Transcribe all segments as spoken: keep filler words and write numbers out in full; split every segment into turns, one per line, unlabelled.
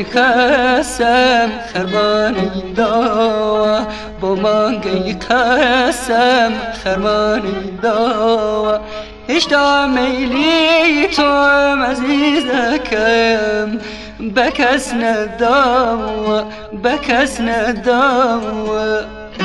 مانگی قسم خرمانی داوا با مانگی قسم خرمانی داوا هشتا میلی تو عزیزکم بکس نداوا بکس نداوا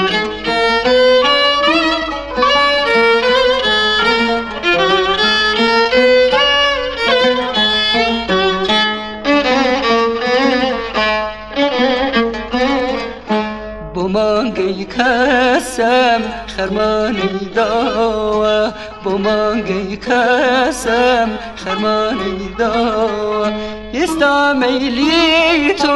بمانگی قسم خرمانی داوا بمانگی قسم خرمانی داوا استا میلی تو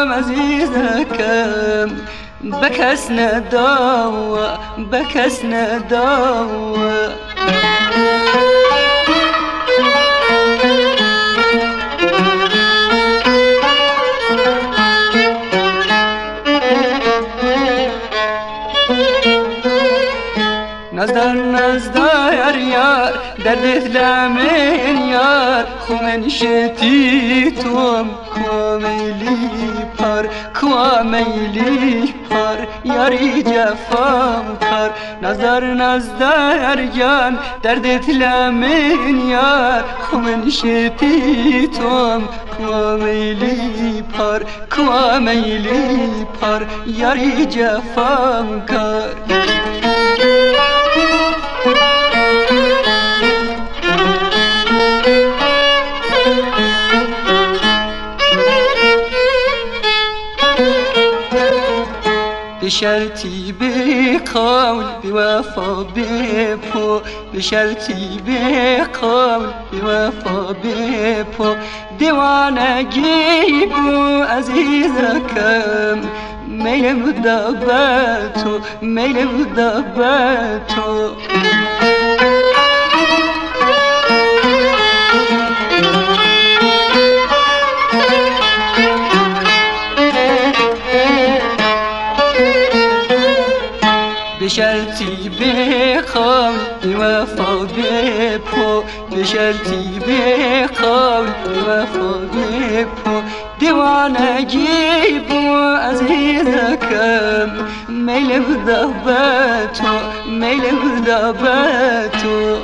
عزیزکم بکس نداوا بکس نداوا نزدر نزدر یار در دلمن یار خومن شتی توم کوامیلی پر کوامیلی پر یاری جفام کار نزدر نزدر یار در دلمن یار خومن شتی توم کوامیلی پر کوامیلی پر یاری جفام کار بشرطی به قول بوفا بپو بشرطی به قول بوفا بپو دیوانگی بو عزیزکم میل مدابتو میل مدابتو بشرطی به قول وفا بپو بشرطی به قول وفا بپو دیوانگی بو عزیزکم میل مدابتو میل مدابتو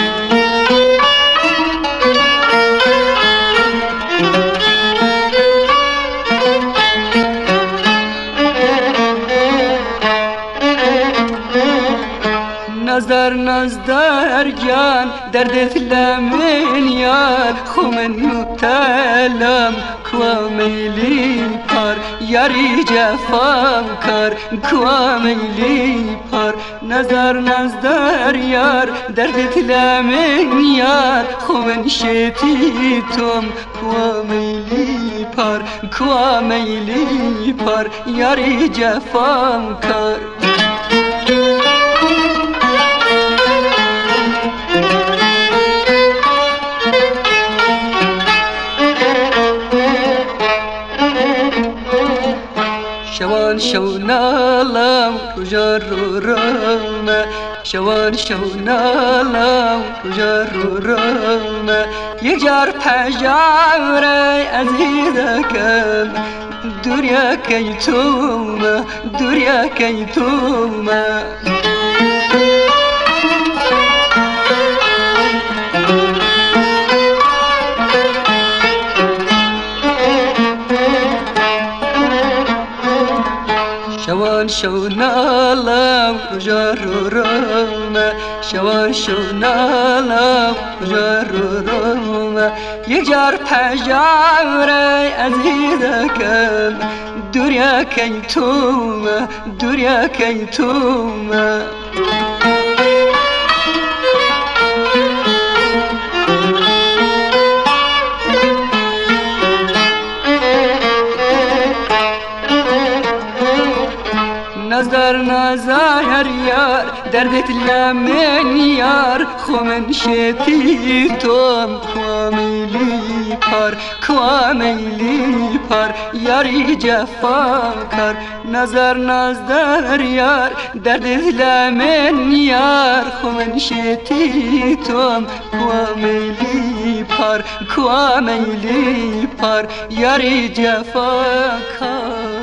نزدر نزدر جان در دلمن یار خومن مبتلم کوامیلی پر یاری جفام کار کوامیلی پر نزدر نزدر یار در دلمن یار خومن شتی توم کوامیلی پر کوامیلی پر یاری جفام کار شوان شونالم کجا رو رامه شوان شونالم کجا رو رامه یک جار پجاره عزیزکم دوریا کی تومه دوریا کی تومه شوان شونالم کجا رو رامه شوان شونالم کجا رو رامه یک جار پجاره عزیزکم دوریا کی تومه دوریا کی تومه نزدر نزدر یار دردت لمن یار خومن شتی توم کوامیلی پر کوامیلی پر یاری جفا کر نظر نزدر یار دردت لمن یار خومن شتی توم کوامیلی پر کوامیلی پر یاری جفا کر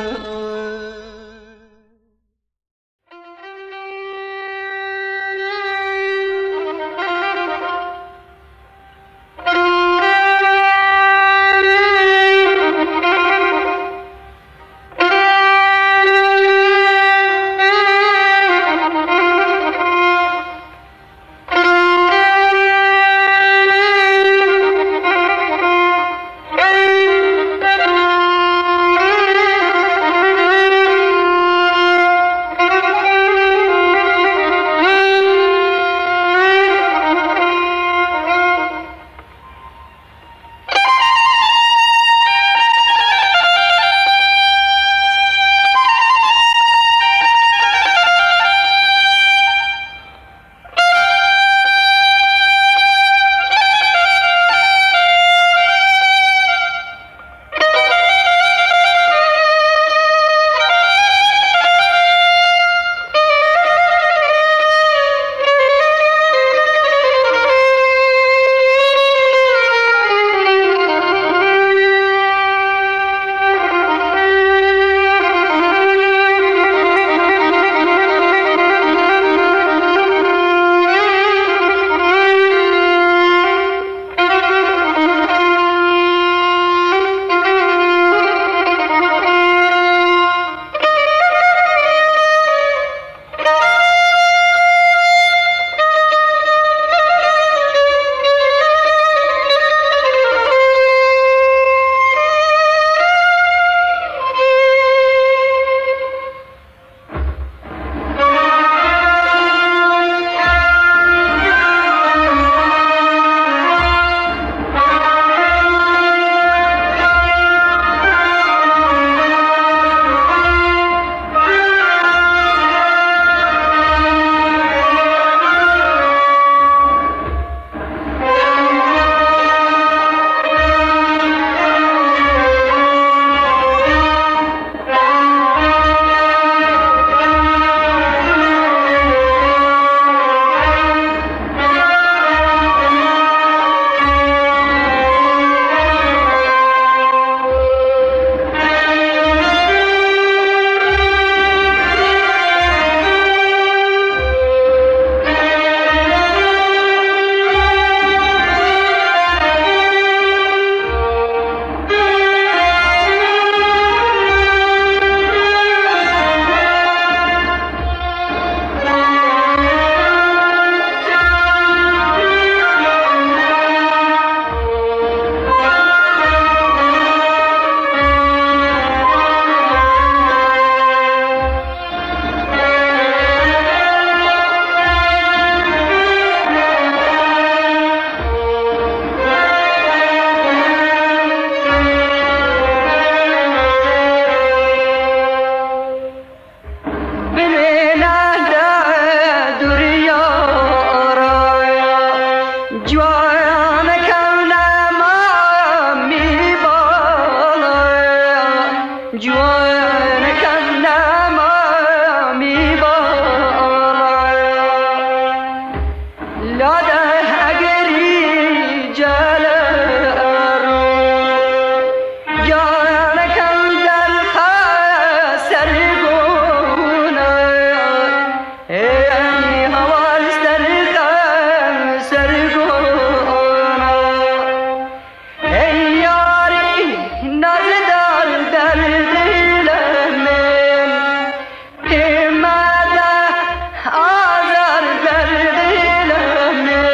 Azar derdile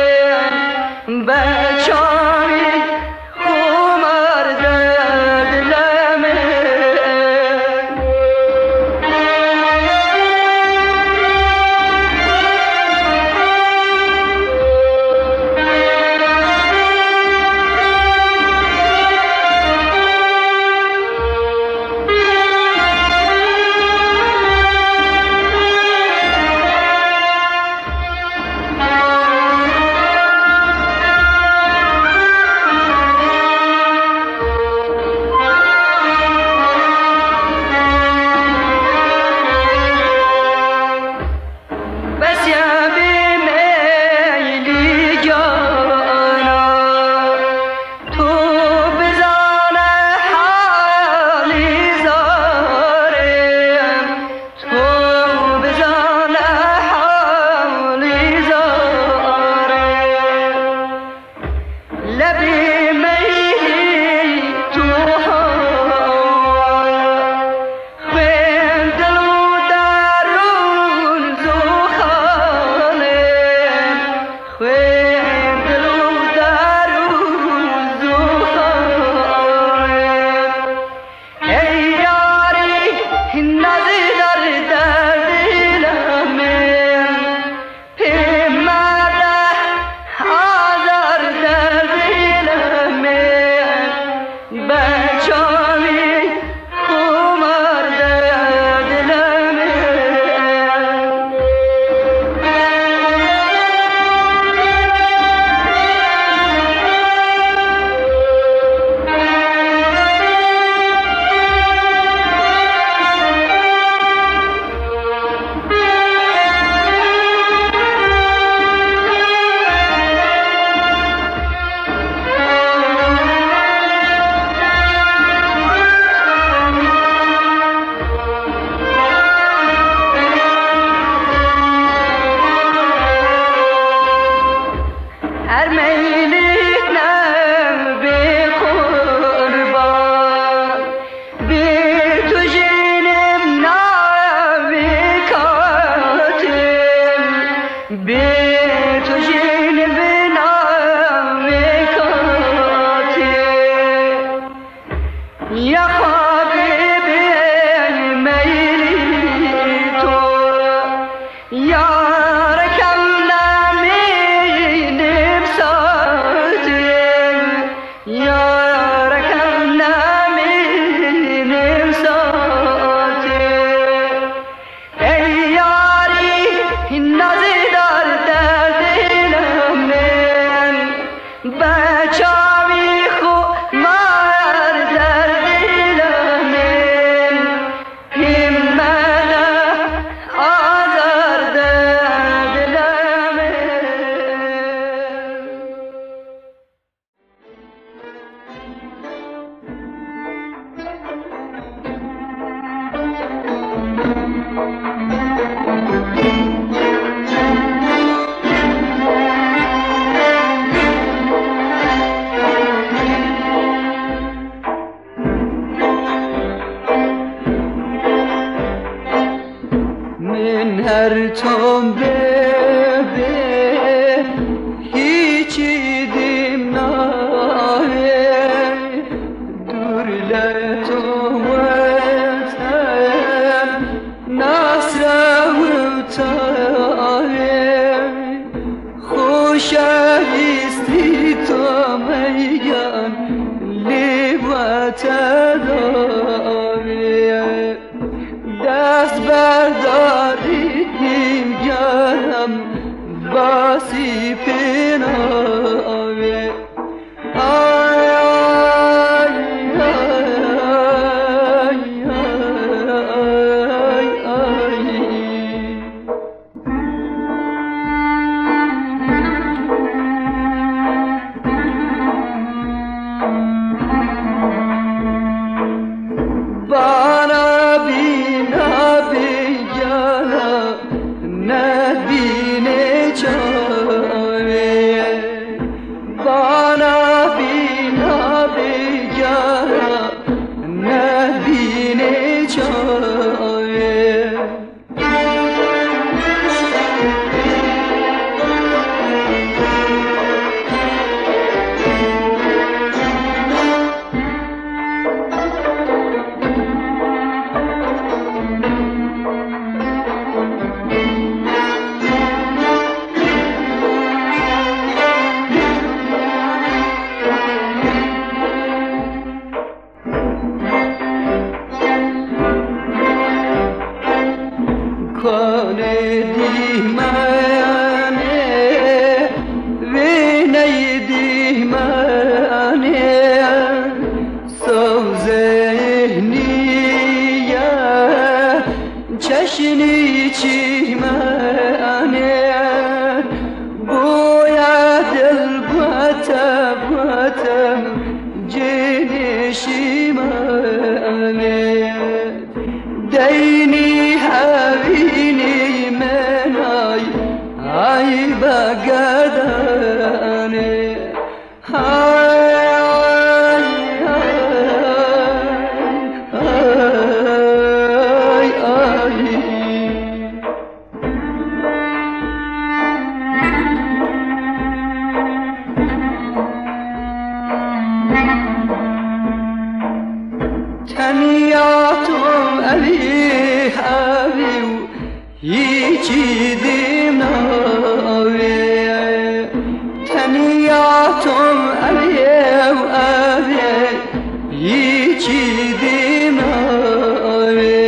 ارمیلیتنه به قربان به تو جنم ناوی کاتم به تو جنم ناوی کاتم یا حبیبی میلی تو یا من هر توم ببه هیچی دیم نایه دور لتوم وطن نصر و تایه خوشویستی تو میگن لیبت داره دست برداریم گرم باسی پناهه آی آی آی آی bana bina bejana nadine çare bana bina bejana nadine çare کنه دیمانه وینه دیمانه سوزنیه چشنی چیمانه بویا دل بوتا بوتا جنشیمانه دینی حبینی منای ای بگردانه های ای ای تنیاتم علی حبیو هیچی دیم ناوی تنیاتم علی حبیو هیچی دیم ناوی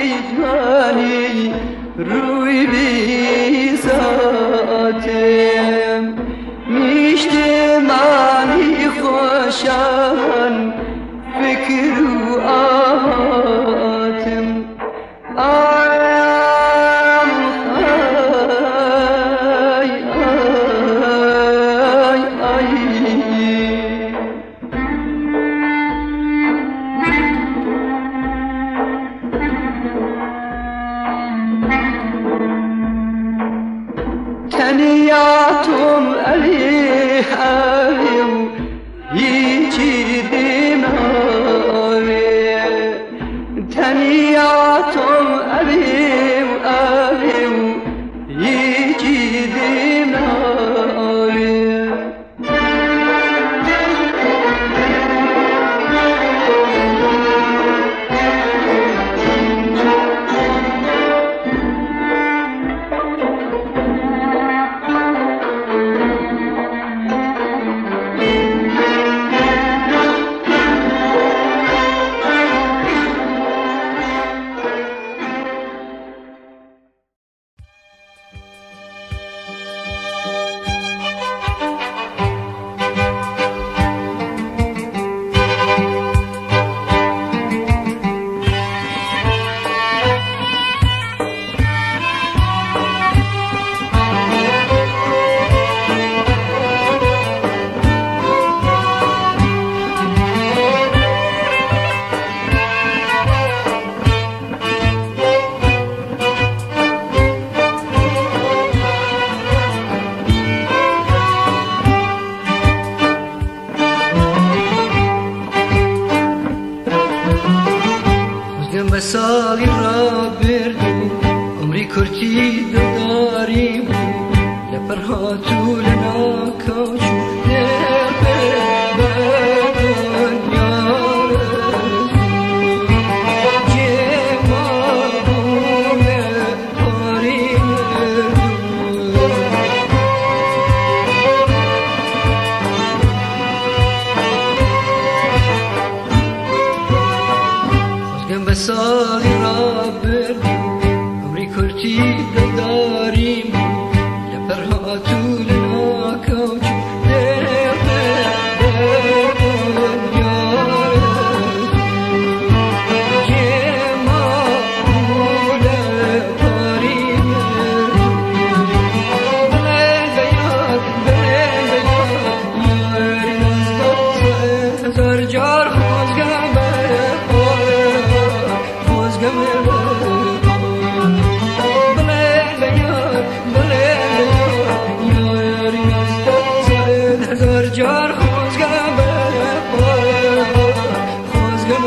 جوانی روی بی ذاتم میشتمانی خوشم فکر و آتم آیم آی آی آی تنیاتم علی حیم یچی دیناره تنیاتم علی علی یچی دیناره
سالی را بردم عمری کرتی داری بود لپرها طول ناکاچو لپر دنیا جما بونه پاری مردم به سالی را بردم عمری کرتی داریم لپرها طول ناکاچو لپر دنیا جما بونه پاری بلند بیاد بلند بیاد یاری نزداد هزار جار خوزگم هزار جار خوزگم خوزگم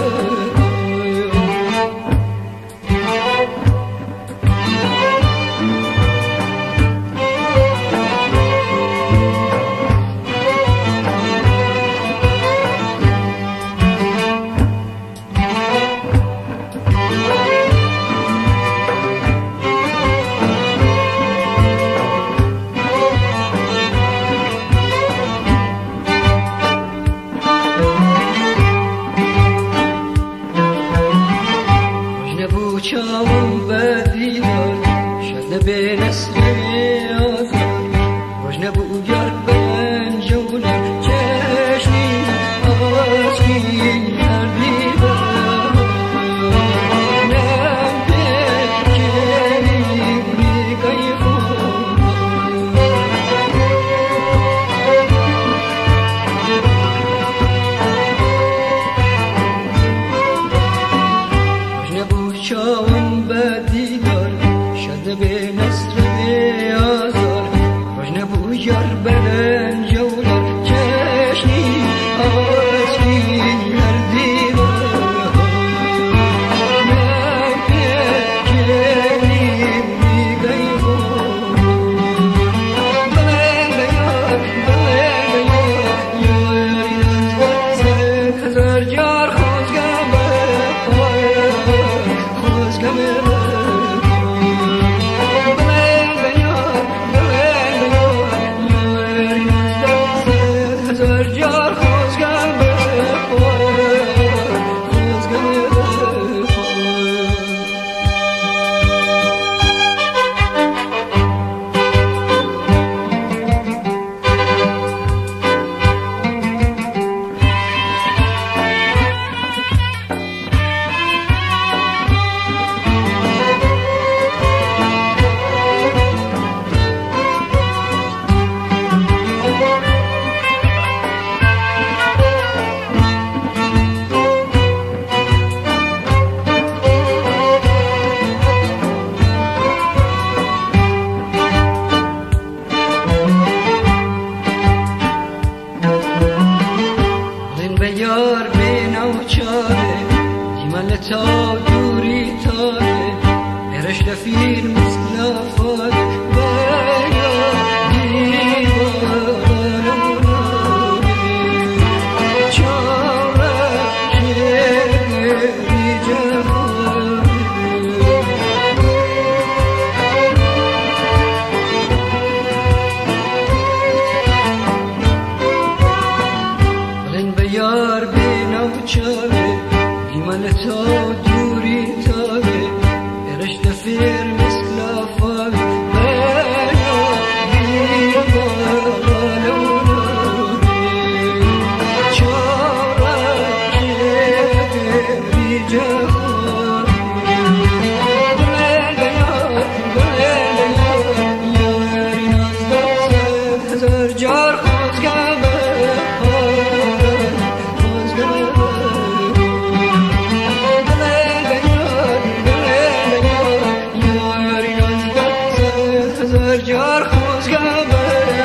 چاوم بدی دار شد به نسل آزار روشن بود یار بنجون چشمی آسکین کردی نم بکنی میگای خود روشن بود چاوم بدی دار شد به نسل آزار روشن بود یار بنجون چشمی آسکین کردی هزار جار خوزگم خوزگم رشد في المسلفات بيا ديوان چاره شیری جهان لن بیار بینم چاره ایمان تا دوری تاره رشد في المسلفات بيا ديوان چاره شیری جهان جار خوزگمه جار خوزگمه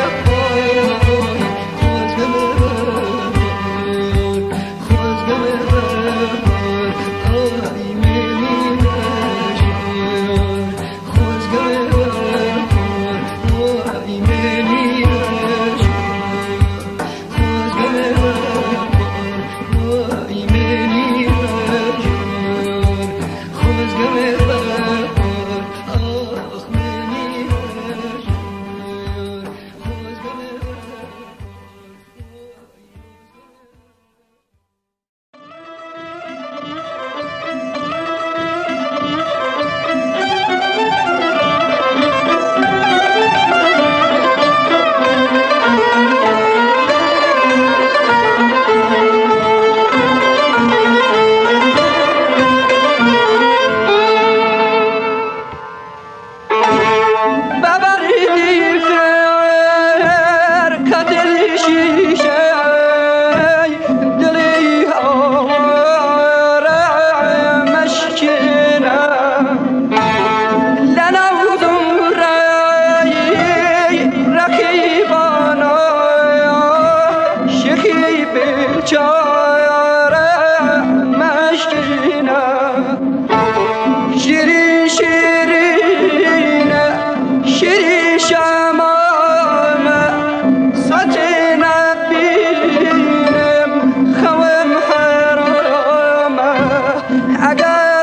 شیرین شیرینه شیرین شمامه ساتی نبینم خوام حرامه اگر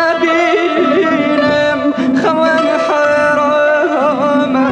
نبینم خوام حرامه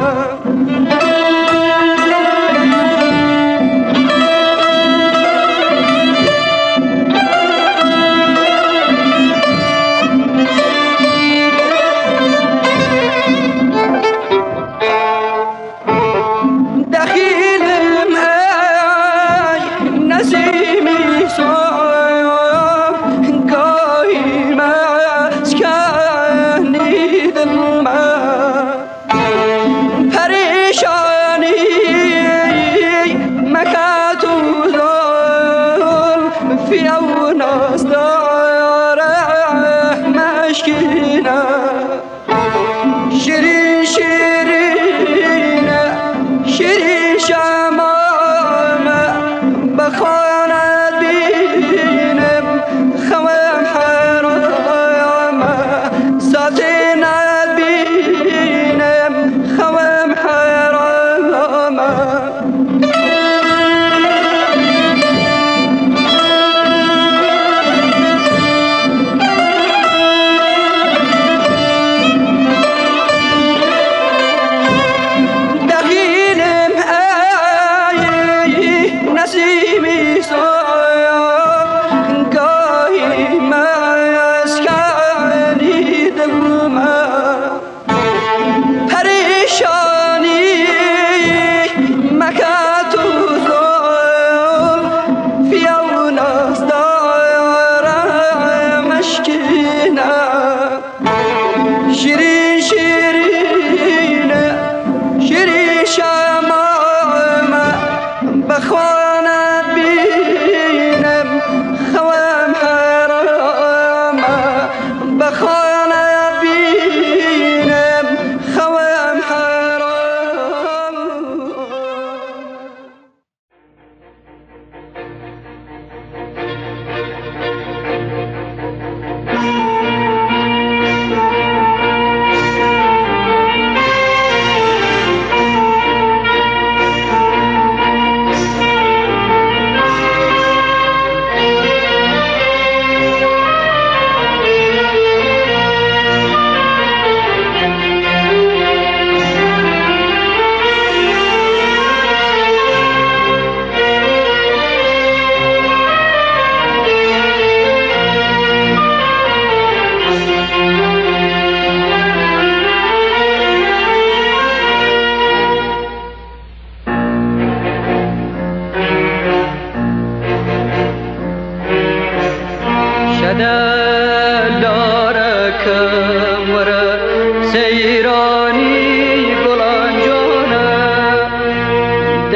شیرین شیرینه شیرین شمامه بخواند بینم خوام حرامه ساتی نبینم خوام حرامه دخیلم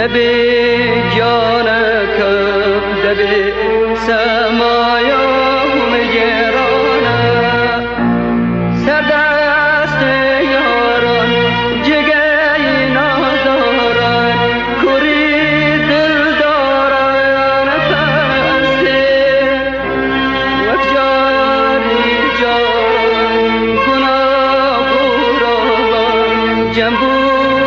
دبی جانکم دبی سمایم گرانه سردست یاران جگه نازاران کوری دل داران پسته وقت جاری جاران گناه برابان جنبو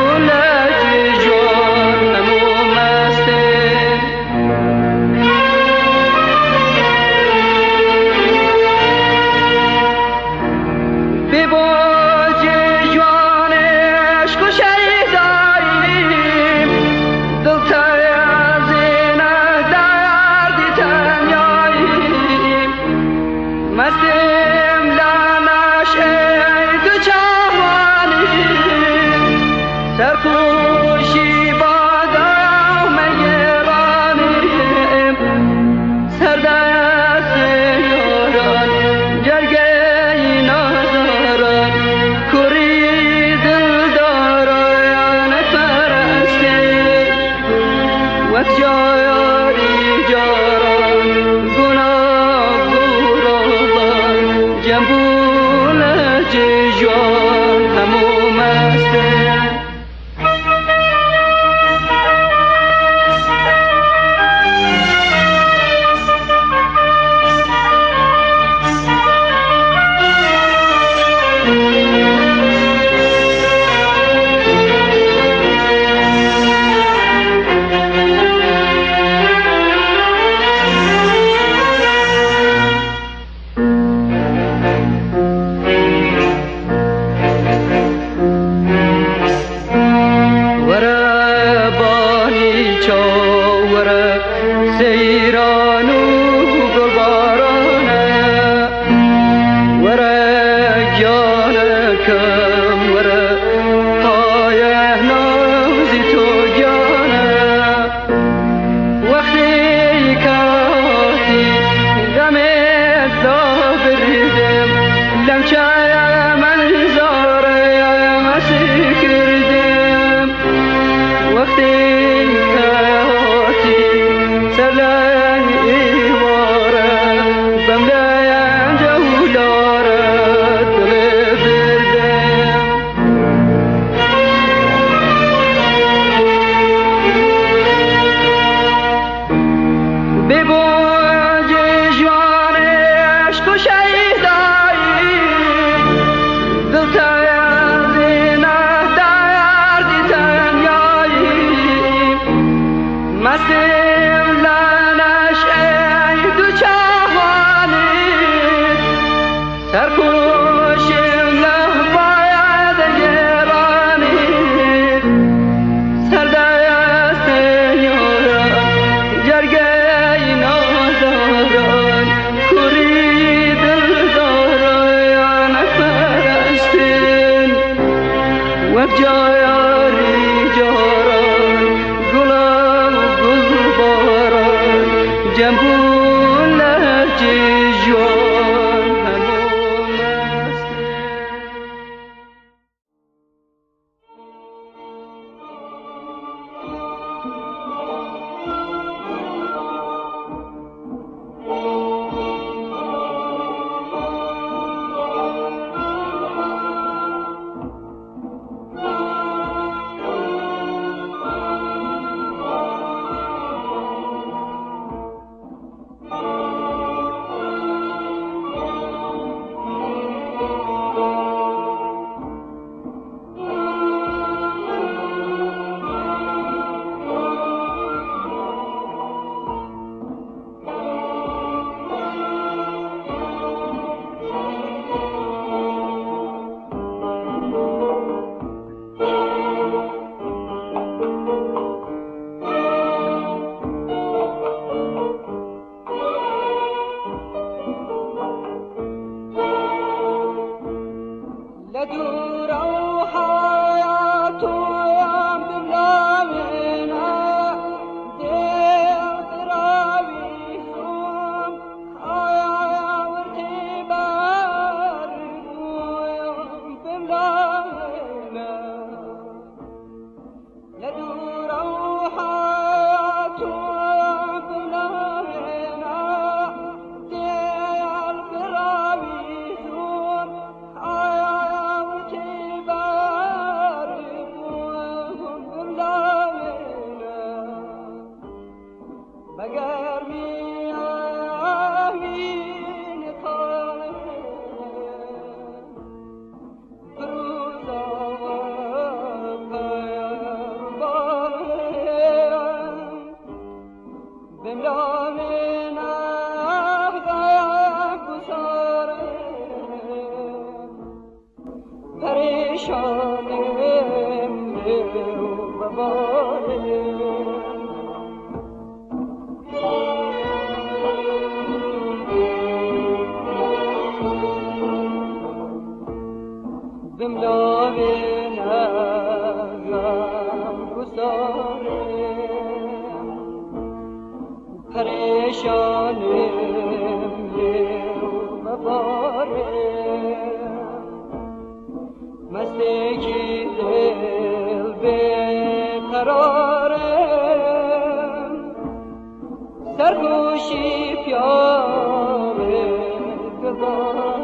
سرپوشی بادام گرانیم سردست یاران جرگه نازاران کوری دل داران پرسته وقت جاری جاران گناه برابان جنبول جیجان همو مسته سیرانو گلبارانه وره جانکم وره پایه نازی تو جانه وقتی کاتی غمت دا بریدم لمچه منظاره مسی کردم وقتی سلام ایواره بملایم جولاره دل بردم ببوج جوانش کو شهیدایی دلتا زینه دردی تنیایی مستی سرپوشیم له باید گرانید سردست یاران جرگه نازاران کوری دل داران پرستین وقت جاری جاران گلم گل باران جنبون جیجوان
لدور روحا پریشانم بملاوين أغام گسارم پریشانم لیو ببارم مستکی دل بقرارم سرگوشی پیام گذارم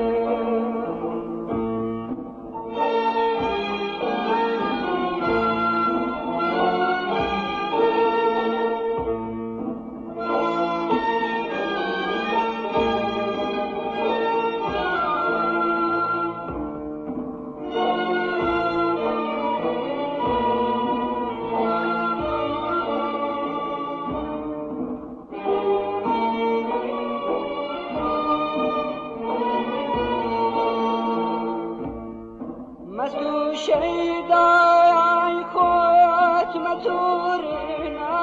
مسکو شیدای خود متورنا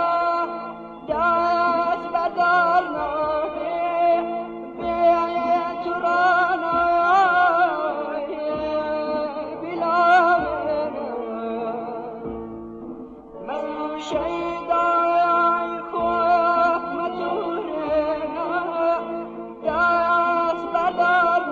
دست بدار نبی بیای تورانا بلاونا مسکو شیدای خود متورنا دست بدار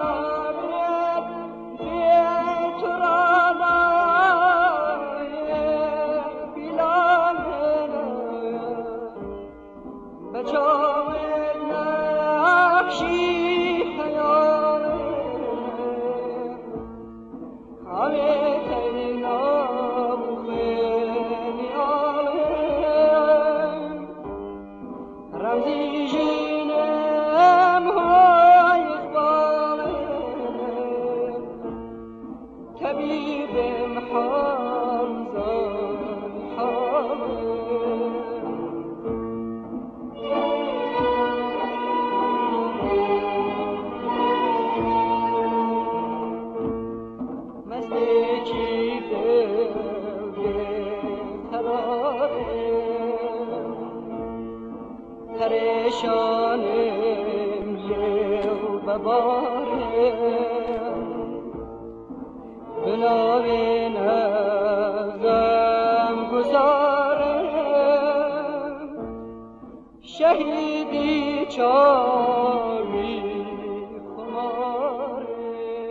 پریشانم لیو ببارم بناوین ازم گذارم شهیدی چاوی خمارم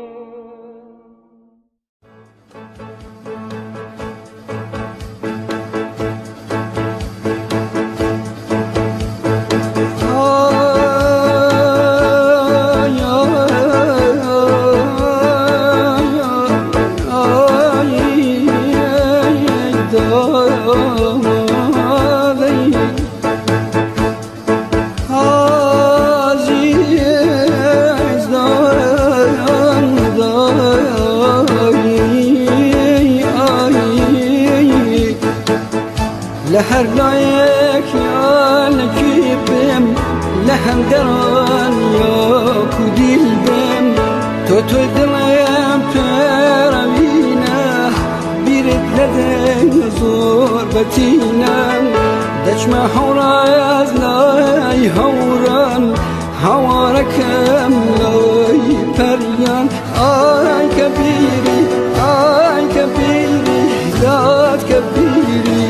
لهر لايك يا لكيبم لهم دران يا كوديل بم تو تو دلم تراوينا بيرد لدن زور بتينا دشما حوراز لاي هوران هواركم لاي بريان آي كبيري آي كبيري ذات كبيري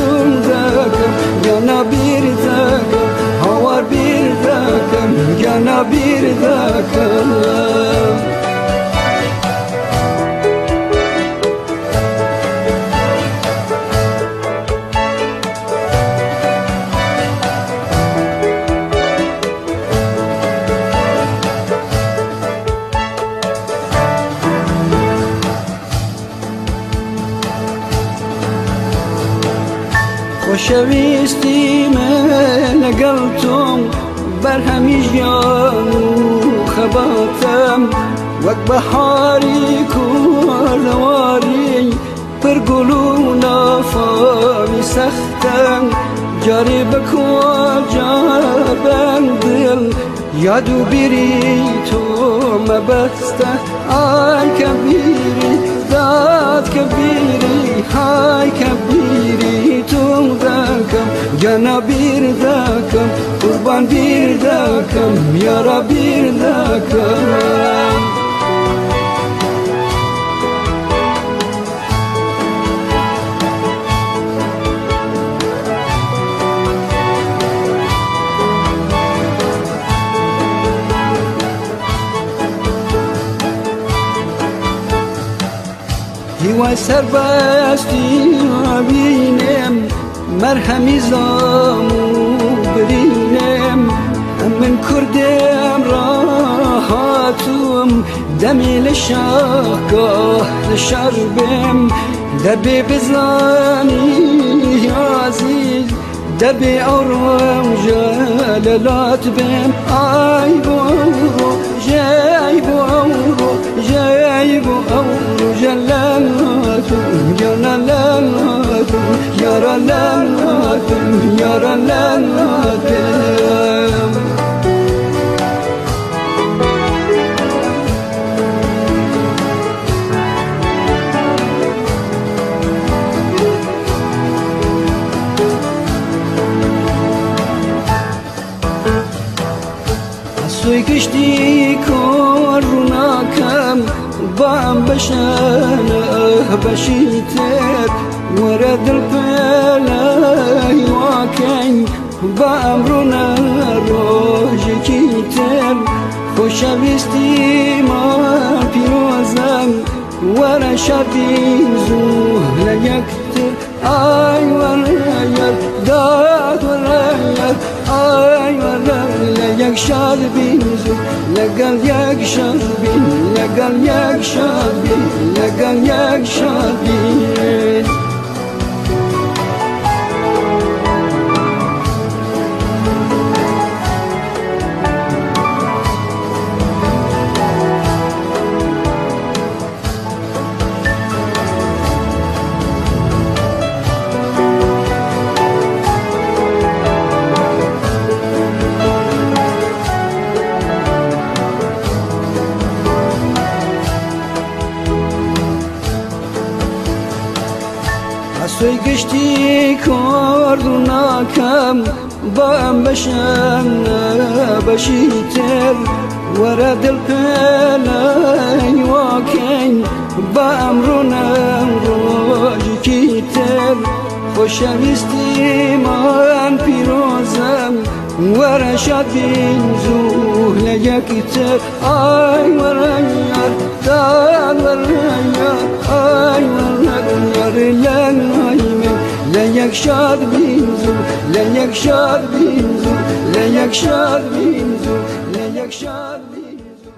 Yana bir dakika, havar bir dakika, yana bir dakika. خوشویستی من لقلتم برهمی جان و خباتم وک بحاری کردواری پر گلونا فاوی سختم جاری بکوال جابم دل یادو بیری تو مبسته آی کبیری gene bir dakam, kurban bir dakam, yara bir dakam. Vay serbesتی بینم مرهمی زامو برینم من کردم راحتم دمی لشاقه لشربم دربی بزانی عزیز دربی آرام جلالات بم آی بورو جای بورو جای بورو جلالاتم جلالاتم یارالاتم یارالاتم. Soy kıştı korunakam bam başana başiter waradil pelay waken bamruna rojikiter خوشویستی ما پیروزم ورا شدیم زوله یکتر آی ورا یک داد ورا یک آی ورا یک شاد بین زو لگل یک شاد بین لگل یک شاد بین لگل یک شاد بین. Soy geçti kordunakam bam başana başiter waradil pelay waken bamruna rojikiter خوشویستی من پیروزم ورا شدین زوله یکتر آی ورا یار داد ورا یار آی ورا یار لنایمه لیک شاد بین زو لیک شاد بین زو لیک شاد بین زو لیک شاد بین زو.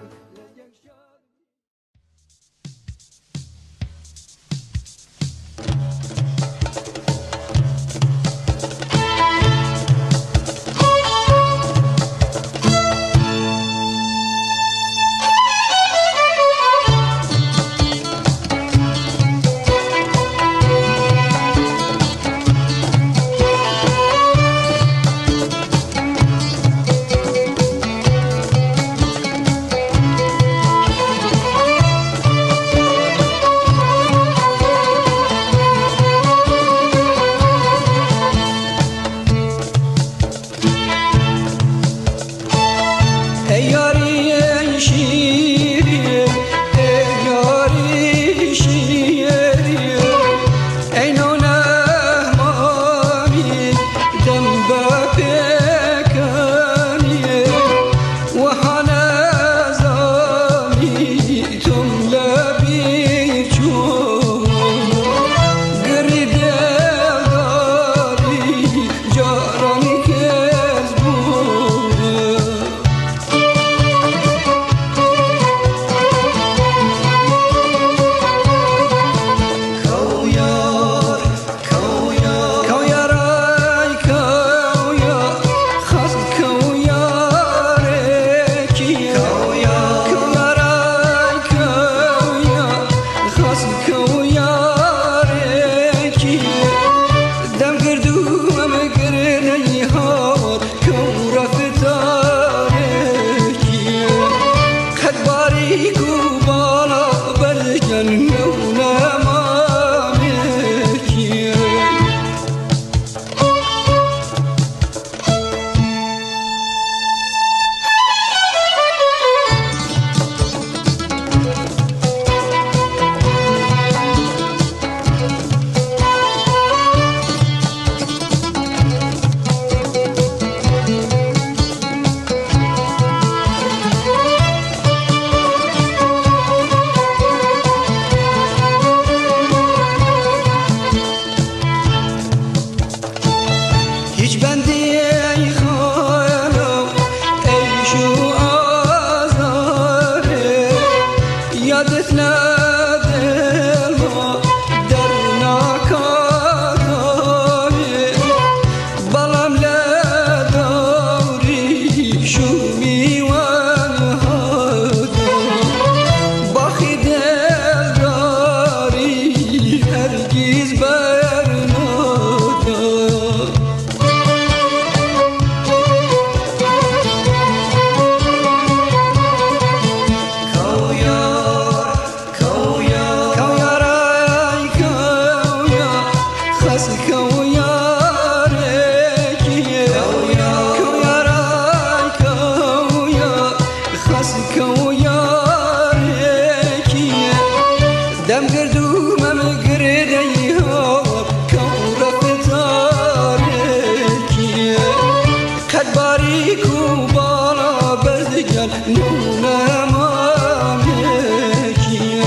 گردوم ام گرده ها کور فتارکی قد باریک و بالا بردگل نونم آمکی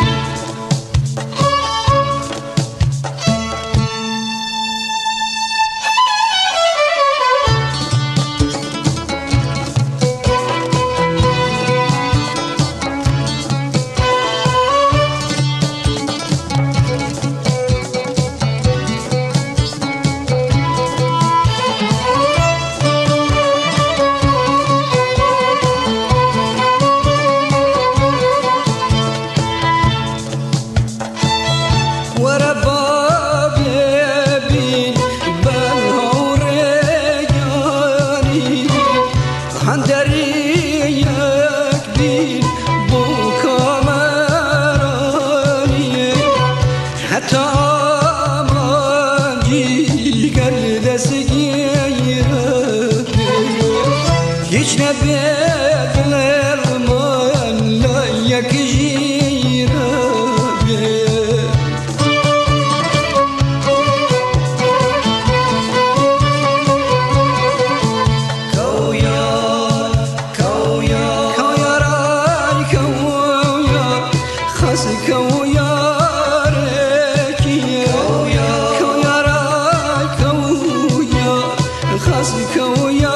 hiç ne bedler man la yakjira be kawyar kawyar kawyar ay kawyar khas kawyar ki kawyar kawyar ay kawyar khas kawyar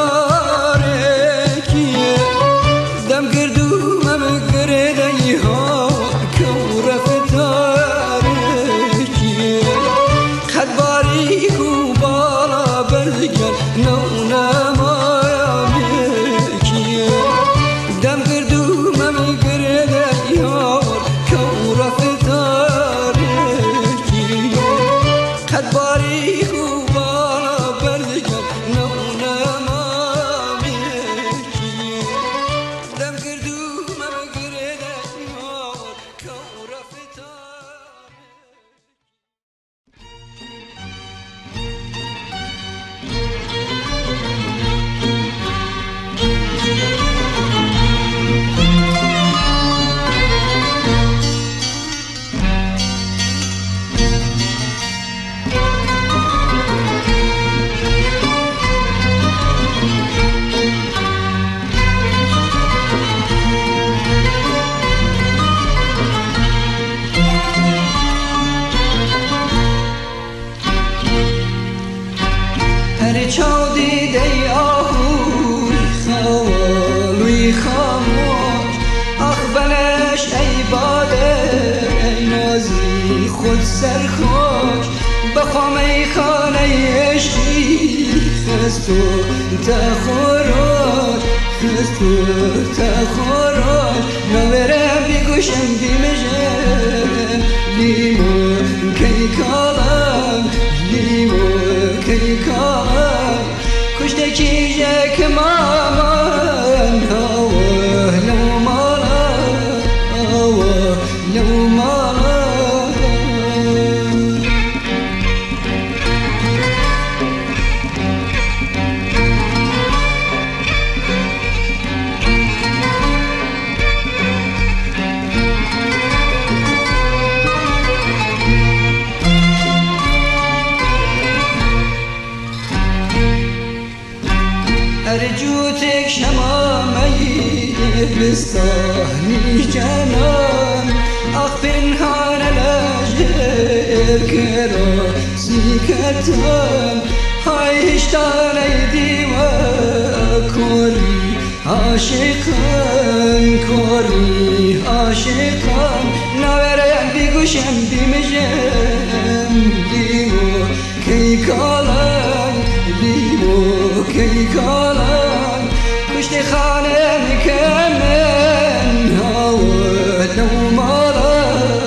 چودی دی آهوی خوالوی خاموش آخ بنش ای باده ای نازی خود سرخوش بخوام ای خانه عشقی خستو تخوراش خستو تخوراش نورم بیگوشم بیمجم لیمو کی کالم لیمو کی کالم کشته کیجه که مامان هوا لو مالا هوا لو مالا أرجوتك شمامي بستاني جنان أخبن هان الأجدر كراسي كتان هاي هشتان أيدي وكوري عاشقان كوري عاشقان نورم بيگوشم بيمجم ليمو كي كالان ليمو كي كالان كشت خانم كمن هوا لو مالا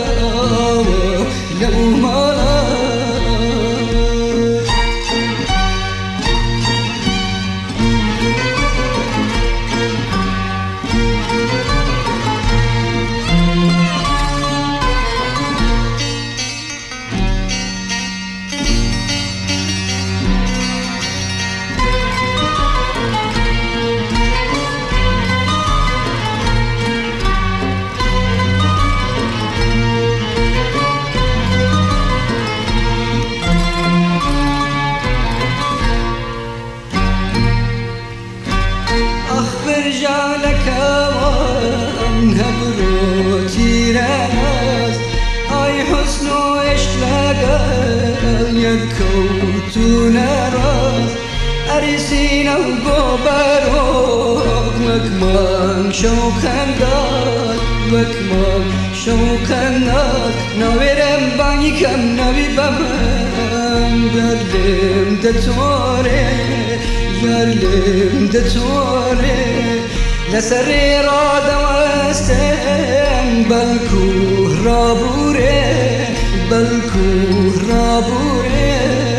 لو مالا كوتون راس أريسين وقبروك مكمان شوكندات مكمان شوكندات نويرم باني كم نبي بمن قلم دتوري قلم دتوري لسري راد وستم بلكو رابوري بلكو رابوري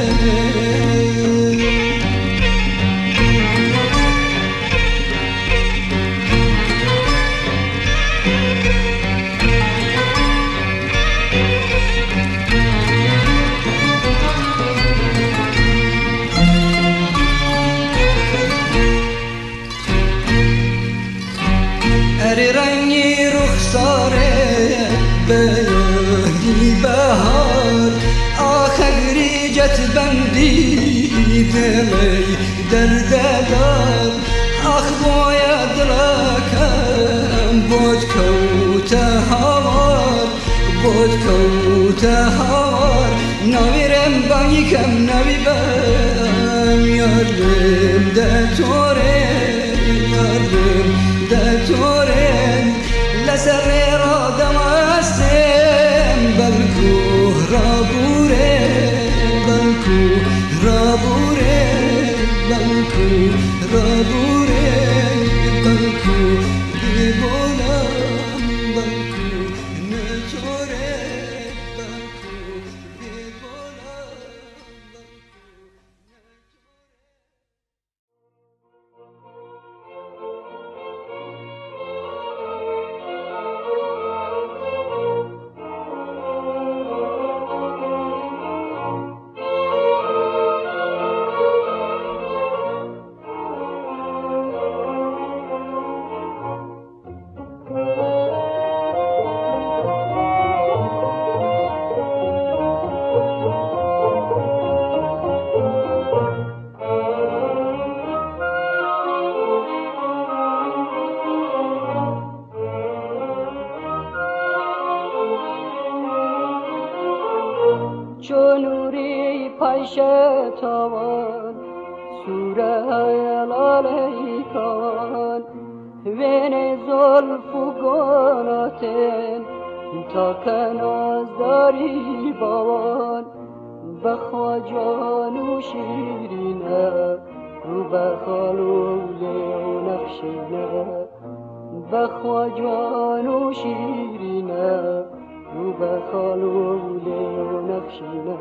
أري رنگی رخساره بیانی بهار آخری جت بندی دلی درددار آخ باید رکم بود کوت هوار بود کوت هوار نویرم بانی کم نوی بم یارم دتوره یارم دتورن لسري رادم استم بلكو رابوري بلكو رابوري بلكو رابوري بلكو بيبولا بلكو نتوري بلكو بيبولا
چونوری پایش تاوان سوره لالی کان وین زلف و گاناتن تا کناز داری بوان بخوا جان و شیرینه رو بخال و لیو نقشینه بخوا جان و شیرینه رو بخال و لیو نقشینه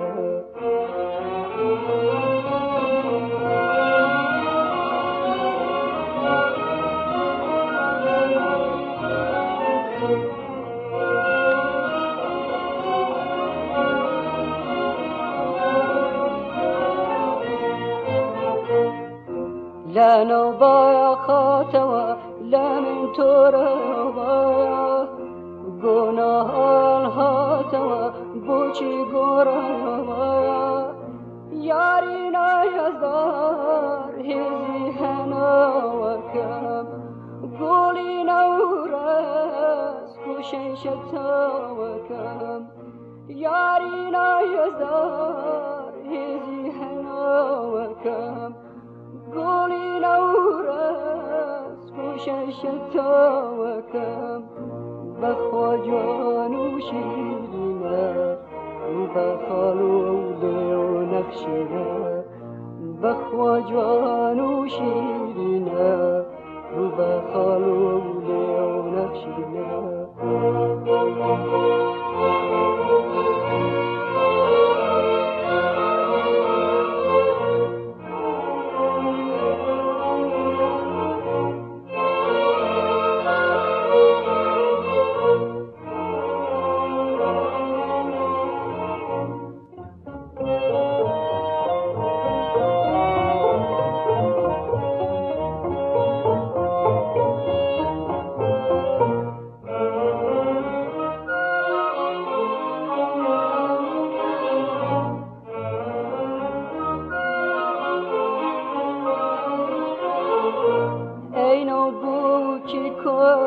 لا نوبايا خاتوا لا من تربايا گناه الهاتوا بوچی گورایا یاری نایزار هزی هناوکم گولی نورس کشن شتاوکم یاری نایزار هزی هناوکم گولی نورس کشن شتاوکم بخوا جان و شیرینه رو بخال و لیو نقشینه بخوا جان و شیرینه رو بخال و لیو نقشینه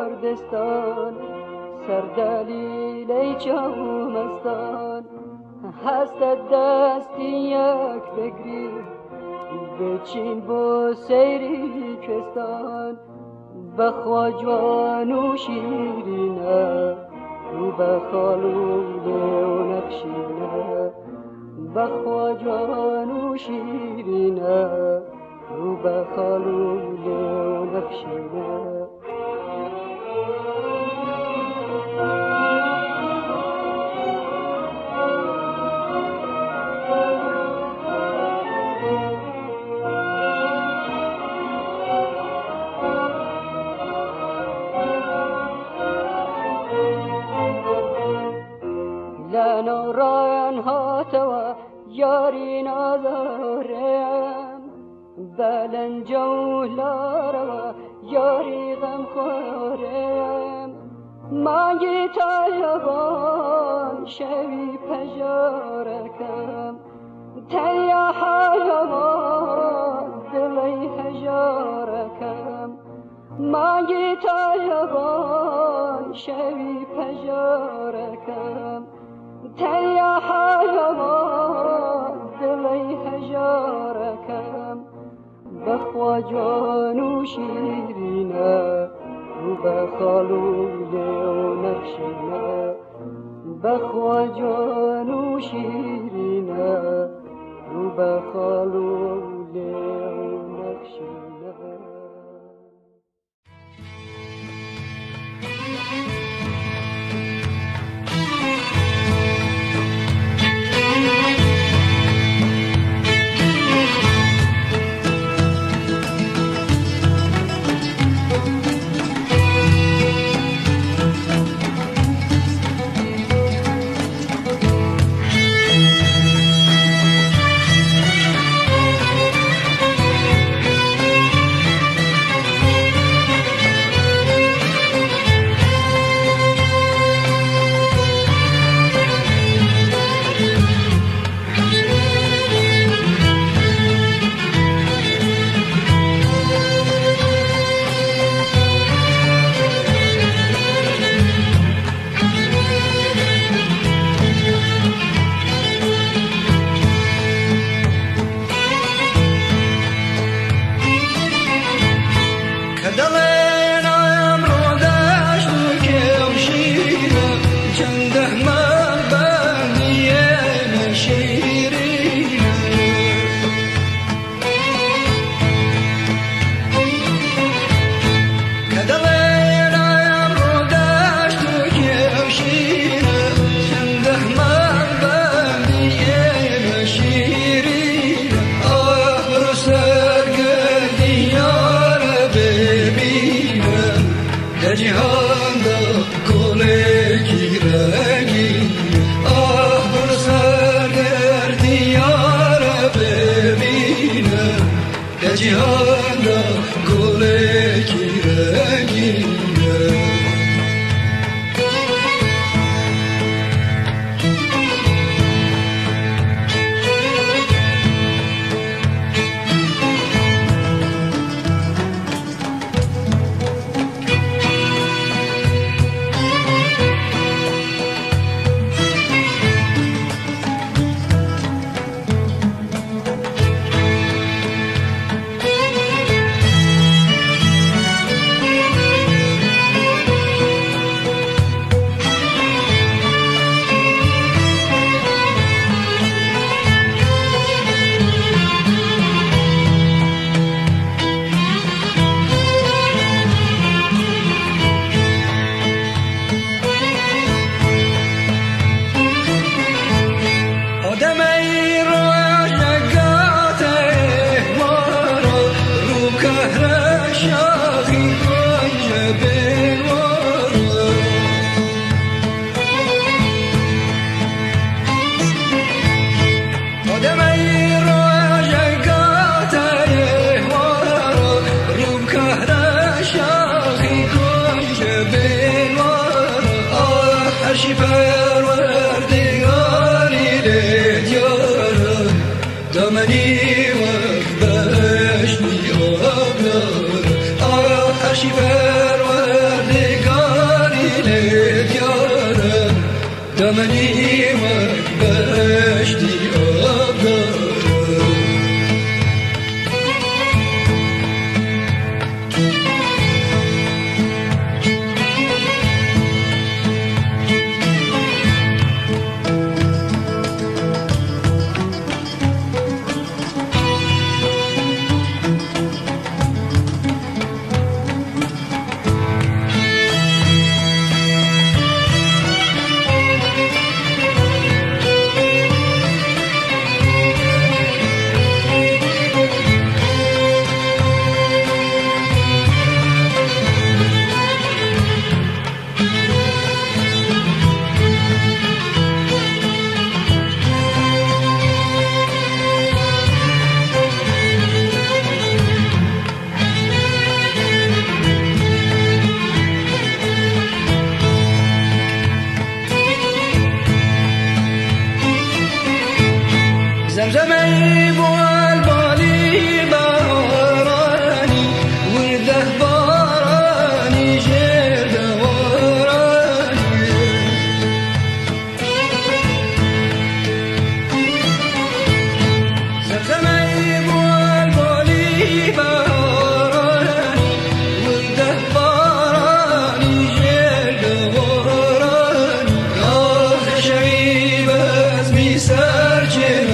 کردستان سر دلیل چومستان هست دستی یک بگری بچین با سیری کستان بخوا جوان و شیرینه رو بخالود و نقشینه بخوا جوان و شیرینه رو بخالود و نقشینه لنا راین هاتوا یاری نازارم بلن جولاروا یاری غم خورم مانگی تایبان شوی پجارکم تیا حیوان دلی هجارکم مانگی تایبان شوی پجارکم تیا حیوان دلی هجارکم بخوا جان و شیرینه رو بخالود و نقشینه بخوا جان و شیرینه رو بخالود و نقشینه
Domani زمزمه بوال بالي باراني ورده باراني جرد وراني زمزمه بوال بالي باراني ورده باراني جرد وراني آه شعيب اسمي سرجنا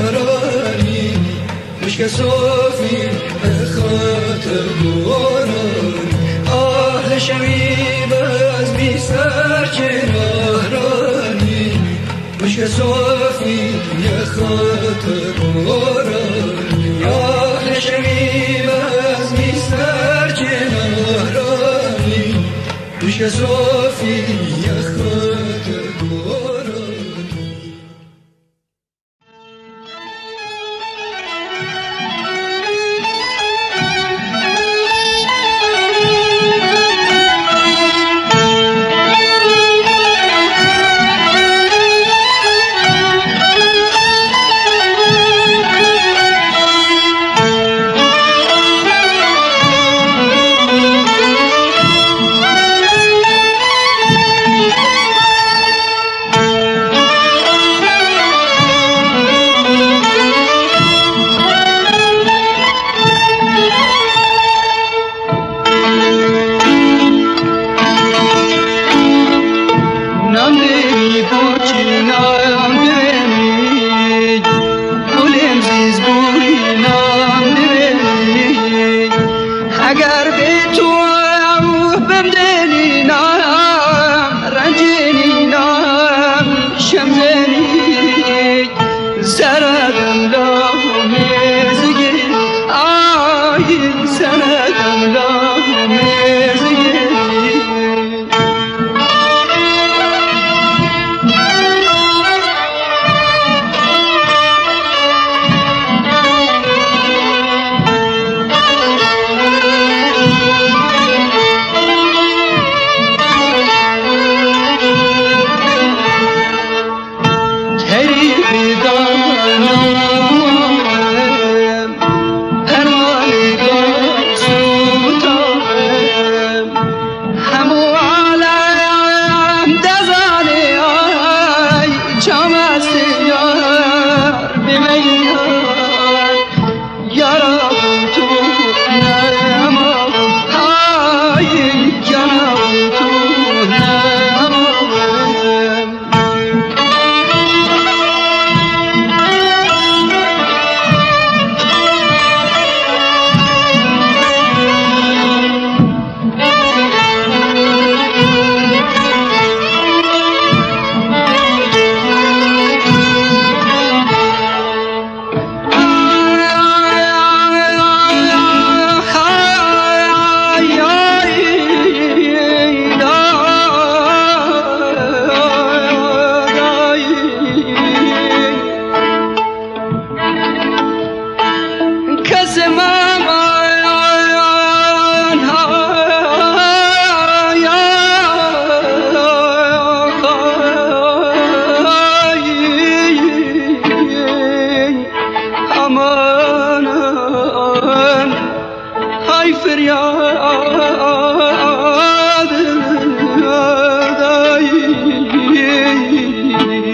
مشك صوفي خاطر بوران آه شبیب از بی سر چنارانی مشک صوفی خاطر بوران آه شبیب از بی سر چنارانی مشک صوفی خاطر بوران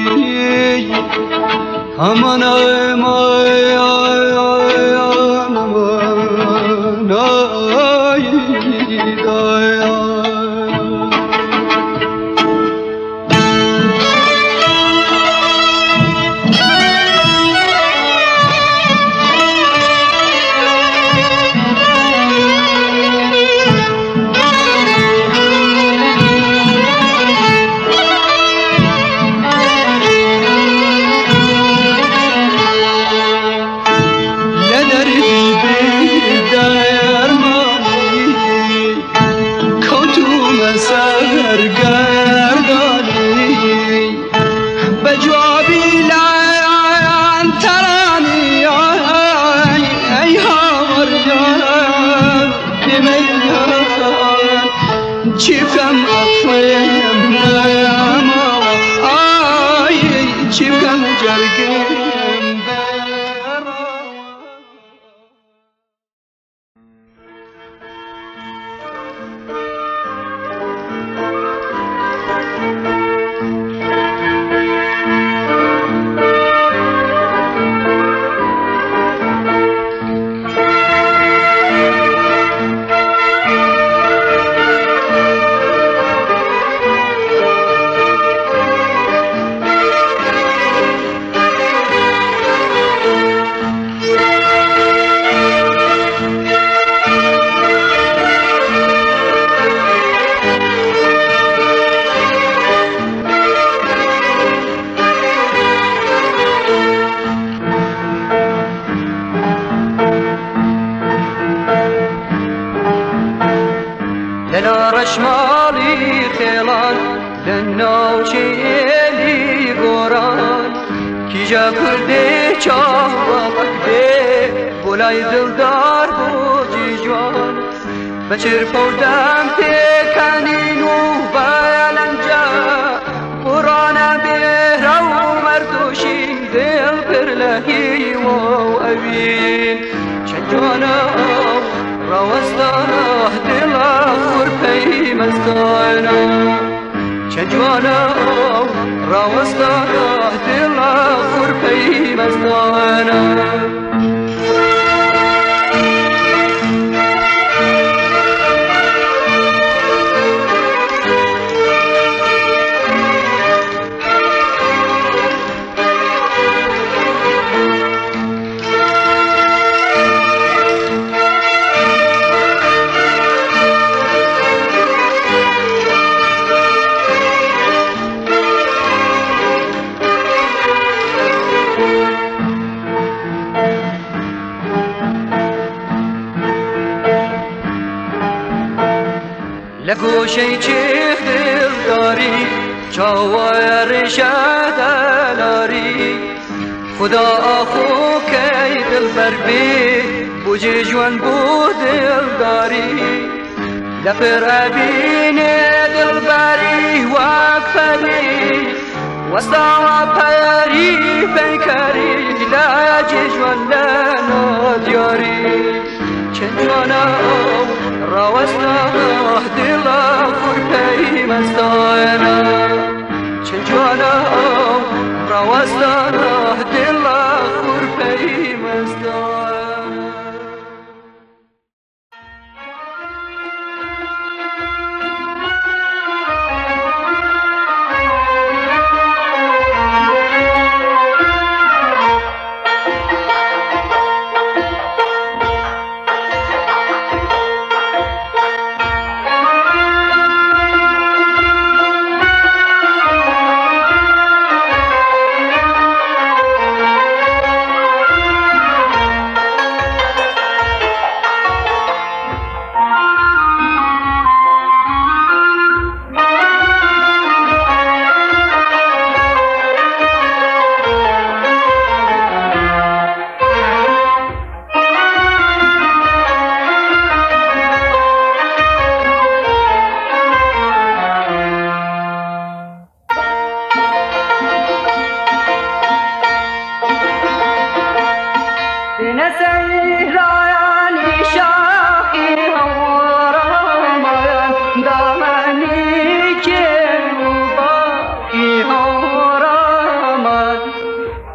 aman aman aman ay dayan. Çiftem aklım ama ay çiftem cergim رشمالی خیلان لناو چیلی گوران کی جا کرده چاه وقته بولای دلدار بوجی جوان بچر پودم تکنین و بالنجا قرآن بیرو مردوشین دل پر لحی و اوین چجوانا روستانه دل آخر پیمستانه چجوانا روستانه دل آخر پیمستانه لگوشی چیخ دل داری چاوار شد لاری خدا آخو کی دل بر بی بوجی جوان بود دل داری لپر ابین دل بری وقفلی وستا پری پیکری لاجی جوان لنا دیاری چنجوانا روستا دل آخر پیمستانه چنجوانا روستا دل آخر پیمستانه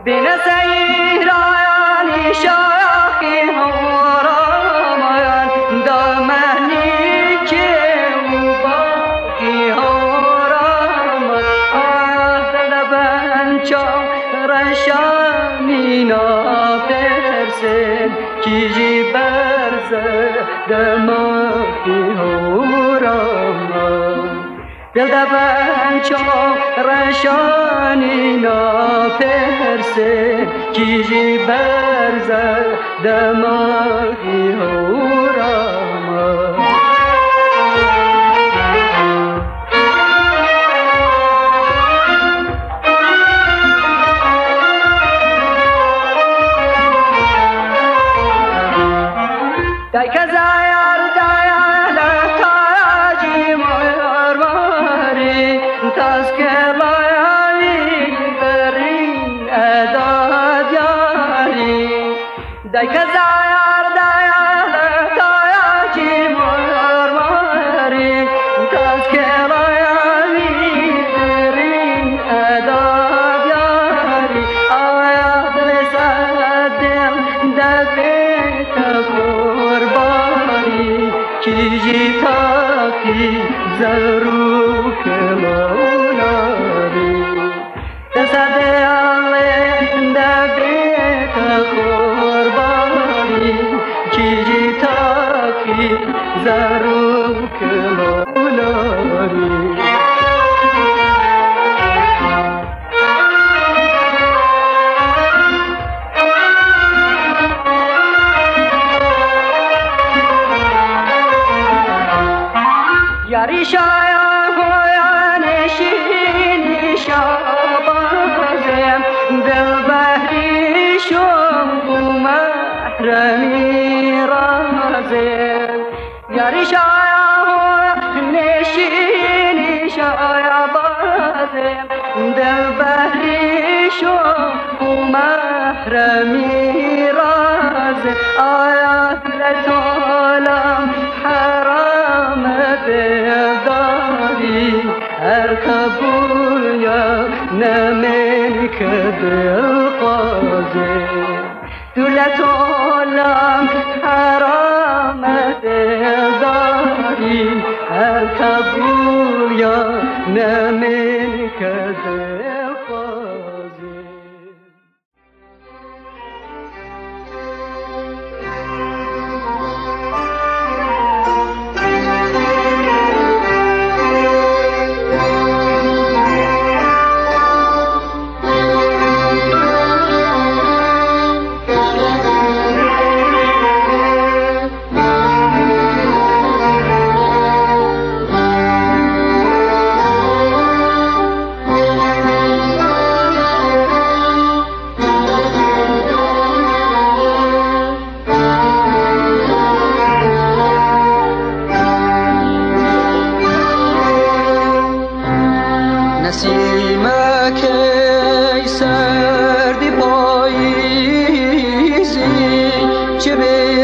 بین سیرانی شاخی هوراماین دامنی که او باقی هوراماین آدل بنچا رشانی ناپرسن کیجی برزه دماغی هوراماین دل دبن چاق رشانی ناپرسه کیجی برزه دماغی هوراما دای که زایر دایل تاجی مهرماری تذکره‌ای برین اداد یاری دای که زایر دایل تاجی مهرماری تذکره‌ای برین اداد یاری آیات لسد دل دبیت قربانی کیجی تاکی زروک مولاری دسد آله دبیت قربانی کیجی تاکی زروک مولاری یاری شایم هویان شیرینی شابازم دل بحری شم و محرمی رازم یاری شایم هویان شیرینی شابازم دل بحری شم و محرمی رازم آیات لطولم حرام دلداری هر قبول یا نملک دلقازه دولت عالم حرام دلداری هر قبول یا نملک دلقازه نسیمک ای سردی پاییزی چه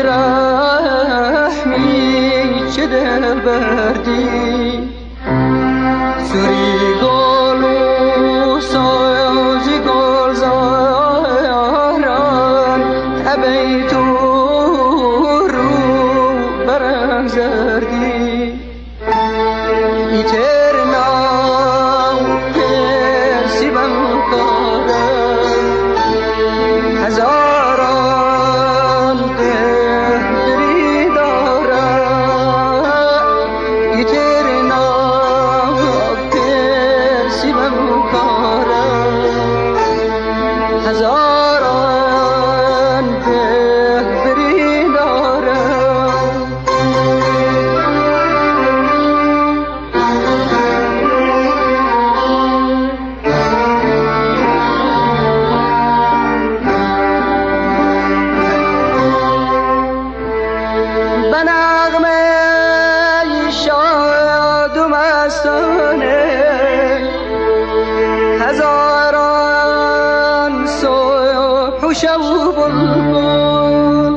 بیرحمی چه دل بردی سوری گل و سازی گل زاران تبی تو رو برم زردی هزاران دهری دارم ایتر ناب ترسی بم کارم هزاران دهری دارم هزاران صبح و شب و بلبل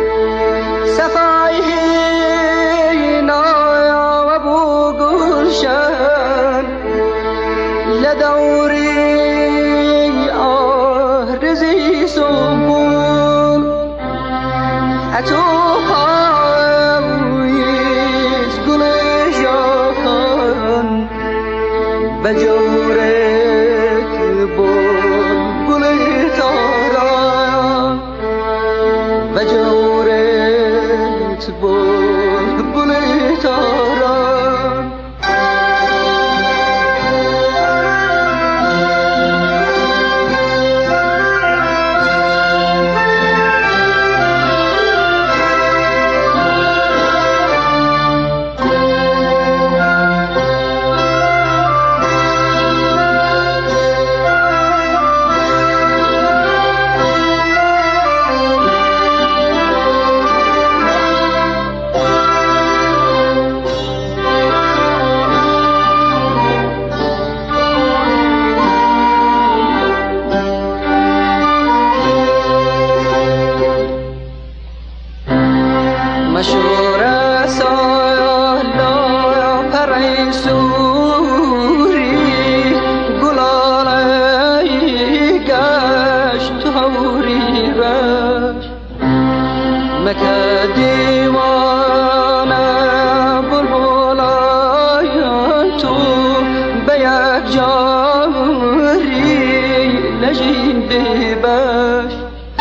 صفایی نایا و بو گلشن لدوری آرز به جورت بلبل تاران به جورت بلبل تاران مشور سالا پری سوری گلالی گشت هوری بش مکه دیوانه بلبلای تو به یک جاری لجین ببش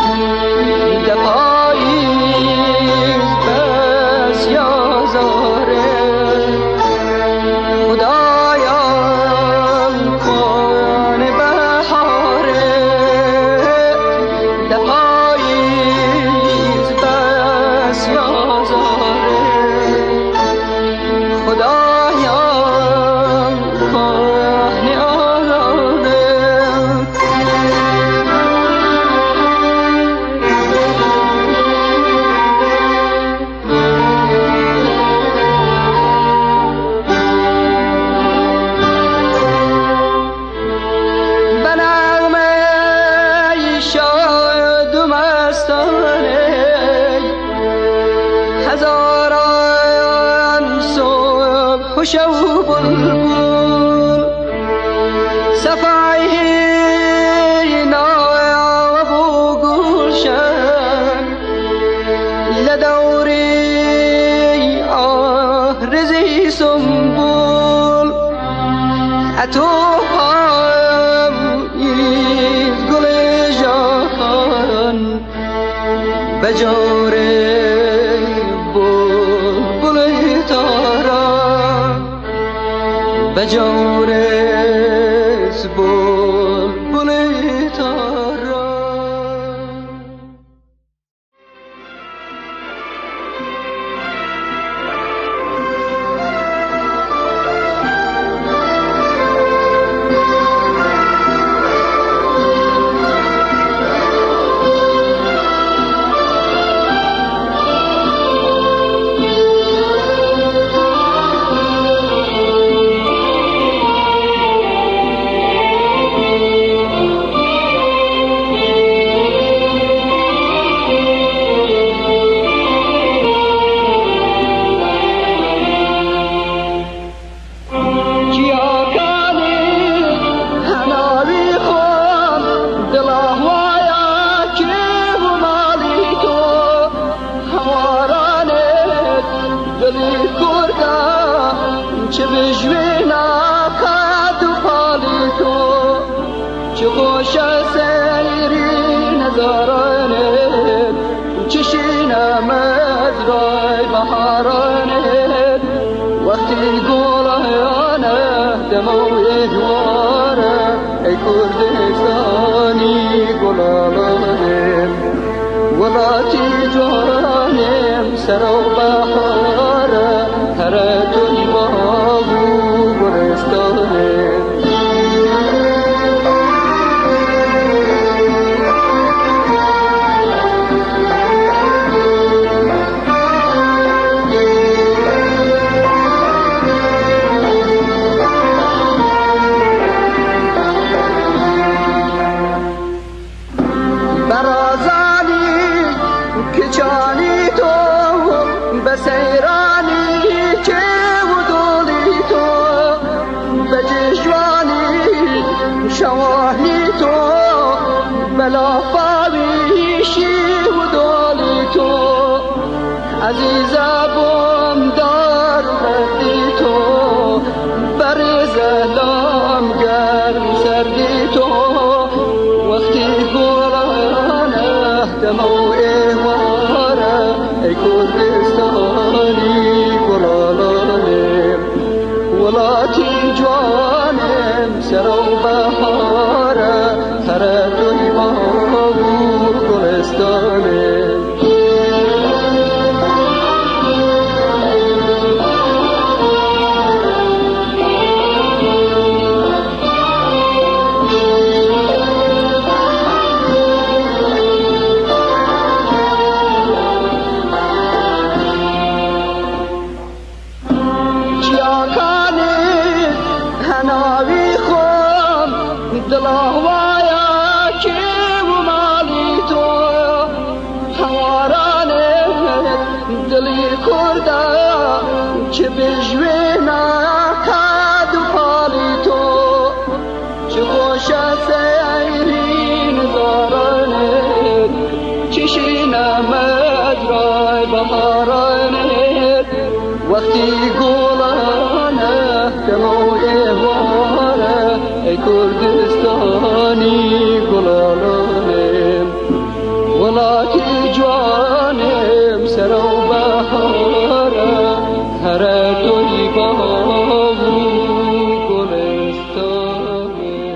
خوش و بلبل صفایه نای و گلشن لدوری آرزی سنبول اتو هم ایز گل جاکان بجوره بلبل تاران بجورس بلبل تاران چه بجوینا کد و پالی تو چه خوش سیری نظرانت چشینم از رای بهارانت وقتی گلایانه دموی جواره ای کردستانی گلالانت ولاتی جوانم سر و بهاره هره توی باغو گلستانه لافاویشی و دالی تو عزیزم دار بدی تو بر زلام شمای واره ای کردستانی گلالانم ولاتی جوانم سرو بهاره هر توی باو گلستانم.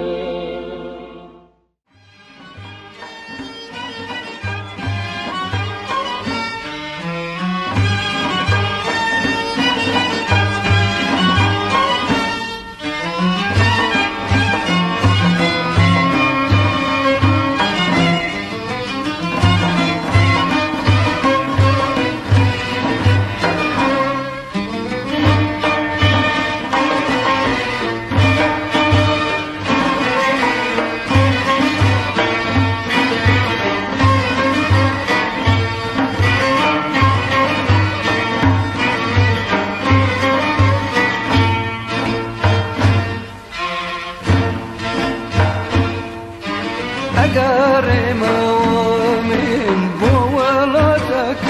اگر موامن بولادک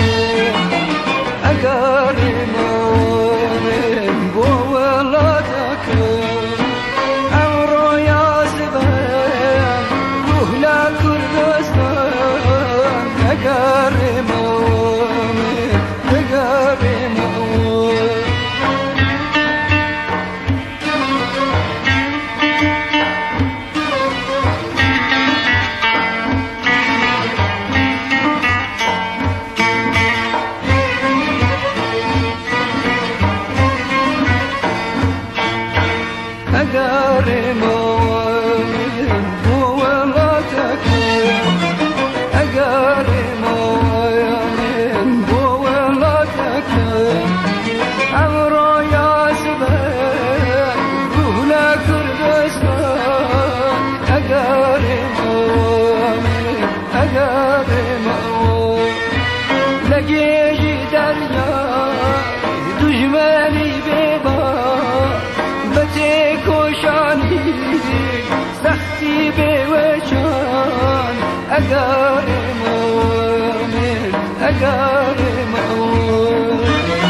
اگر موامن بولادک امرو یازبن روحلا کردستان اگر موامن اگر موامن اگر موامن بولادک اگر موامن بولادک امرو یازبن روحلا کردستان اگر موامن اگر موامن لگی دریا دشمنی ببار بته کوشانی سختی به وشان اگر موامن اگر موامن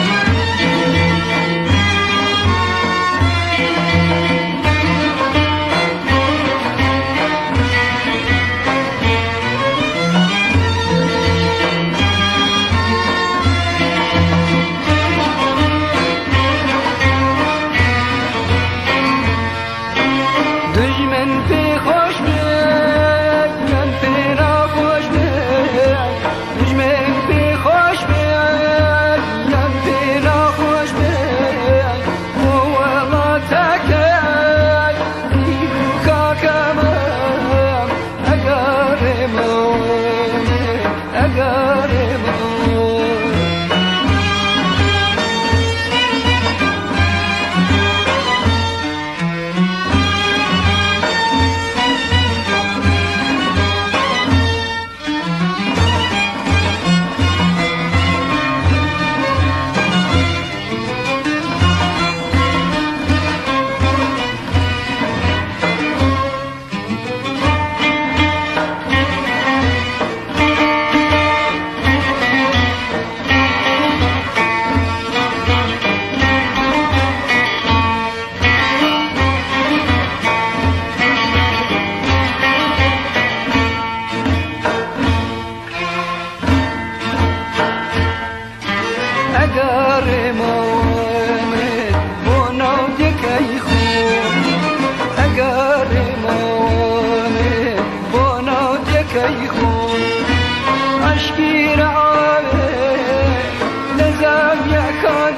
دشمن پی خوش بید من پی ناخوش بید دشمن پی خوش بید من پی ناخوش بید مولا تکید دیو کاکمم اگر موامن اگر موامن اگر موامن بونو دکی خون اگر موامن بونو دکی خون عشقی رعاوه لزم یکان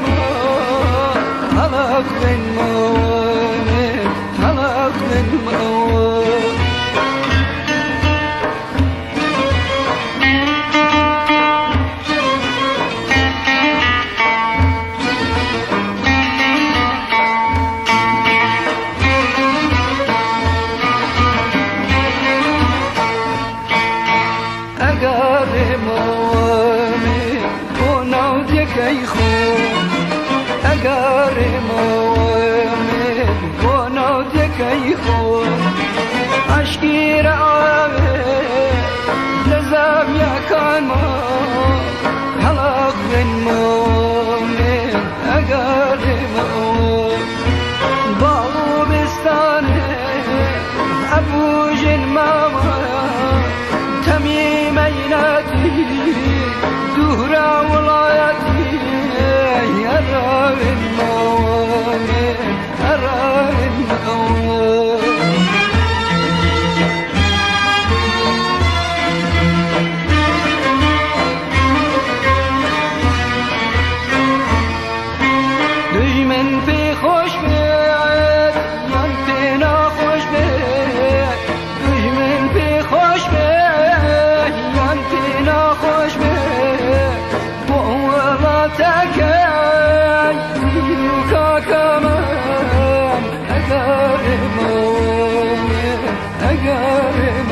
حلق من موامن حلق من موامن اگر موامن بونو دکی خون اگر موامن بونو دکی خون عشقی رعاوه لزم یکان ما حلق من موامن اگر موامن زينتي دهرة ولايتي يا رب المواني يا رب المواني دايما في خوش بيت ينتنا خوش بيت دايما في خوش بيت ينتنا خوش بيت وهو ما تكاي يوكا كمان أقارب أقارب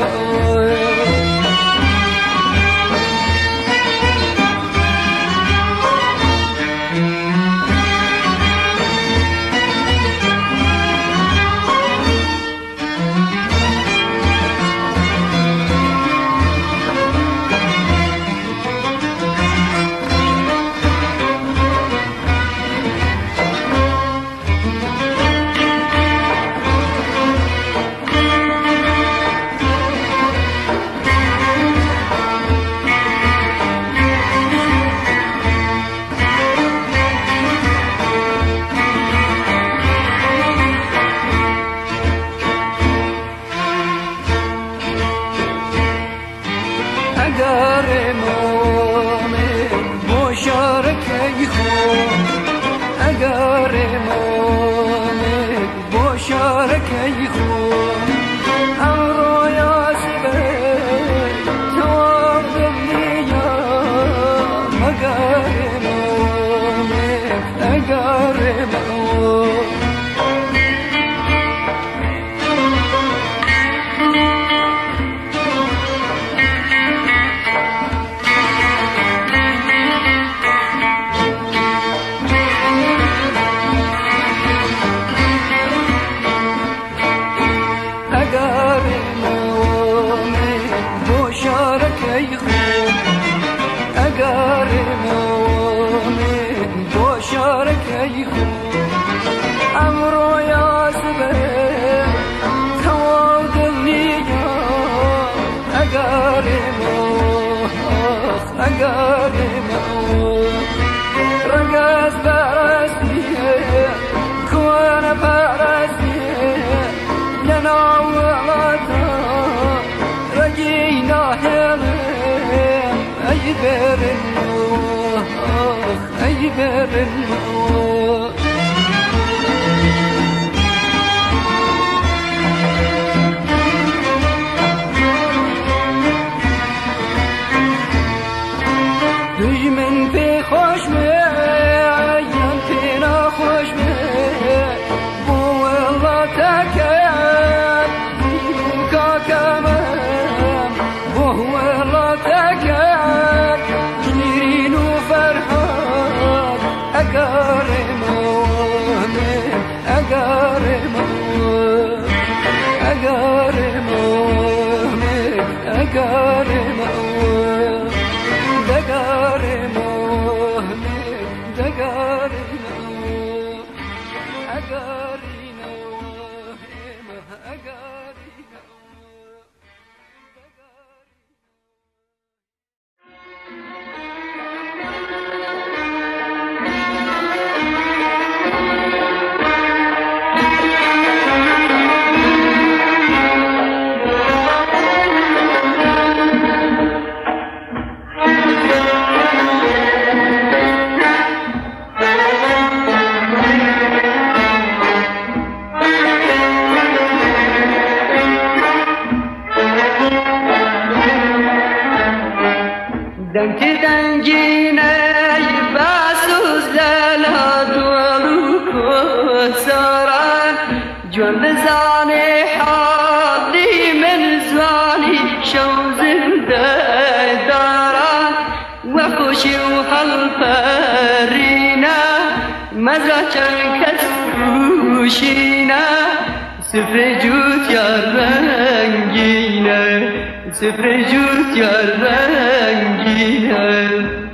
سفرجوت يا رنگینه سفرجوت يا رنگینه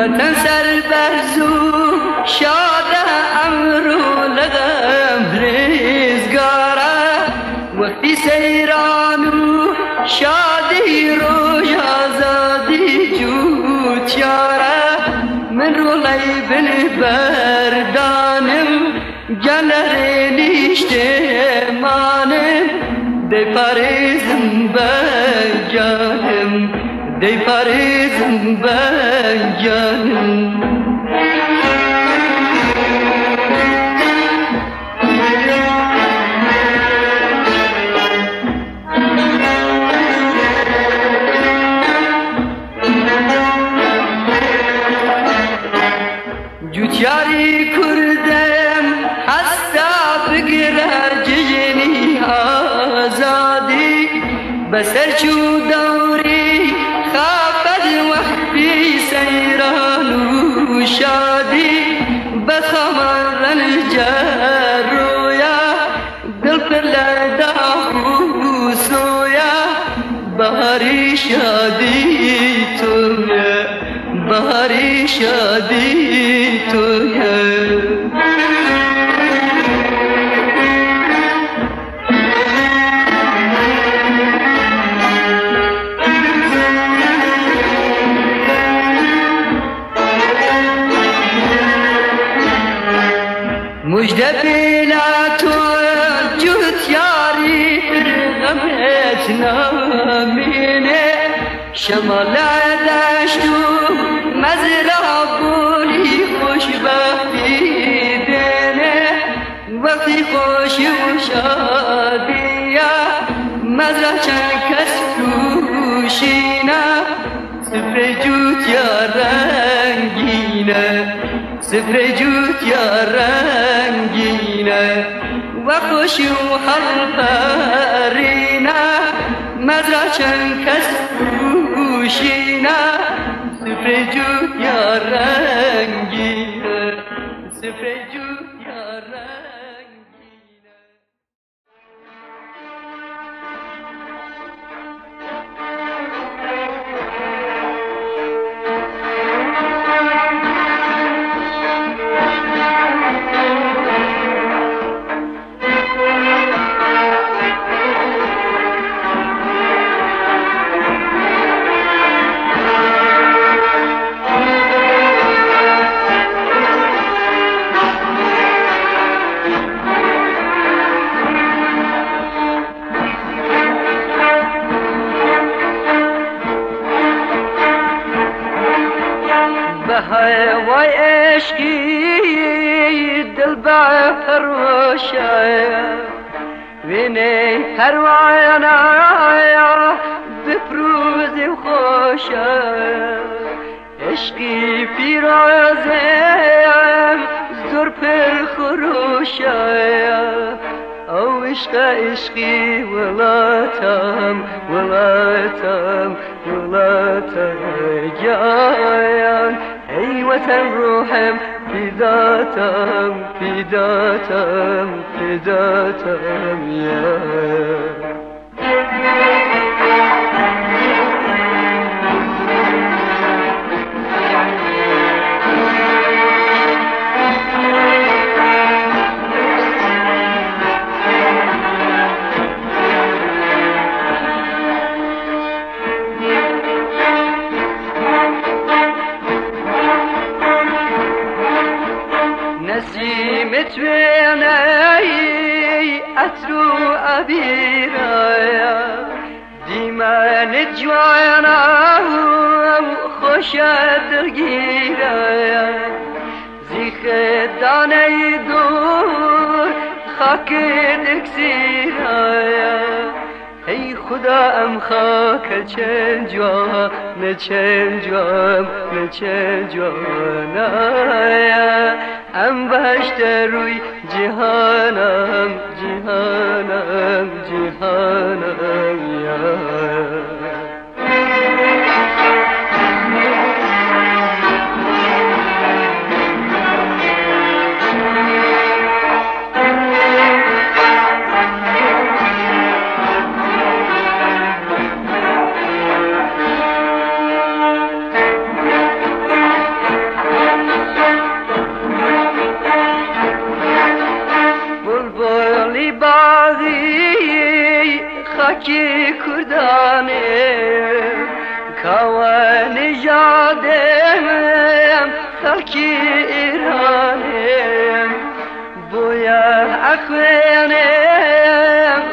وطن سر برزو شاد امرو لغم ریزگاره وقتی سیرانو شادی روش آزادی جوت یاره من رو لی بن بردانم گلر نیشته مانم دی پاریزم بجانم دی پاریزم بجانم جوتیاری کردم هستا بگره ججنی آزادی بسر چو دوری خافد وقتی سیران و شادی بخمرن جرویا دل پر لدا خوصویا بهاری شادی تویا بهاری شادی تویا مجد بلا تو جوت یاری غمت نامینه شمال دشتو مزرعه خوشبختی دنه وقتی خوش و شادیه مزرعه چند کس روشینه سفر جوت یا رنگینه سفر جوت یا رنگینه و خوش و حرفرینه مزرعه چند کس روشینه سفر جوت یا رنگینه سفر جوت یا رنگینه وای عشقی دل با پروشه وینه پروانه بپروز خوشه عشقی پیرازم زور پر خروشه او عشق عشقی ولاتم ولاتم ولاتم جاyan ey vatan ruhum fidatam fidatam fidatam ya نسیمت وینایی اترو عبیرایا دیمان جوانا خوش درگیرایا زیخ دانه دور خاک دکسیرایا ای خدا ام خاک چند جوان نه چند جوان نه چند جوانایا ام بهشت روی جهانم جهانم جهانم یا کاوان جادم خلکی ایرانم بویا اخوانم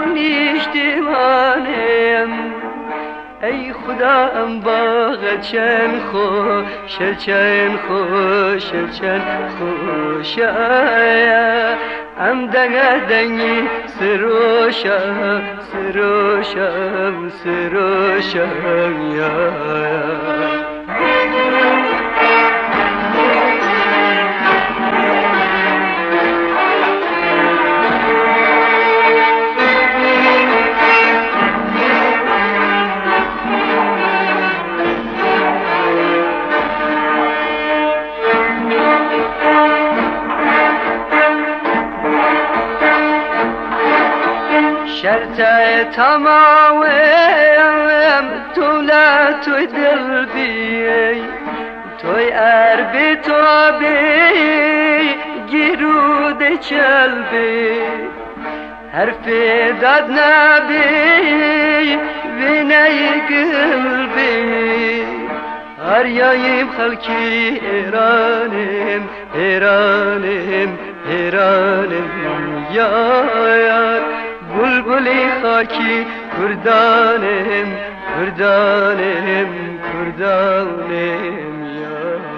بونیشتمانم ای خدا ام باغ چن خوش چن خوش چن خوش ام دنگ دنگی سروشم سروشم سروشم یا شرط تمامم تو لا توی دل بی توی اربی تو بی گیرود چل بی حرف داد نبی وینای قلبی آریاییم خلکی ایرانم ایرانم ایرانم یا یار بلبلی خاکی کردانم کردانم کردانم یا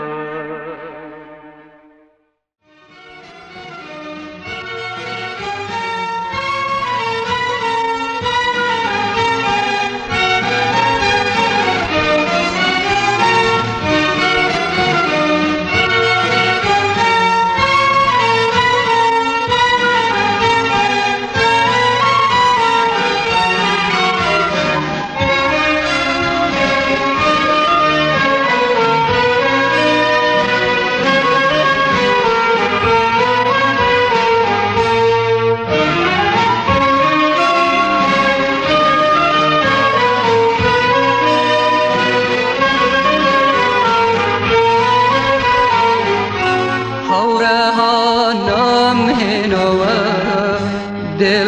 دل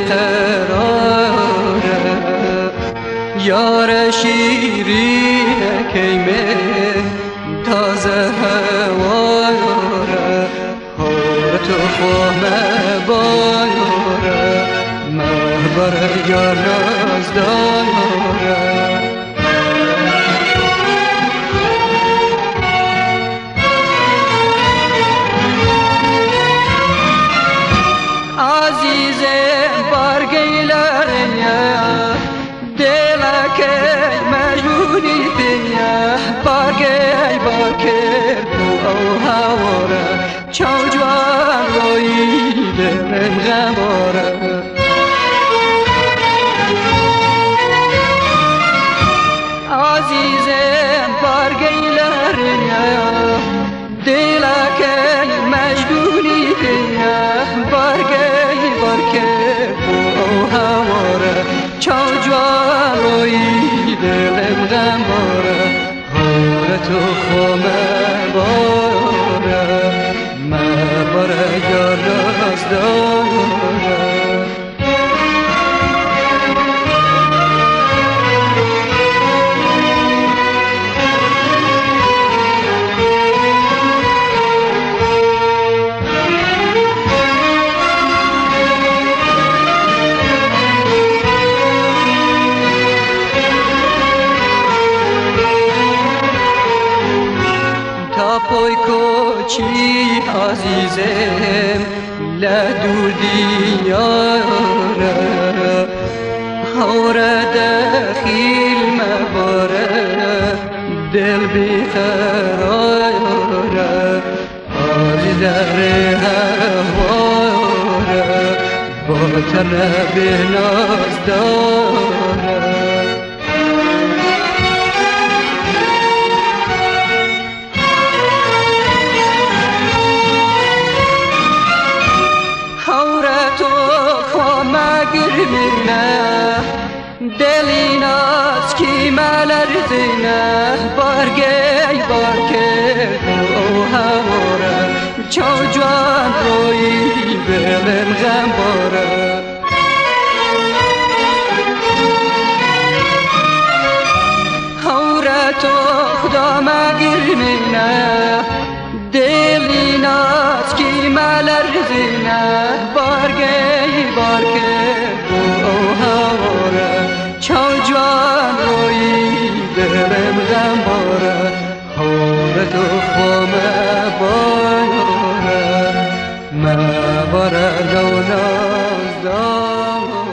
بیقراره یار شیرین کیمه تازه هوایاره هر تو خواه بایاره محبر یار نازدایاره چون جوان روی دلم غماره عزیزم بارگیلرنیا دلکه مشغولی دنیا بارگی بارکه او هواره چون جوان روی دلم غماره هر تو خومه باره محبره یار نازداره پای کوچی عزیزم لدور دیاره هوره دخیل مباره دل بیقراره عزیز در هواره با طرب ناز داره دلی ناز کی ملرزینه بارگی بارکه او هواره چون جوان روی دلم غمباره
تو خدا مگرمینه دلینات کی ملرزینه بارگی بارگی او هواره چو جوان روی دلم غمباره هوره تو خوامه باره مباره لوناز داره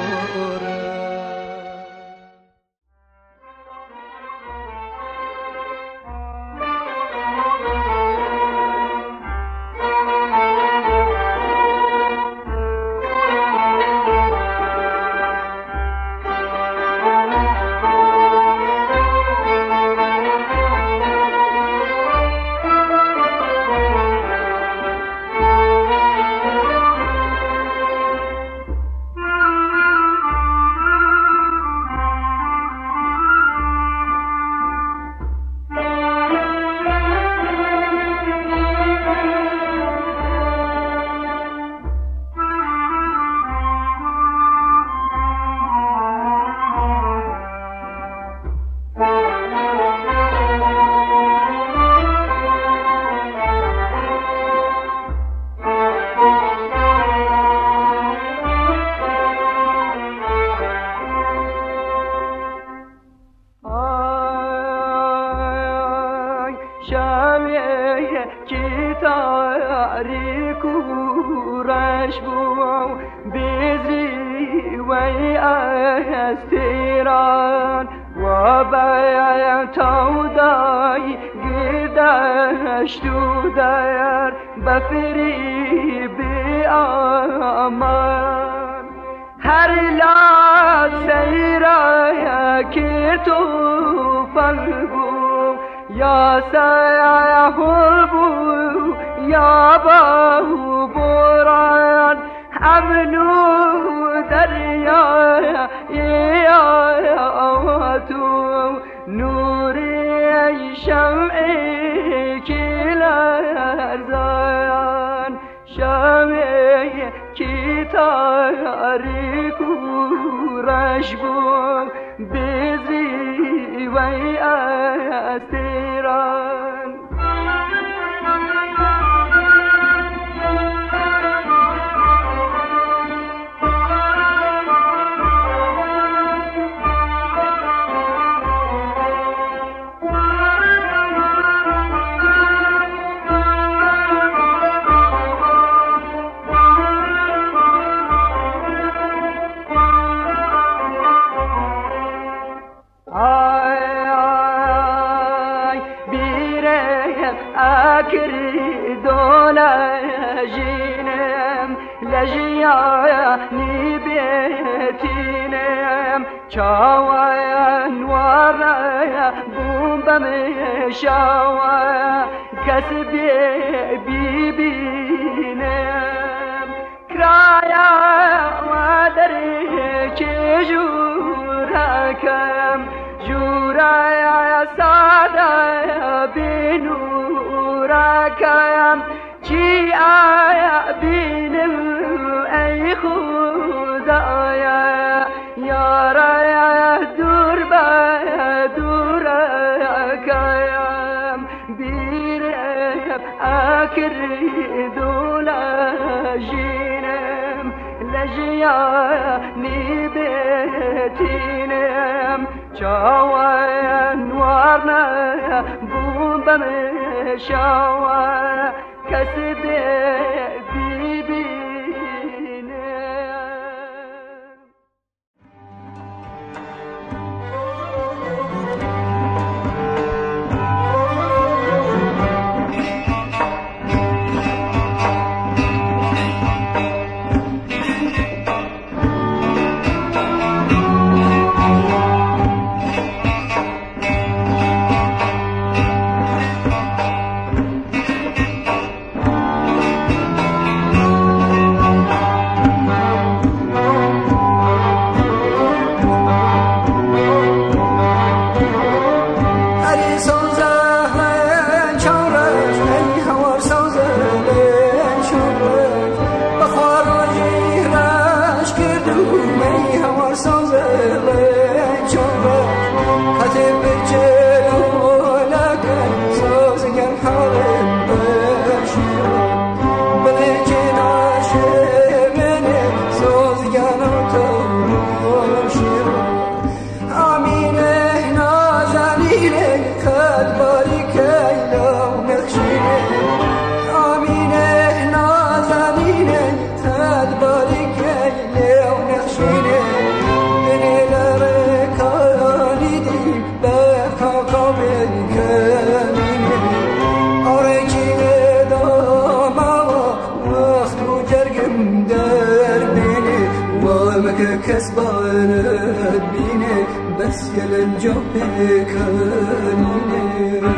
کس باید بینه بس یلنجا بکنینه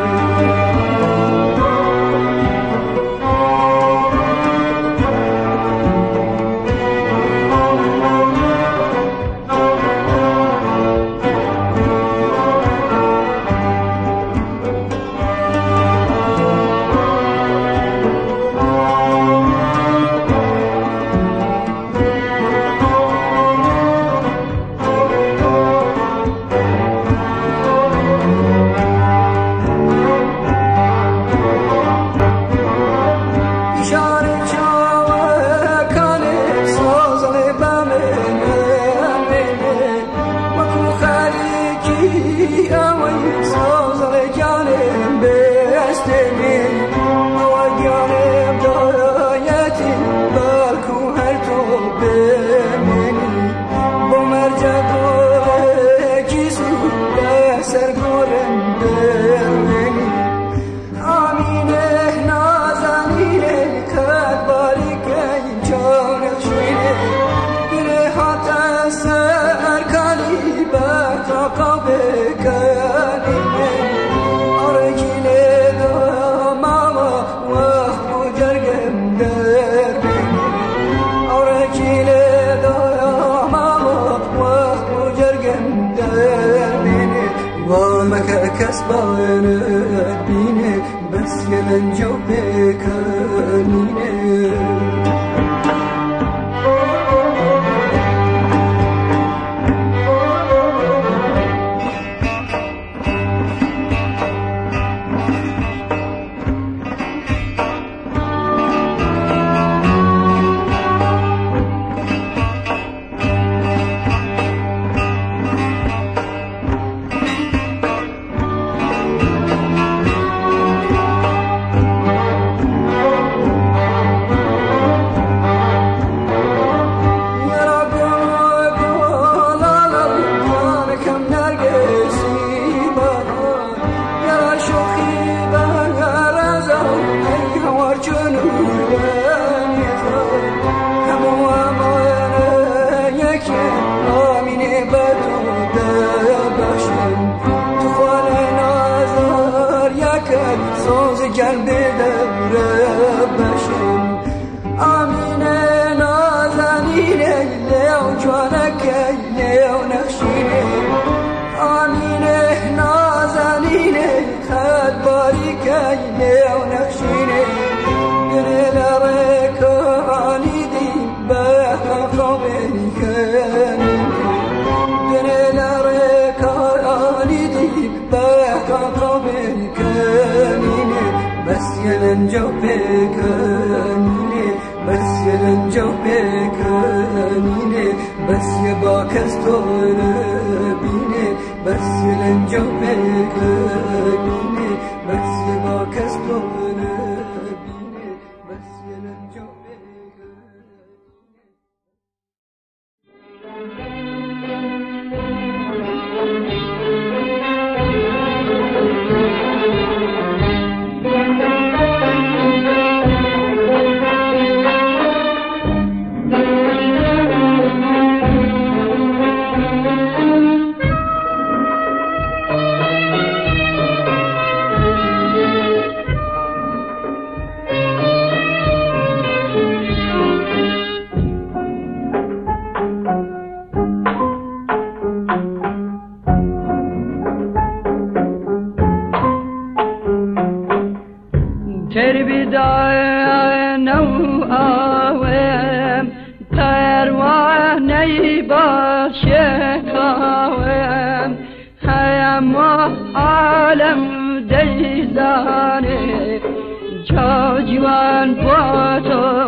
کس باید بینه بس یلنجا بکنینه گل بدور بشم آمینه نازنینه لیو جوانکه لیو نخشینه آمینه نازنینه خد باریکه لیو نخشینه گل رکانی دی بخ خوابی کنینه گل رکانی دی بخ خوابی کنینه بس یلنجا بکنینه بس یلنجا بکنینه بس یه با کس تو بینه بس یلنجا بکنینه بس یه با کس تو بینه بس یلنجا
جوان با تو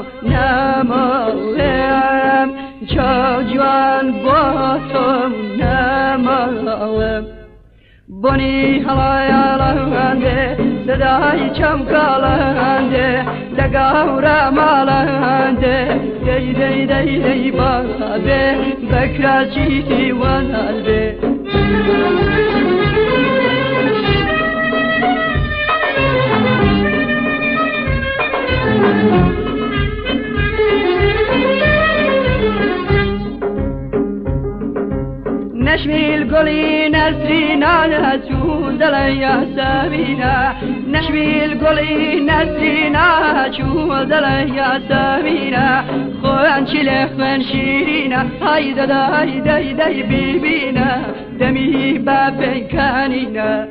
نمالم جوان با تو نمالم بنی حلایالنده صدای چمکالنده لگاورا مالنده دی دی دی دی باده بکراچی وانده وانا چون دل یاسمینا نشوی الگلی نسینا چون دل یاسمینا خوان چله خوان شیرینا هایدا دای دای دای بیبینا دمی با پیکانینا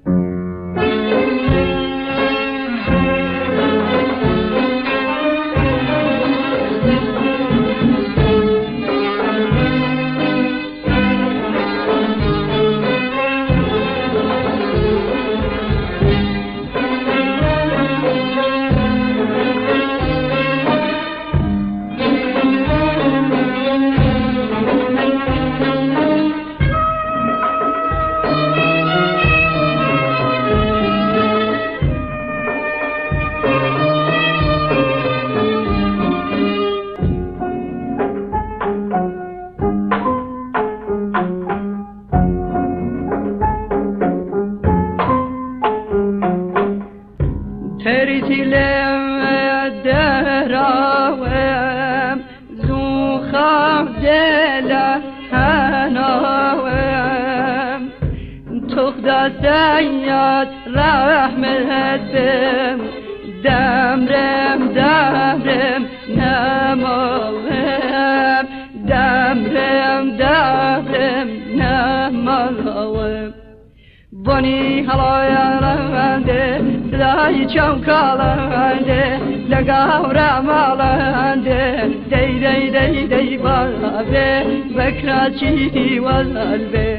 تريتي لم دراوم زوخام دلا هناوم تخدا سياد رحمتم دمرم دمرم نماوم دمرم دمرم نماوم بني هلايا رنده صدای چمکالنده لگاورا مالنده دی دی دی دی بالبه بکراچی والبه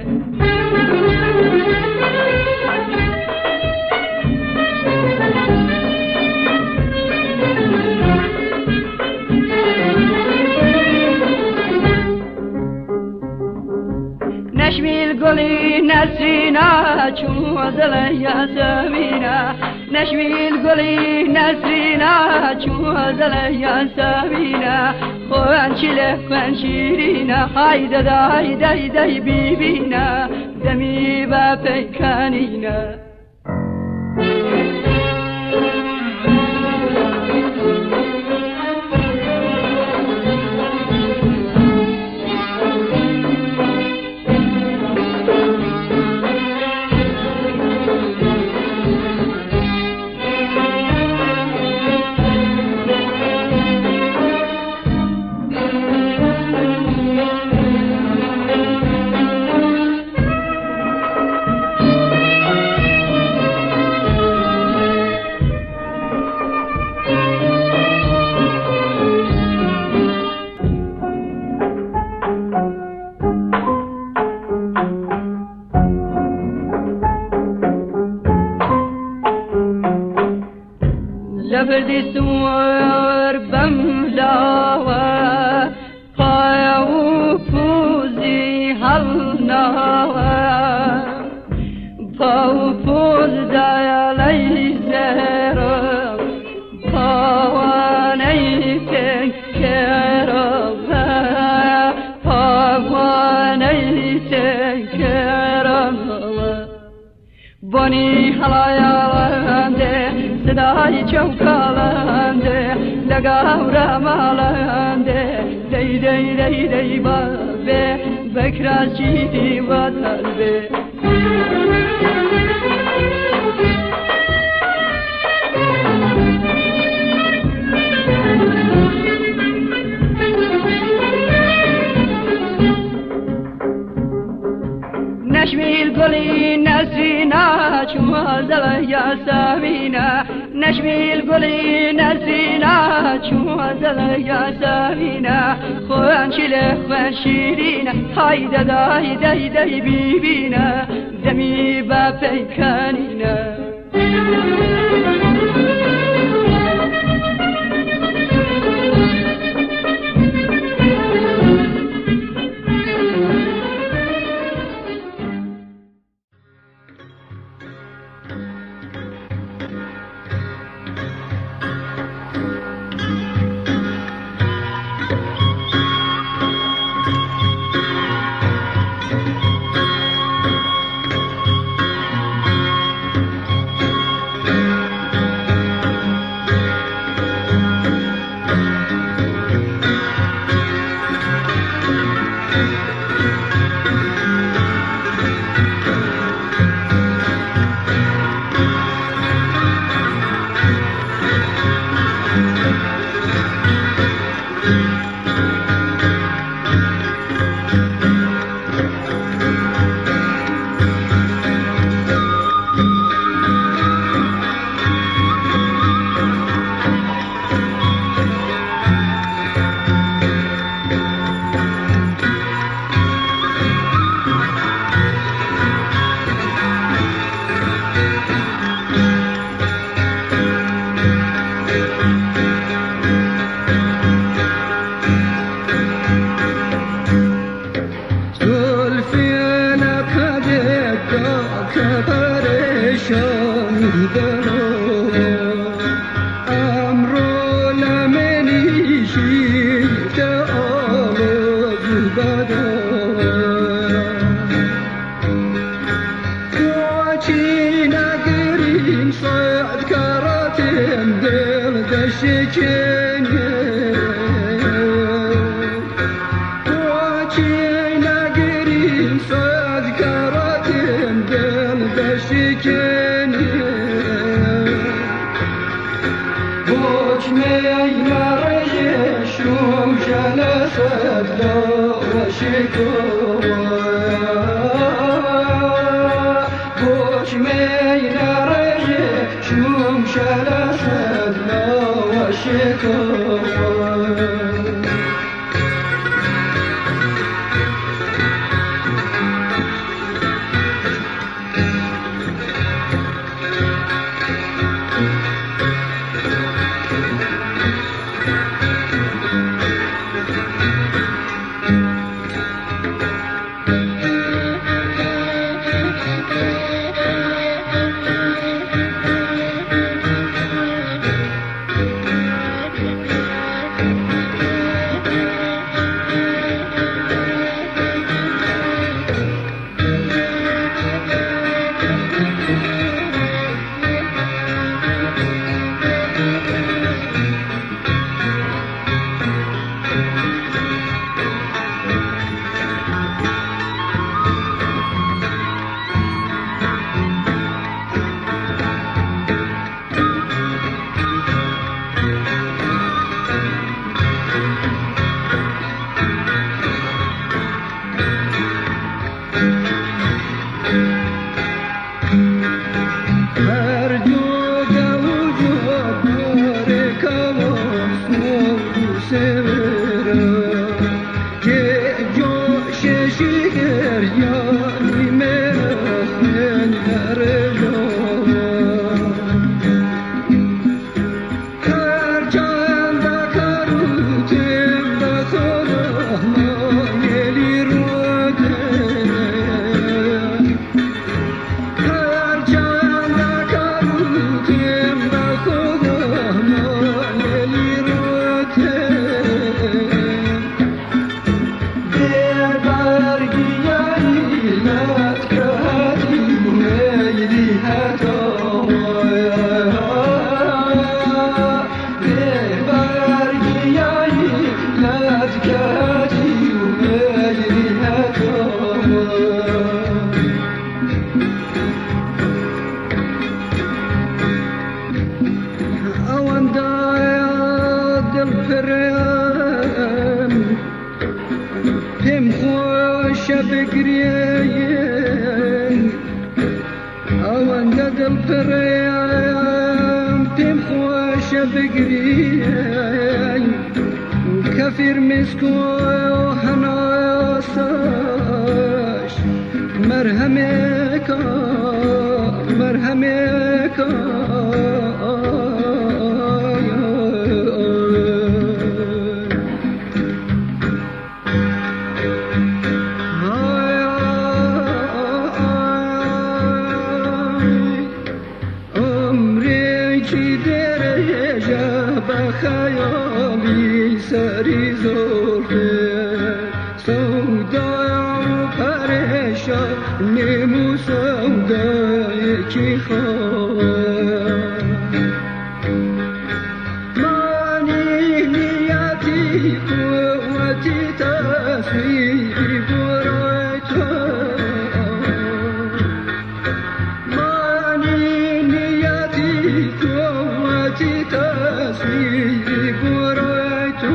نشوی الگلی نسینا چون دل یاسمینا نشوی الگلی نسینا چون دل یاسمینا خوان چله خوان شیرینا هایدا دای دای دای بیبینا دمی با پیکانینا لبردي سوار بملاوة قايا وفوزي هالناوة فوفوز دايا ليزيرو فوانيتن كربا فوانيتن كربا بني هلايا رنده صدای چوکالنده لگاورا مالنده دی دی دی دی بالبه بکراچی والبه نشوی الگلی نسینا چون دل یاسمینا نشوی الگلی نسینا چون دل یاسمینا خوان چله خوان شیرینا هایدا دای دای دای بیبینا دمی با پیکانینا
پریشانی دارم امرو لمنی شیفت آرزو بدارم کوچی نگریم صد کراتم دل دشکنه کوچی نگریم صد کراتم دل دشکنه بوچمی مرششم جلسد لاشکو بوچمی مرششم جلسد لاشکو
كفير مسكو هنا ساش مرهمك مرهمك خیالی سری زلفه سودای و پریشان نمو سودای کی خواه مانی نیتی قوتی تصویری برای تو مانی نیتی قوتی تصویری برای تو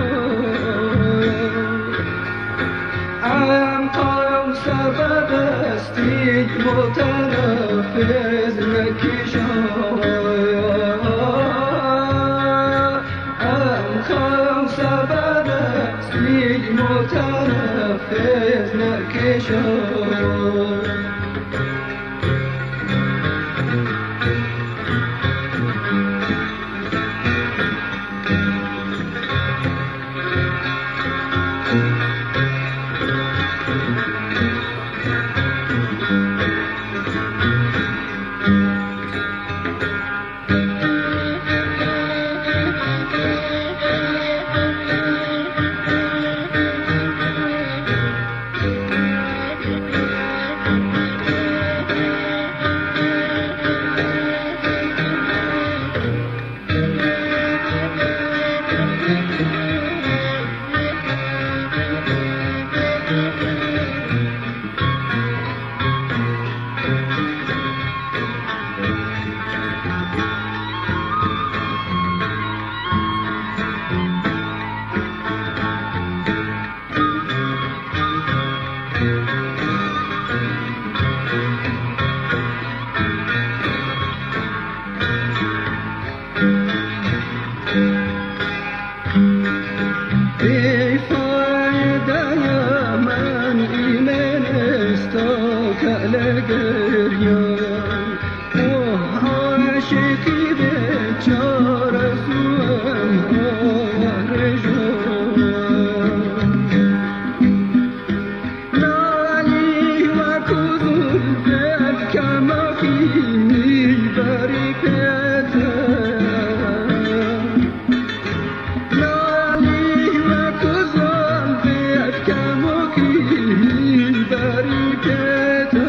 ام قام سبب استی متنفذ نکشان ام قام سبب استی متنفذ نکشان عاشقی بیچاره سوم آرزوم نالی و کدوم بیت کماکی میبری پیته نالی و کدوم بیت کماکی میبری پیته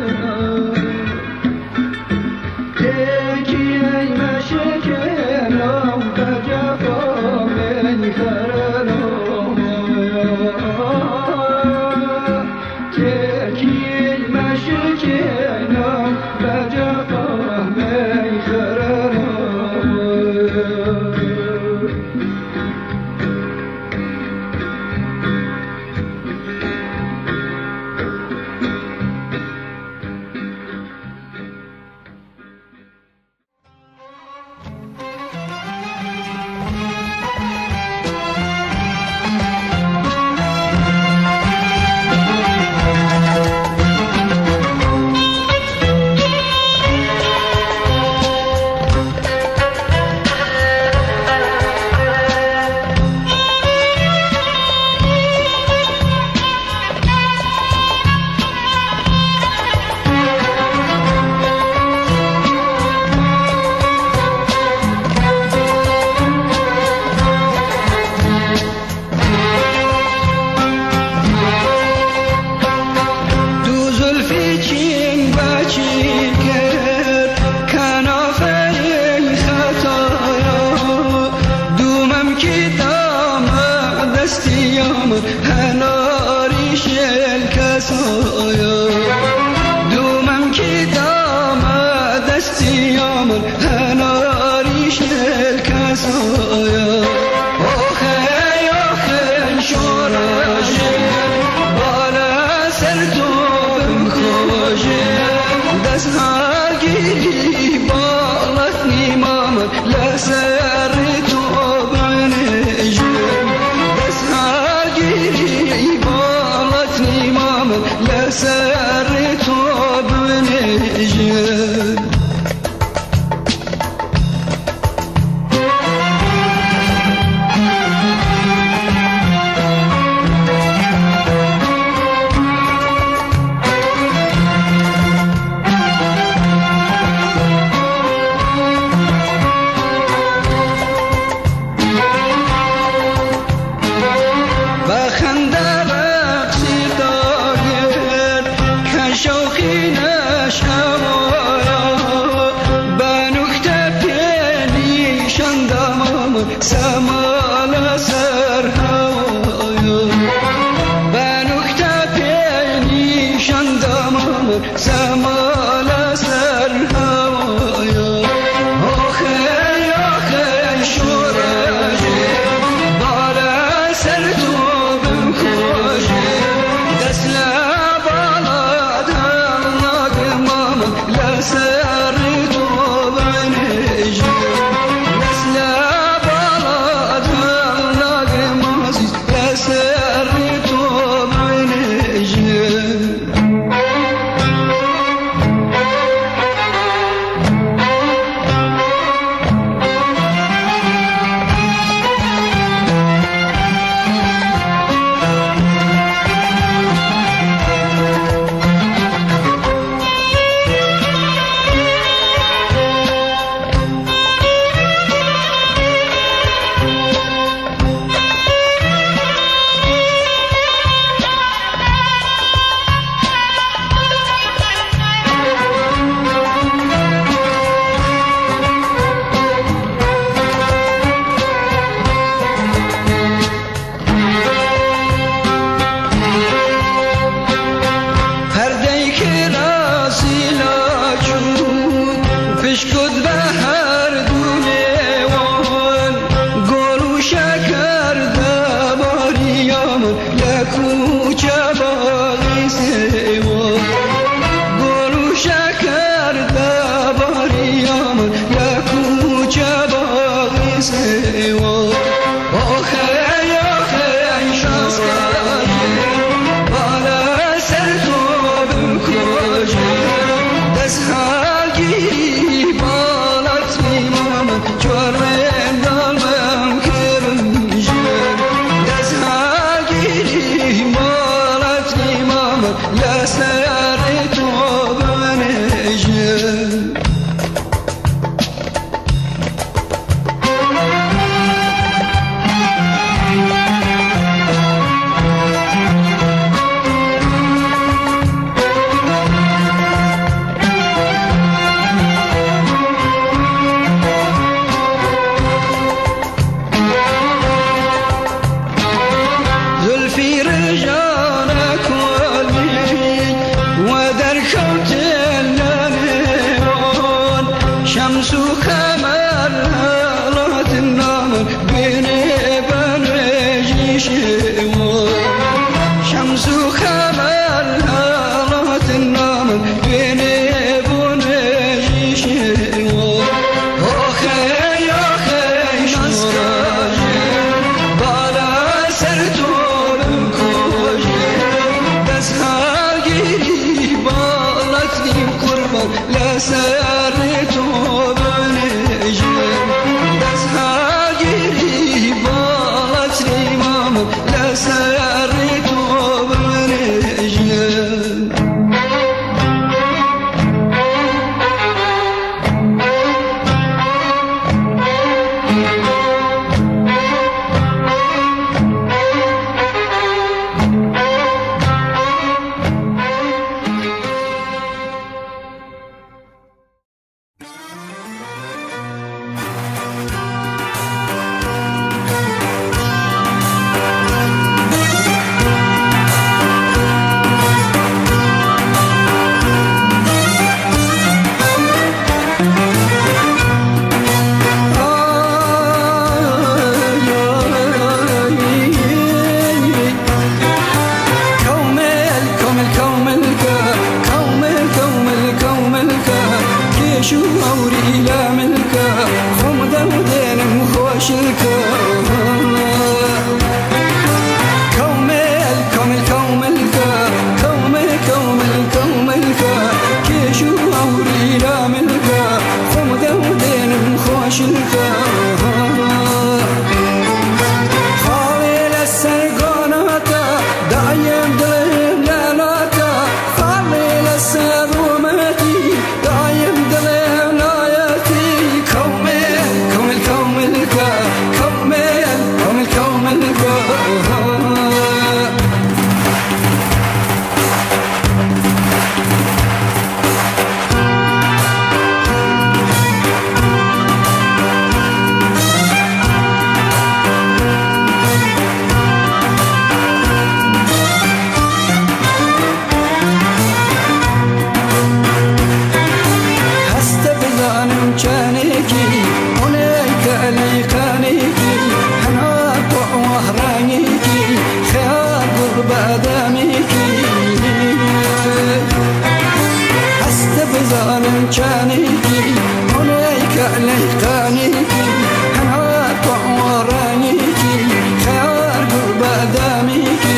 تکی ای مشکنم بجفا من خرنم تکی ای مشکنم بجفا من خرنم
از هرگی بالا أوري لا ملكا خمدة ودين مخوش الكا كومل كومل كومل كومل كومل كومل كيشو أوري لا ملكا خمدة ودين مخوش الكا خالي للسرقاناتا دايم دلم لاناتا خالي للسروماتي دايم دلم لاياتي كومل كومل كومل كومل كومل كومل كانيكي هناك ليقانيكي أنا طورانيكي خيار قرب داميكي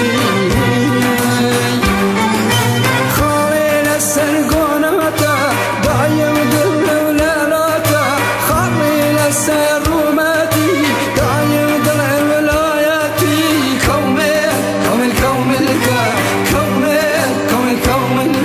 خالي للسرقوناتا دايم دل ولالاتا خالي للسروماتي دايم دل ولاياتي كومل كومل كومل كومل كومل كومل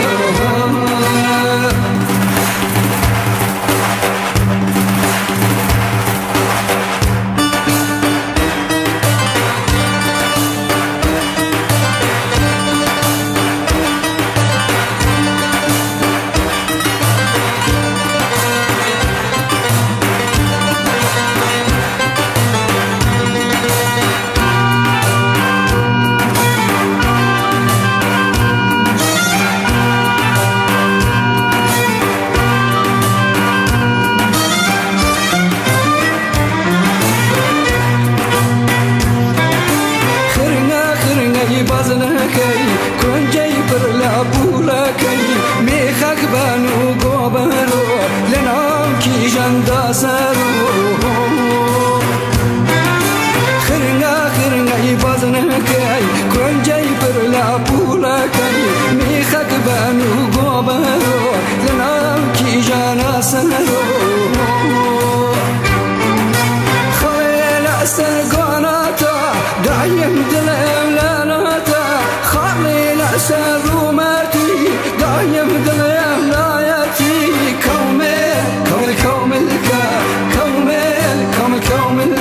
بازنكي كون جايبر لابولكي ميخك بانو قوبرو لنام كي جندا سرو خرنا خرنا بازنكي كون جايبر لابولكي ميخك بانو قوبرو لنام كي جانا سرو خليل استرقاناتا دايم دلم سروماتي دايم دلم لاياتي كومل كومل كومل كومل كومل كومل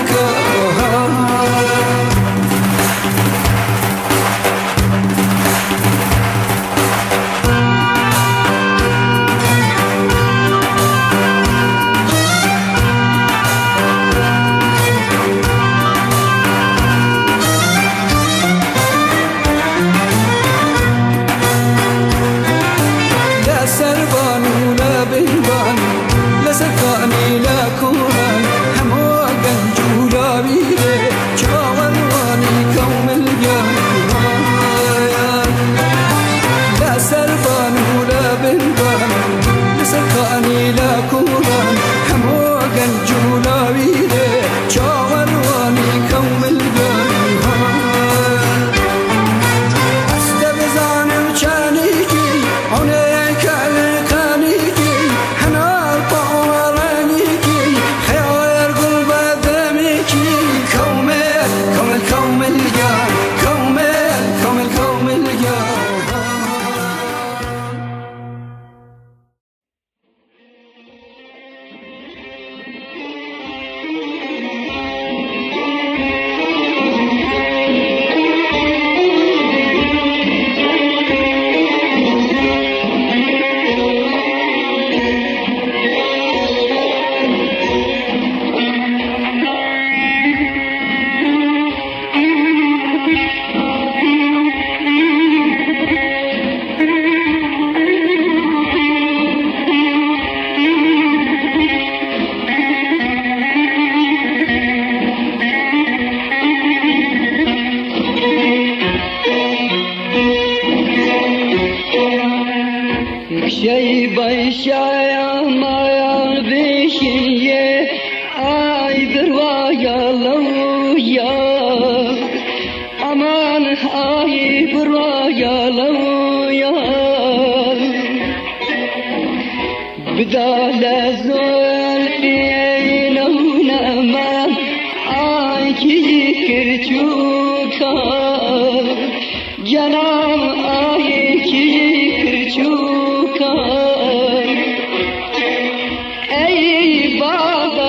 kırçuka canım ay kiri kırçuka ey bağda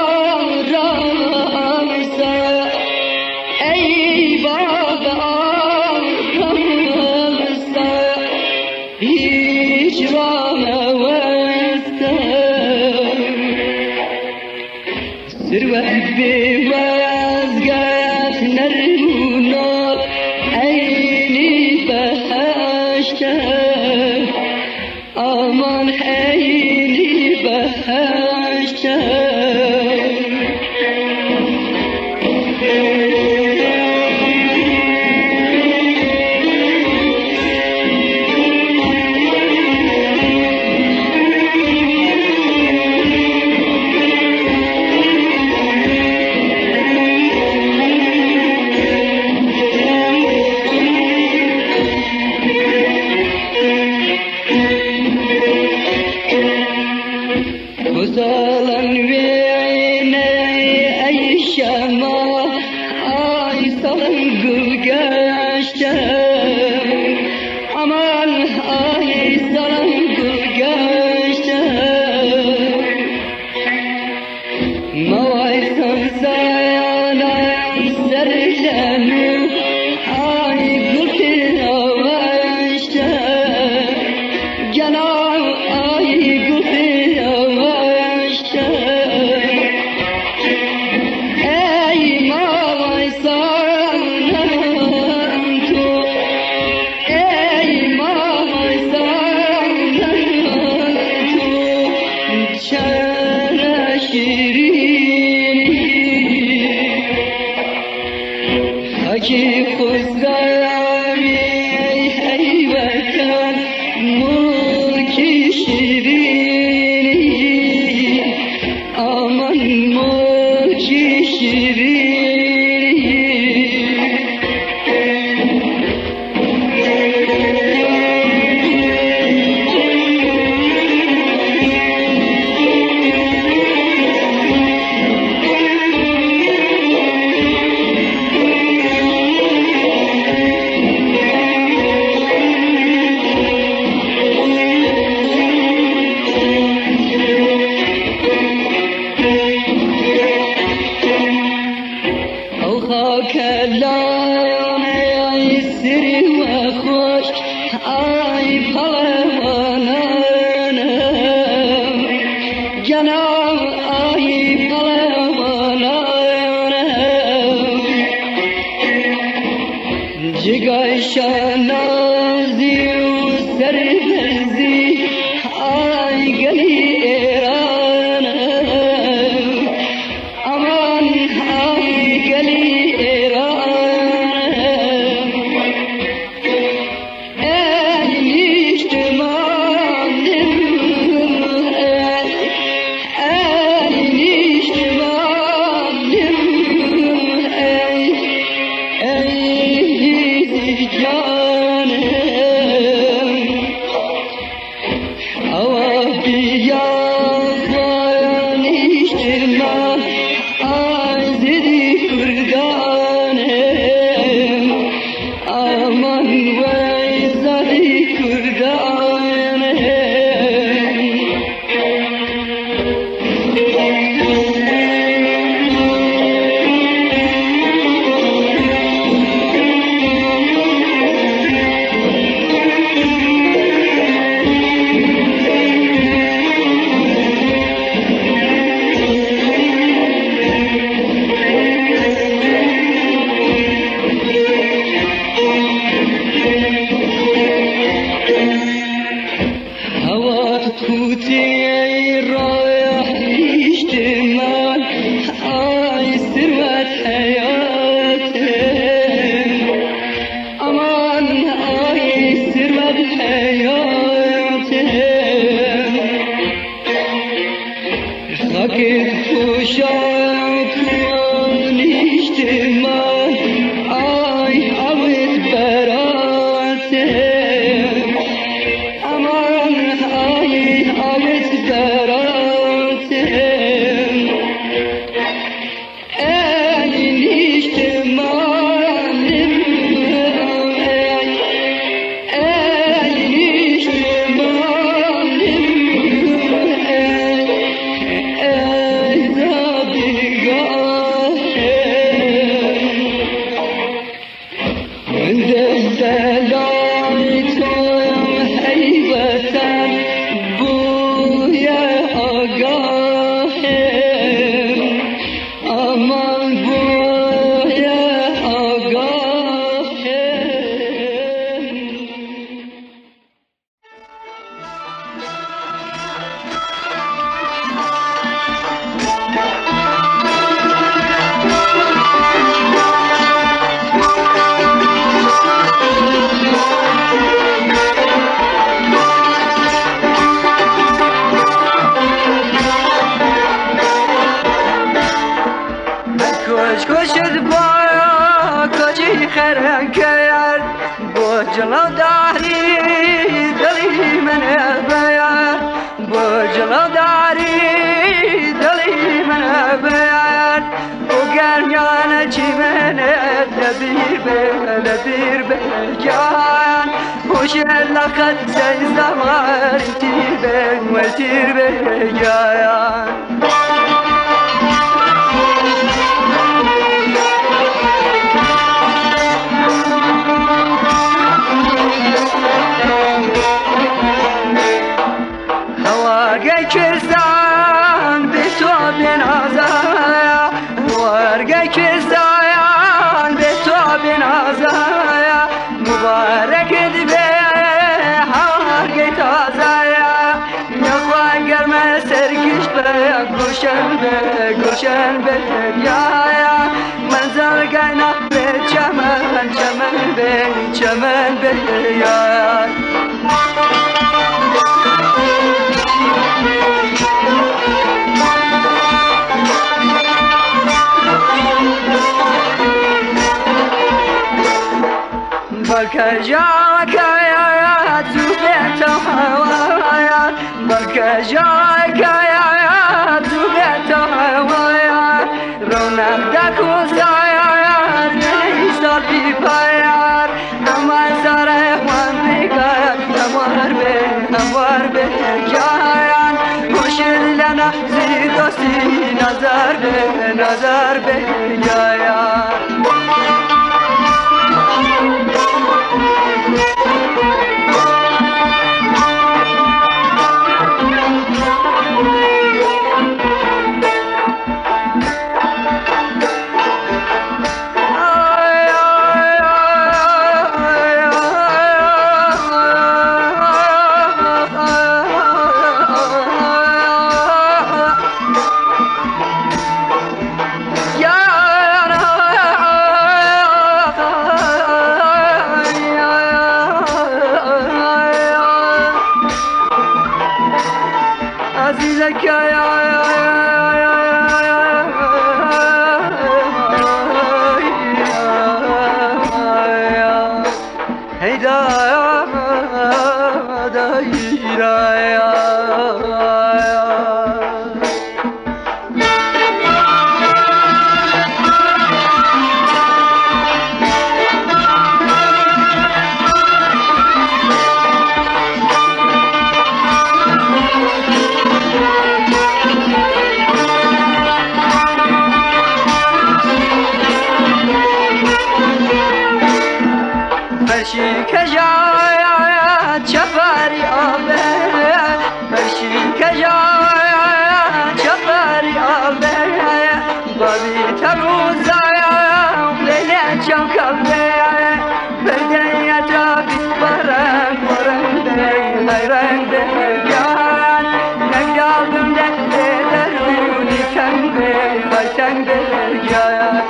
aramsa ey bağda aramsa hiç rameveste sirvet bivazgat neruna eyni beheşte aman eyni beheşte Uzalan veyne ey şema ay salın gülgeçte aman ay salın gülgeçte mavay sansayana serlenu ay gülgeçte canım ay gülgeçte Haki kuzgari ey vatan mulki şirini aman mulki şirini كلام أي سر وخوش أي بلوانا جنام أي بلوانا جگای شنازی و سربزی أي گلی ایران أمان أي گلی Ey işte
کشد با کجی خیرن کرد با جلو داری دلی من بیار با جلو داری دلی من بیار و گرمیان چی من دبیر به دبیر به جان خوش لقد زی زوار تیر به و تیر به جان کردن به تو بنازایا ورگه کردن به تو بنازایا مبارکت به هرگه تازایا نخواه گرم سرگیش به گوشن به گوشن به یایا منزل گینا به چمن چمن به چمن به یایا بلکه جا کیا تو بیت هوایا بلکه جا کیا تو بیت هوایا رونق دکوزایا نیستاد بی پیار اما سر خوان میگه اموار به اموار به جایان خوشل لنا زی دوستی نظر به نظر به جایان فرشی کجایا چپاری آبه فرشی کجایا چپاری آبه بابی تروزایا لیلی چم کبه بردی اترابی برن برن ده حیرن ده جان نگدالم ده درونی تنگ به های تنگ به جان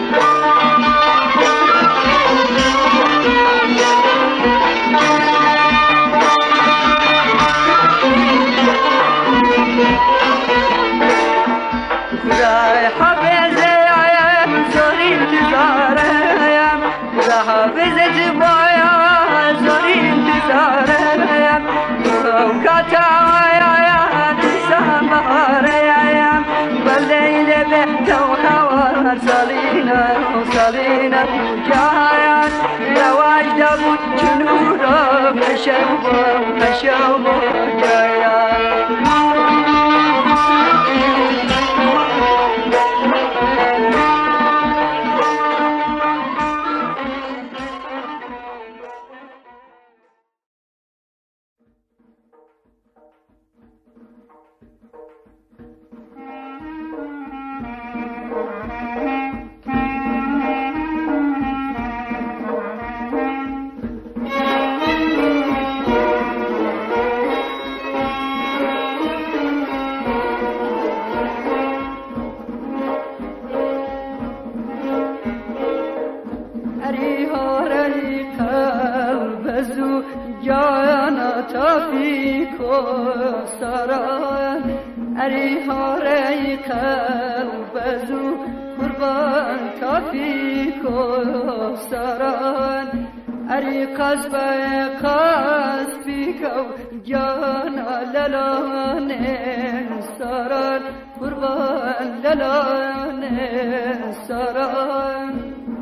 خدای حافظم زوری انتظارم خدا حافظت بایا زوری انتظارم تو کتایا دیسم بهارم بلیل به تو هوا سالینا سالینا جایان رواج دبود جنورا مشوبا مشوبا جایان اری هاره قلب زو قربان تافیک و سران اری قصب قصبی کو جانا للان سران قربان للان سران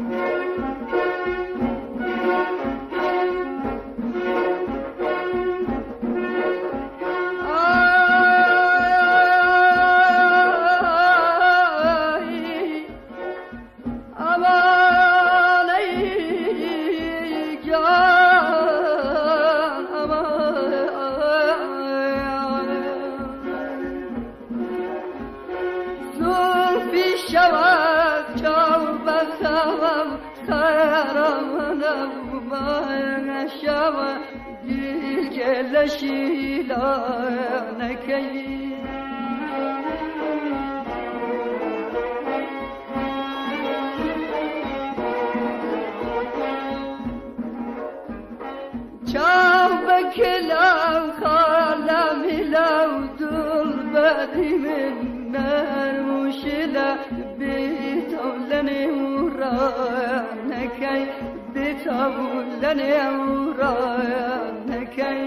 لشيلانكي شابك لو خالم لو دل بدي من نار وشلا بيتولني ورانكي بيتولني ورانكي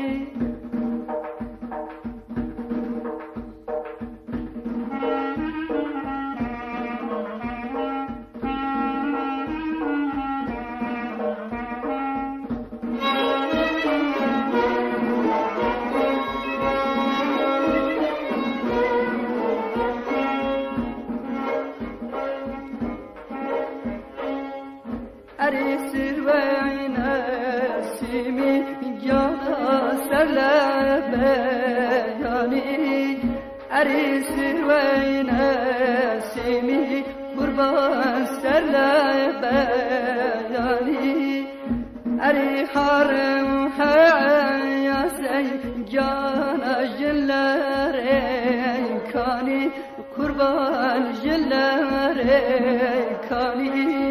أرسل وعينا سيمي جانا سلبياني أرسل وعينا سيمي قربان سلبياني أري حرم حيا سي جانا جلاري قربان جلاري كاني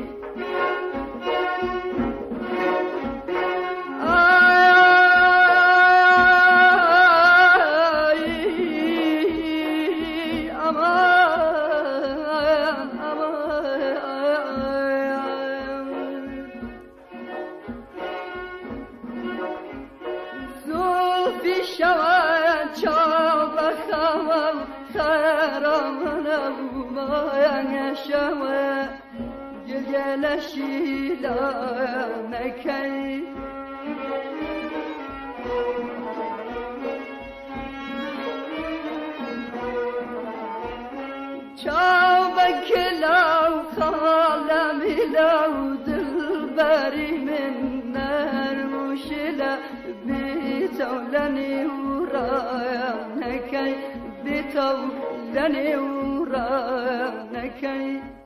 لشيلانكي شابك لو خالم لو دلبري من نار وشلا بيتولني ورانكي بيتولني ورانكي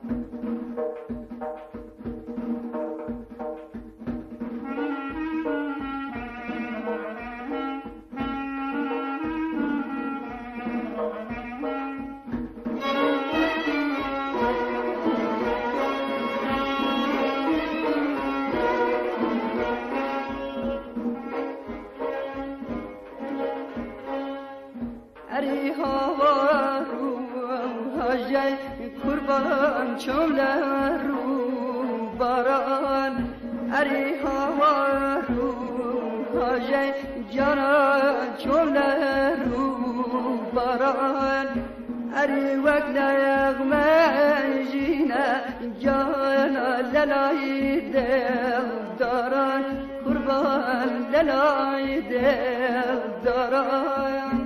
اری هوا رو هجای قربان چوله رو باران اری هوا رو هجای جانا چوله رو باران اری وقت یغمه جینا جانا للای دل داران قربان للای دل داران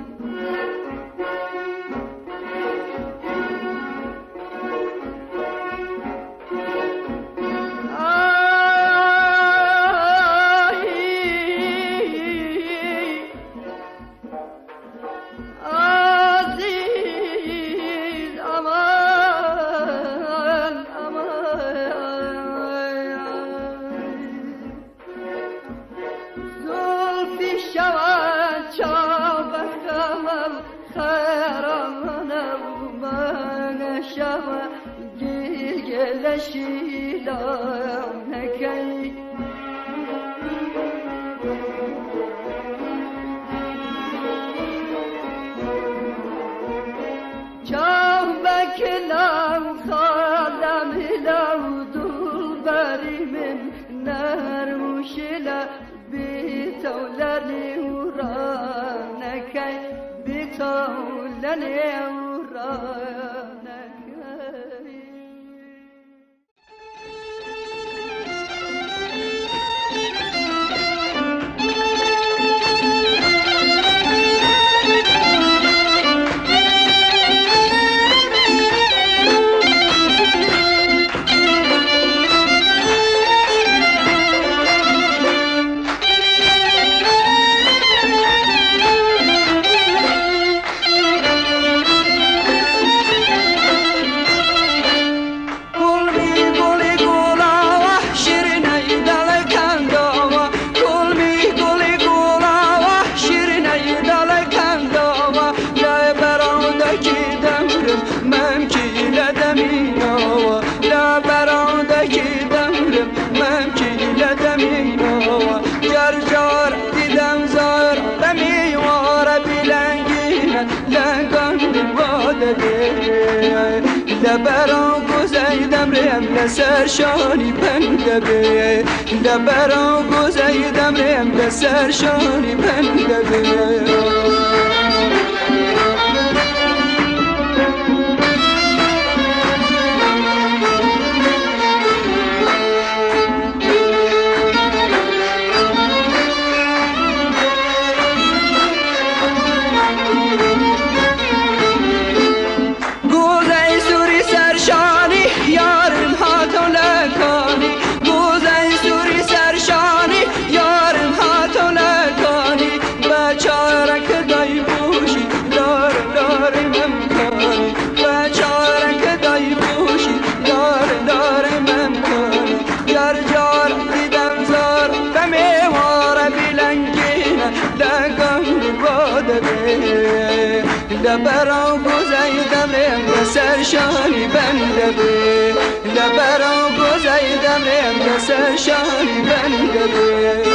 لشيلانكي شابك لو خالم
لبران گوزیدم ریم لسر شانی بنده بی لبران گوزیدم ریم لسر شانی بنده بی لبران گوزیدم ریم لسر شانی بنده بی لبران گوزیدم ریم لسر شانی بنده بی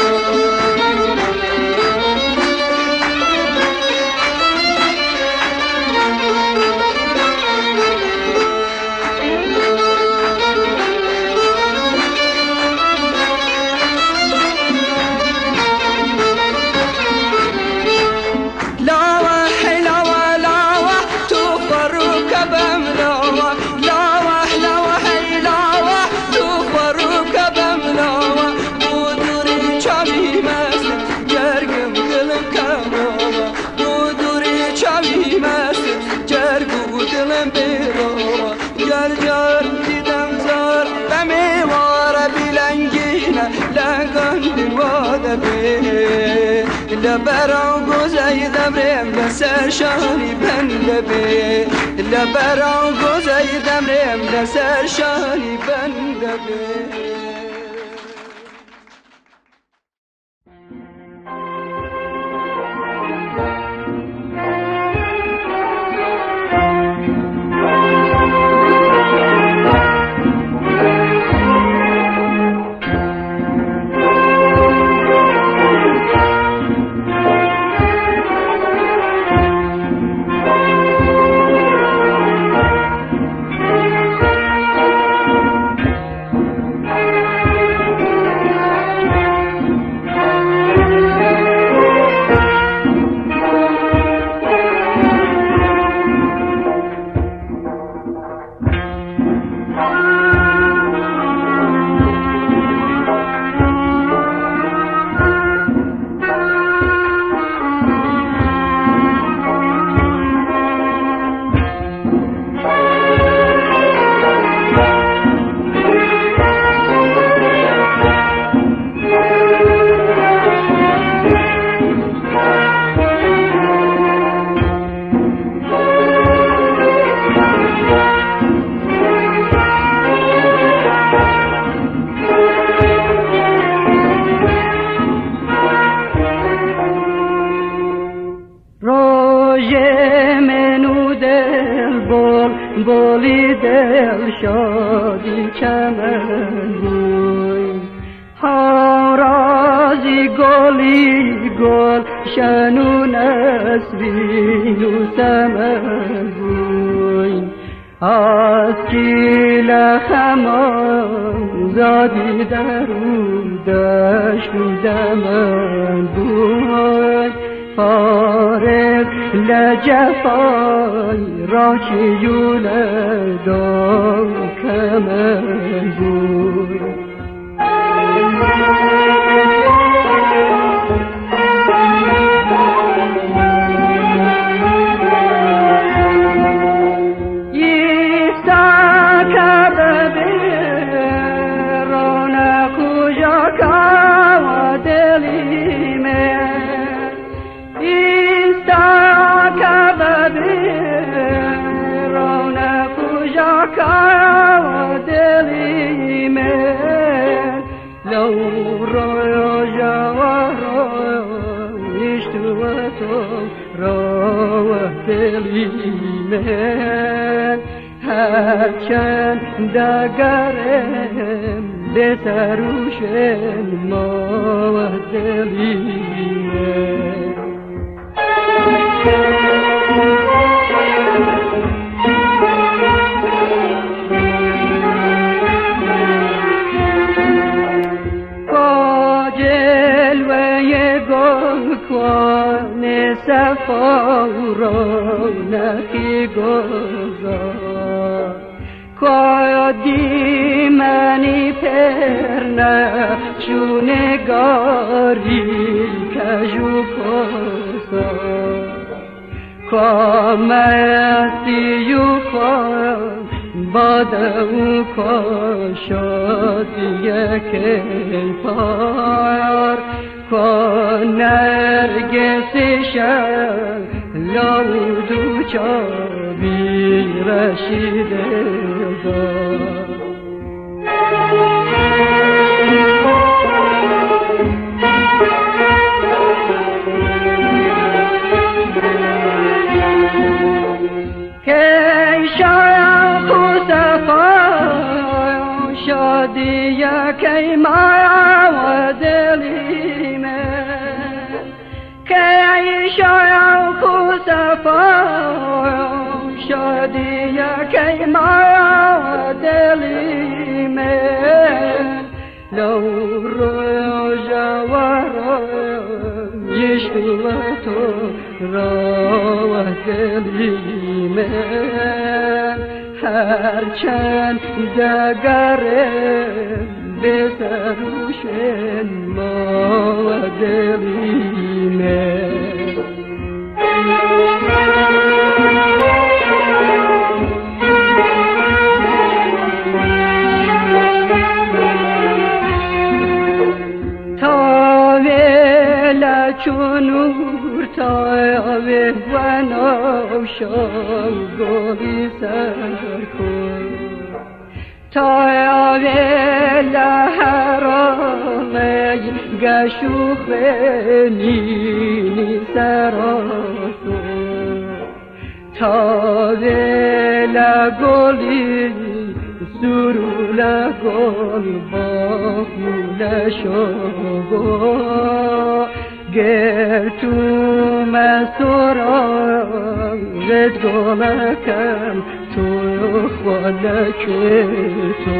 لبران گوزیدم ریم لسر شانی بنده بی لبران گوزیدم ریم لسر شانی بنده بی
بولی دل شادی چمن بوی هارازی گلی گل شنو نسرین و سمن بوی از کیل خمان زادی درون دشت و دمن بوی فارغ لجفای را چیونه دو کمگوی من هرچند دگرم به سروشن ما دلی من با جلوه گل کن صفا رونقی گذار کادی منی پرنه چونگاری کجو کسا کامستیو کن بادو کشاد یکی پار کن نرگسشم لودو چابی رشیده دار که شاید خصفا شادی یکی ما دلی من که شاید خصفا شادی یکی ما دلی من لو رو جوارا یشتوتو را دلی من هرچند دگرم به سروشن ما دلی من تاویل چونور تاویل و نوشان گوی سر کن تاویل حرامی گشوخ نینی سراسون تاویل گلی سرول گل باقول شبا گر تو مسورم رد گلکم تو خالک تو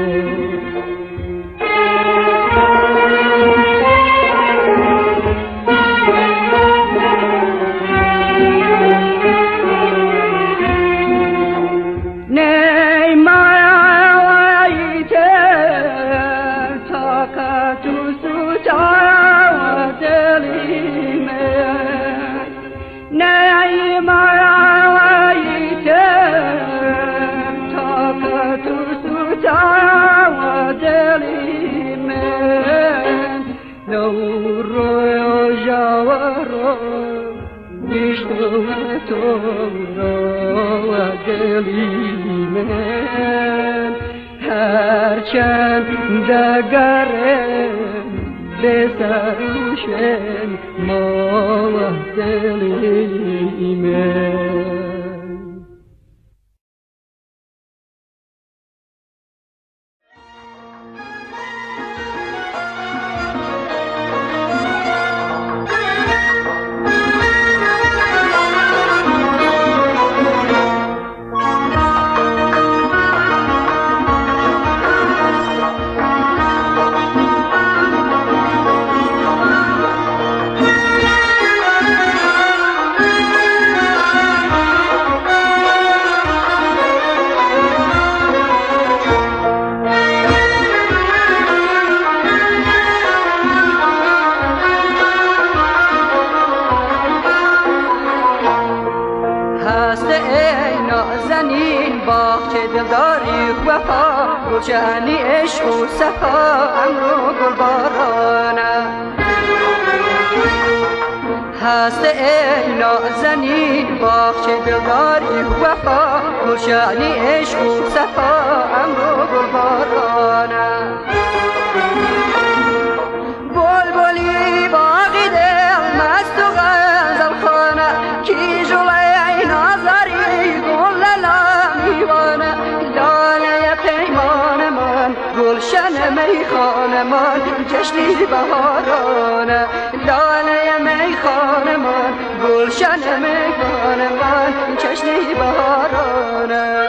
هرچند دگرم به سروشن ما دلی من
Thank you.
باغچه دلداری وفا گلشنی عشق و صفا امرو گل بارانه هست ای نازنین باغچه دلداری وفا گلشنی عشق و صفا امرو گل بارانه بلبلی باغی دل مست و غزل خانه کی جلوی نازاری گل لامیوانه لاله پیمان من گلشن میخانه من جشنی بهارانه لاله میخانه من گلشن میخانه من جشنی بهارانه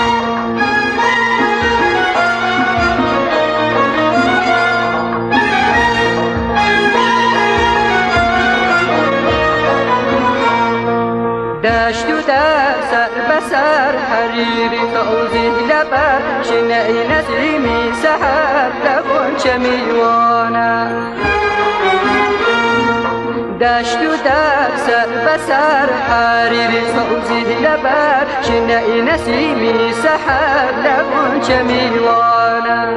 دشت و در سر بسر حریری توزی لبر شنعی نسیمی سحر لغنچه میوانه دشت و در سر بسر حریری توزی لبر شنعی نسیمی سحر لغنچه میوانه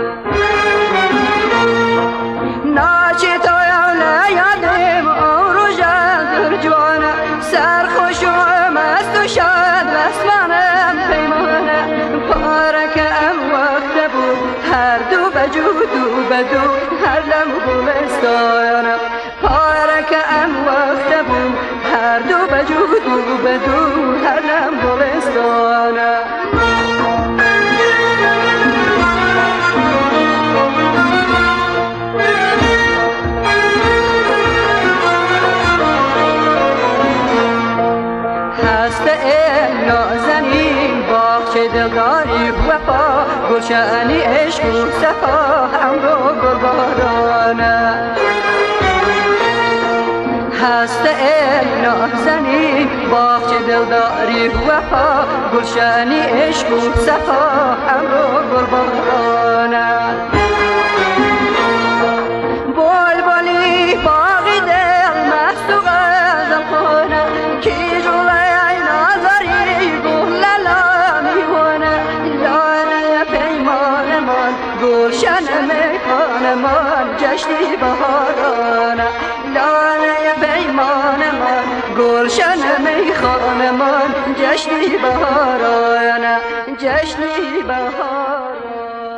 ناچی تو یادم آرو جندر جوانه سر خوش و مست و شاد وصلانم پیمانه پارکم وقت بود هر دو بجود و بدو هر لم گلستانه پارکم وقت بود هر دو بجود و بدو هر لم گلستانه دلداری وفا گلشنی عشق و صفا امرو گل بارانه هست ای نازنین باغچه دلداری وفا گلشنی عشق و صفا امرو گل بارانه بلبلی باغی دل مست و غزل خانه کی جلوی نازاری گل گلشن میخانه من جشنی بهارانه لاله پیمان من گلشن میخانه من جشنی بهارانه جشنی بهارانه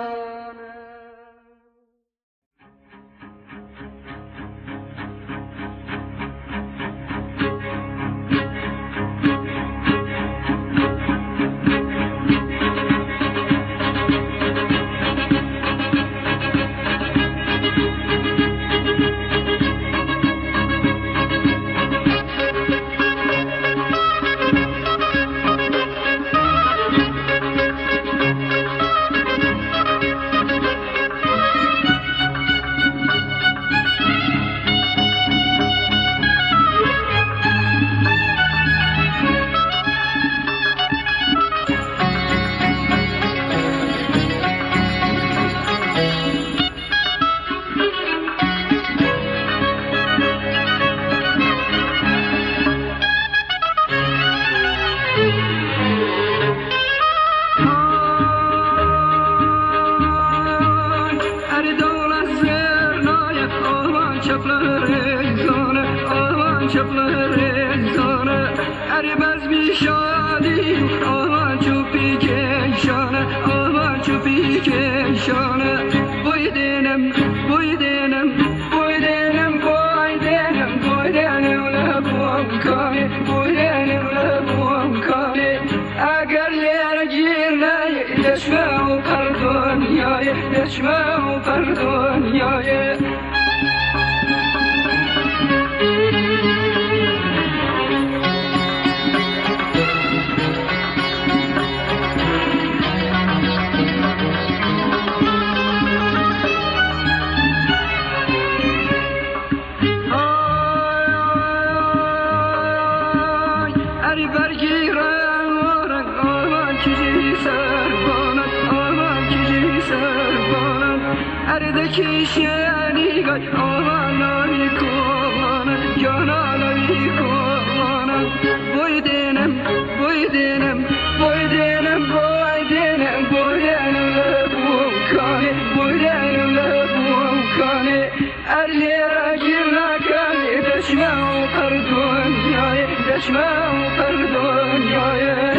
يشمع فرد يا Kişeni gay aman yıkılana canana yıkılana boy denem boy denem boy denem boy بودن لبوم کنه ارلی را گیر نکنه دشمه و پر دنیای دشمه و پر دنیای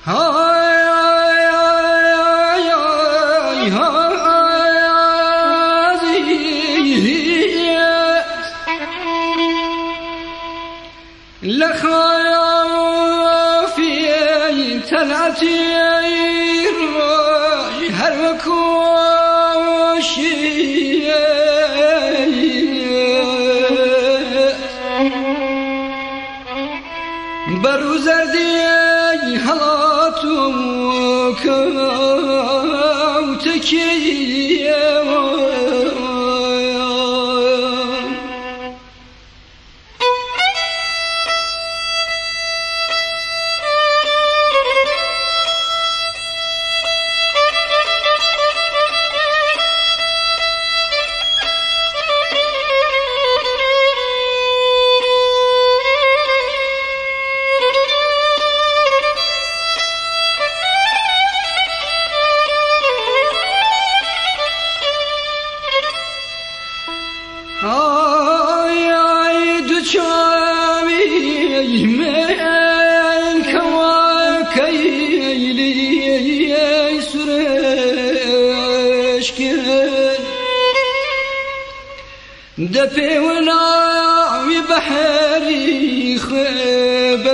دپی و ناوی بحری خب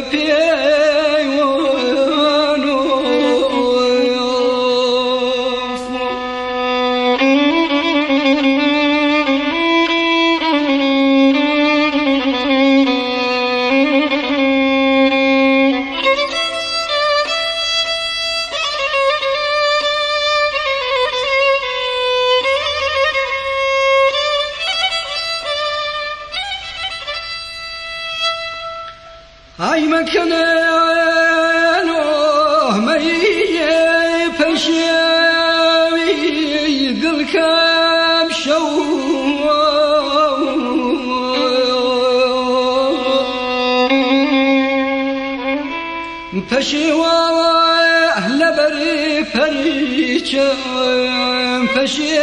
پیوانو ای مکنانو می پشوی دل کم شو پشوا لبری پریچم پشی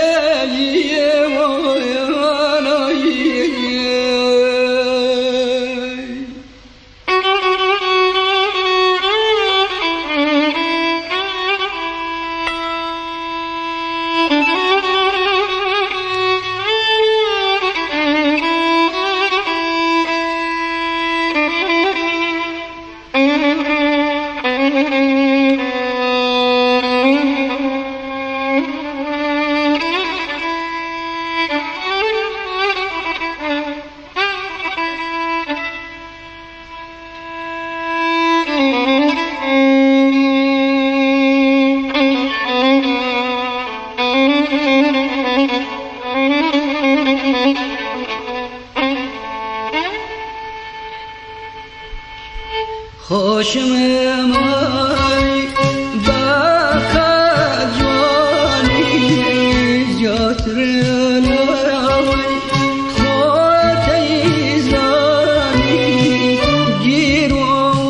خوشم مای باقا جوانی جاتر ناوی خود ایزانی گیر و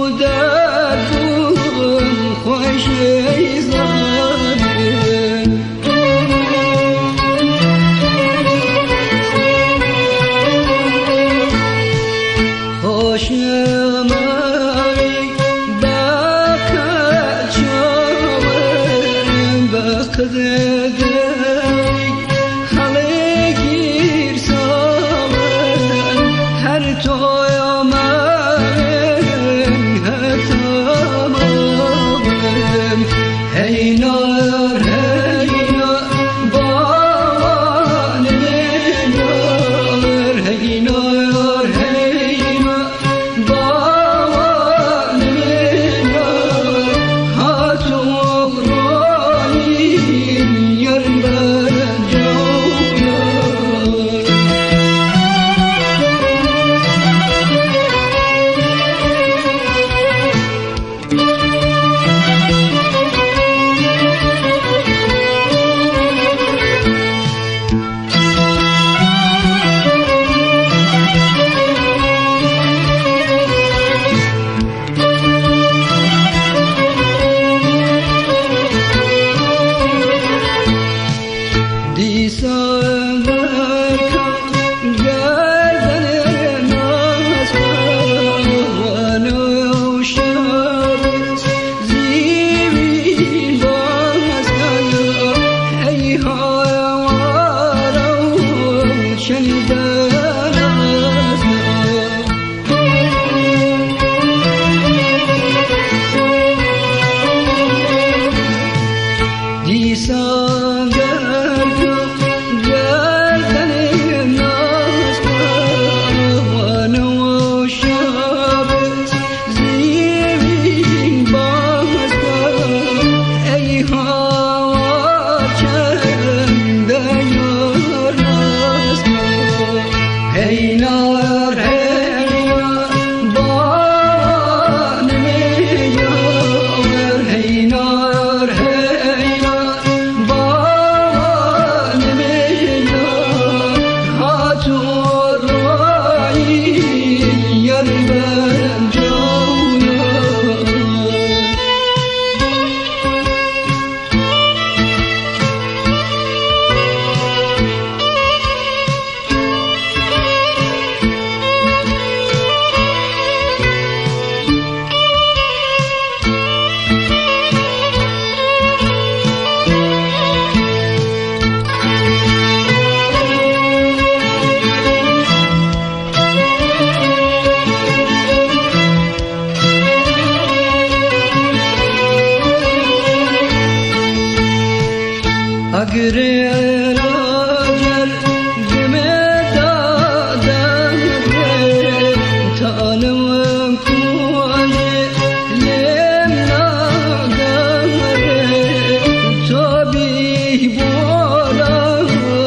دردون خوش ایزانی خوشم أقرر أجر بمداد تعلم كوني لمنا طبيب ولا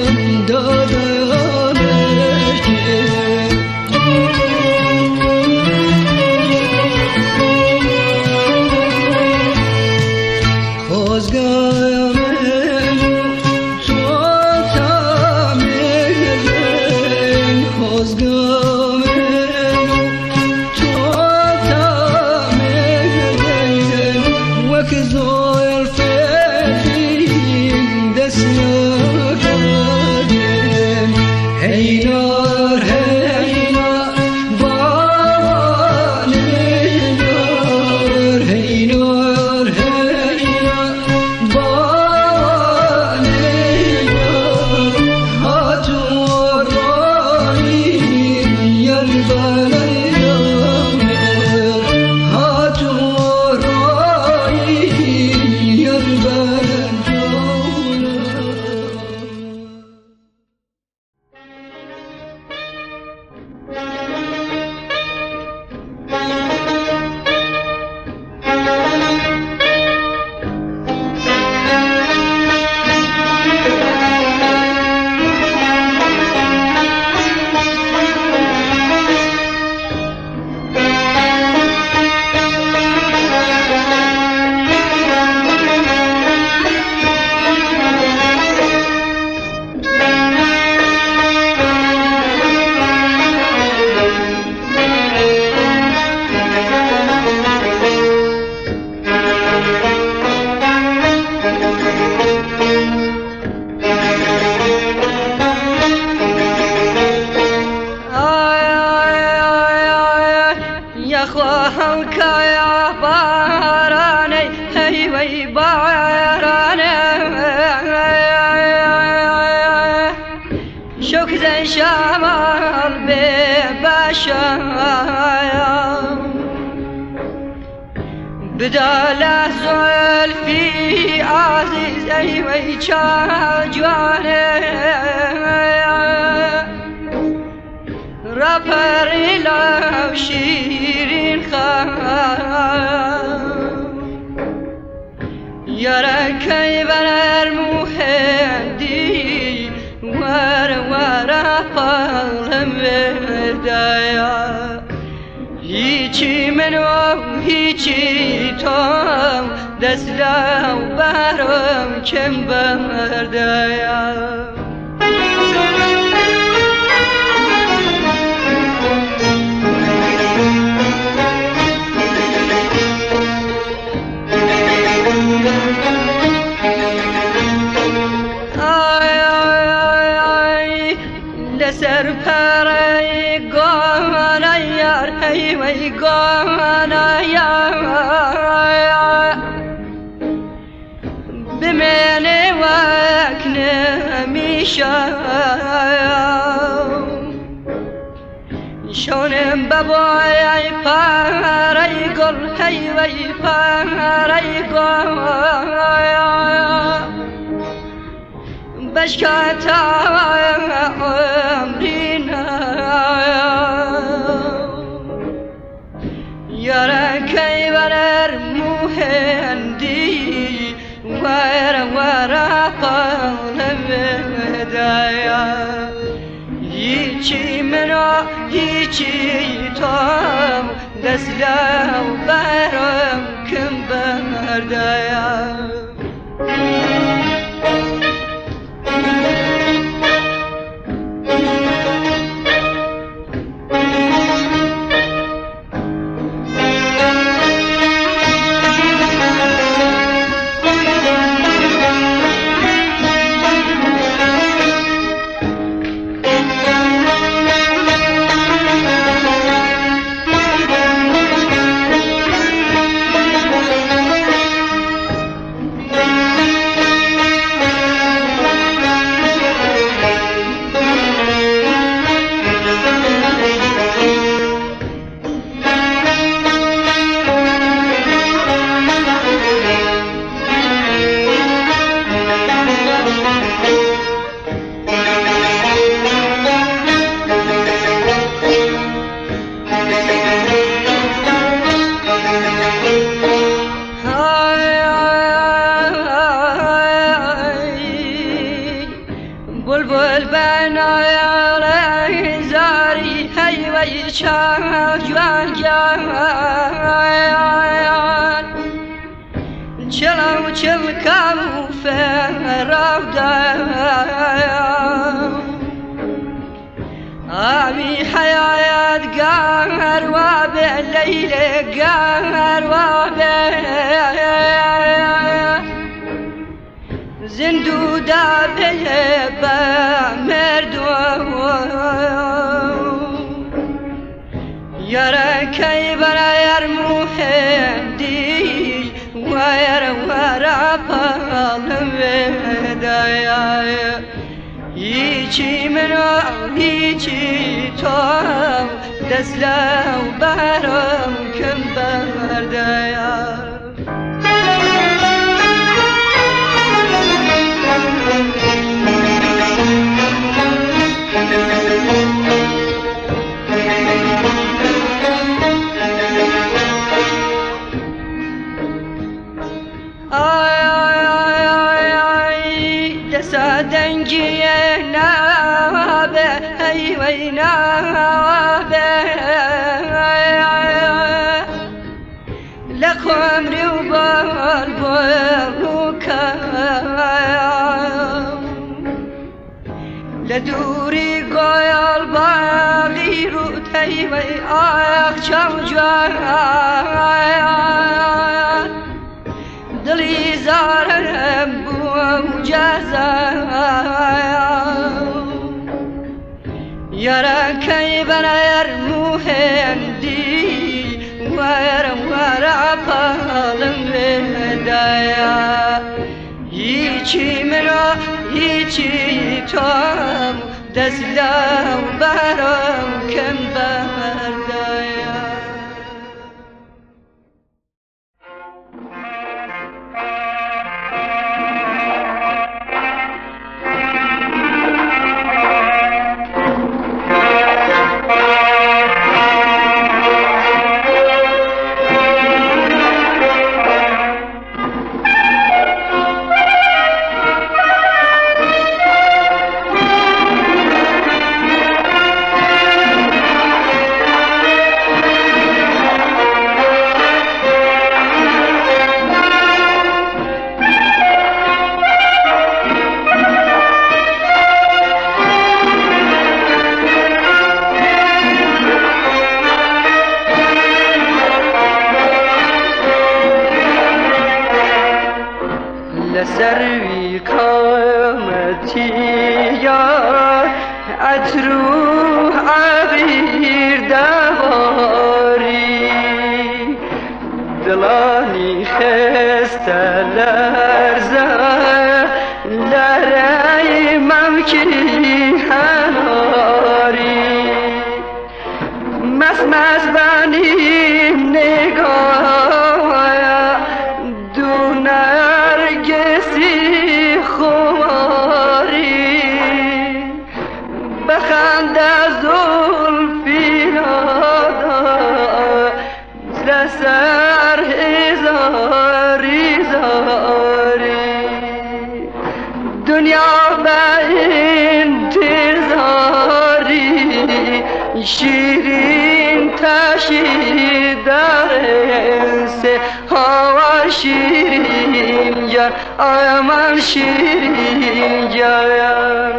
بداله زلفي عزيز أيوي جوانه رفر لو شيرين خام يرى كيف المهدي ور ور فالم بدايا هیچی منو هیچی توم دست لو برم کم بردایم آی آی آی لسر پره گانا یار هی وی گانا یار بمنه وک نمیشم شونم بابای پره گل هی وی پره گل بشکتا عمرینا یارا کی برر موهندی ور ور قلب هدایا هیچی منو هیچی توم دست لو برم کم بردایا چاو جوان جان چلو چل کامو فراو دایم آبی حیات قهر وابه لیله قهر وابه زندو دابه با مردو یارا کی برای موهندی ویر ورا پالم ودای هیچی منو هیچی توام دستلو برام کم بردایا دنجي نابه أيوة نابه لك عمري وبالبوك لدوري قايل باغي روت أيوة آخ شوجان دلي زارم يرى كيف يرمو هندي ويرم ورا بالم هدايا هيچي منو هيچي توام دزلو برام كم بردايا لسروی قامتی یا اترو عبیر دواری دلانی خسته لرزه لرای ممکی هناری مس مس بانیم نگاه دونر گسی خواری بخند زلفی نادا لسر هزاری زاری دنیا به انتظاری شیرین تشی درسه هوا شیرین جان آیا من شیرین جان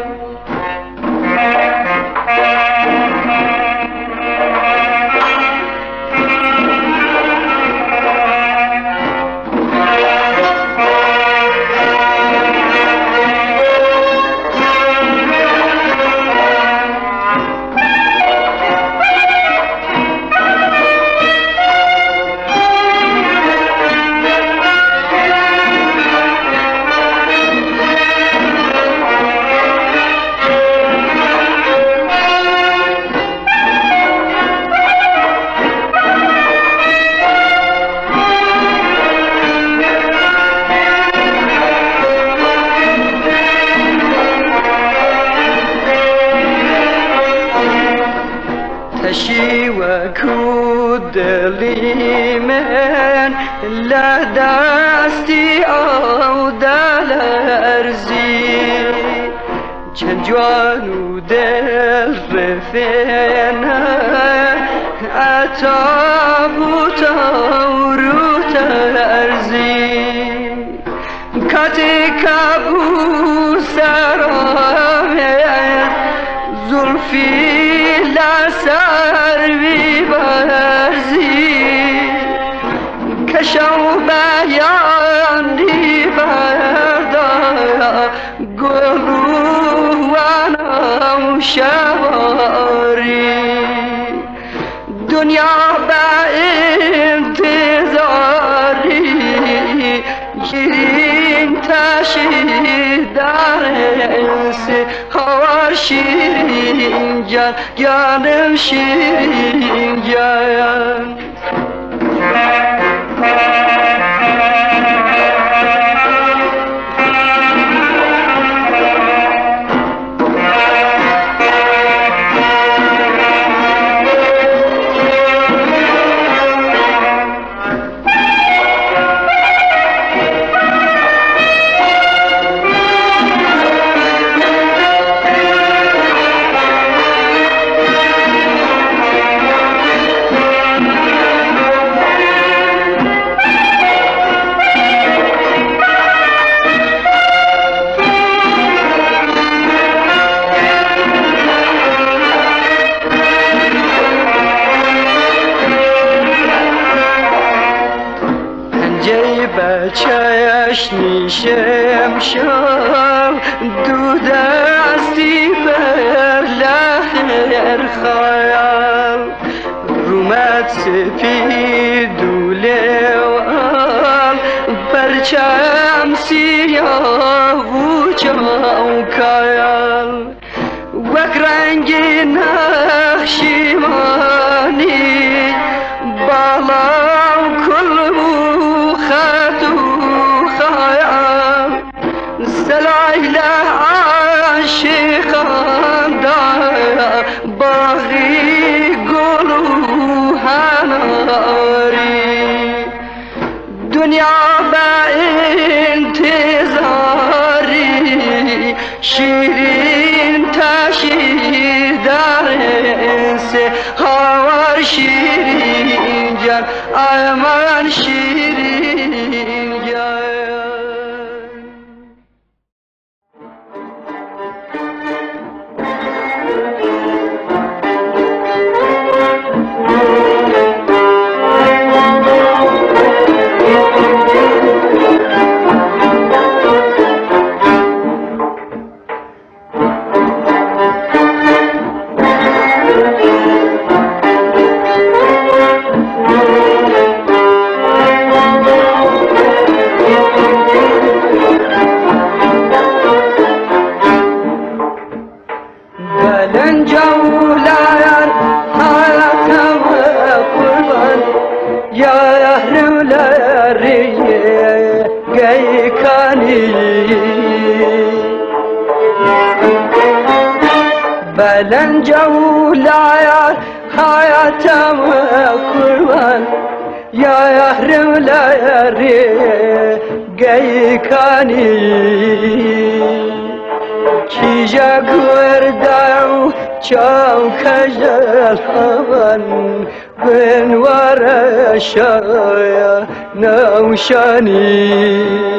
تشي وكود دلي من لا دستي أو دل أرزي چند جوان و دل رفینا تابوتا رو ترزی کتی کبو سرامت زلفی لسر بیبرزی کشو بیانی بردا گلوانم شواری دنیا به انتظاری شیرین تشی در انسی هوار شیرین جان جانم شیرین جان بچهش نیشم شم دو دستی بر لحر خیال رومت سپید و لیوال پرچم سیاه و چوکایال وک رنگ نخشیمانی بالا کل سلایله عاشقان دار باغی گلو هناری دنیا به انتظاری شیرین تشی در انسه هوار شیرین جان آمان شیرین جان بلن جولا حياتم قربان يا يهرم لا يري قيكاني كي جاكور داو چاو كجل همان بن ورا شايا نوشاني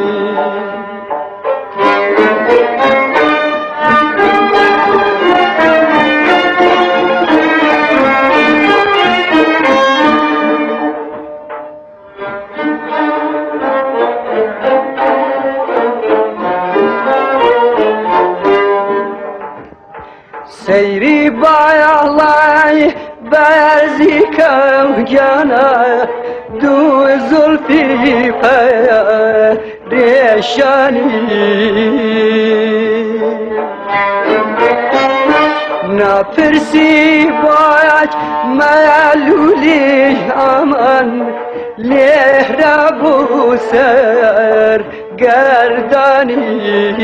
سيري بايعلاي برزي كم جانا دو زلفي فيا ريشاني نفرسي بايج مالولي امان ليه ربو سر گردانی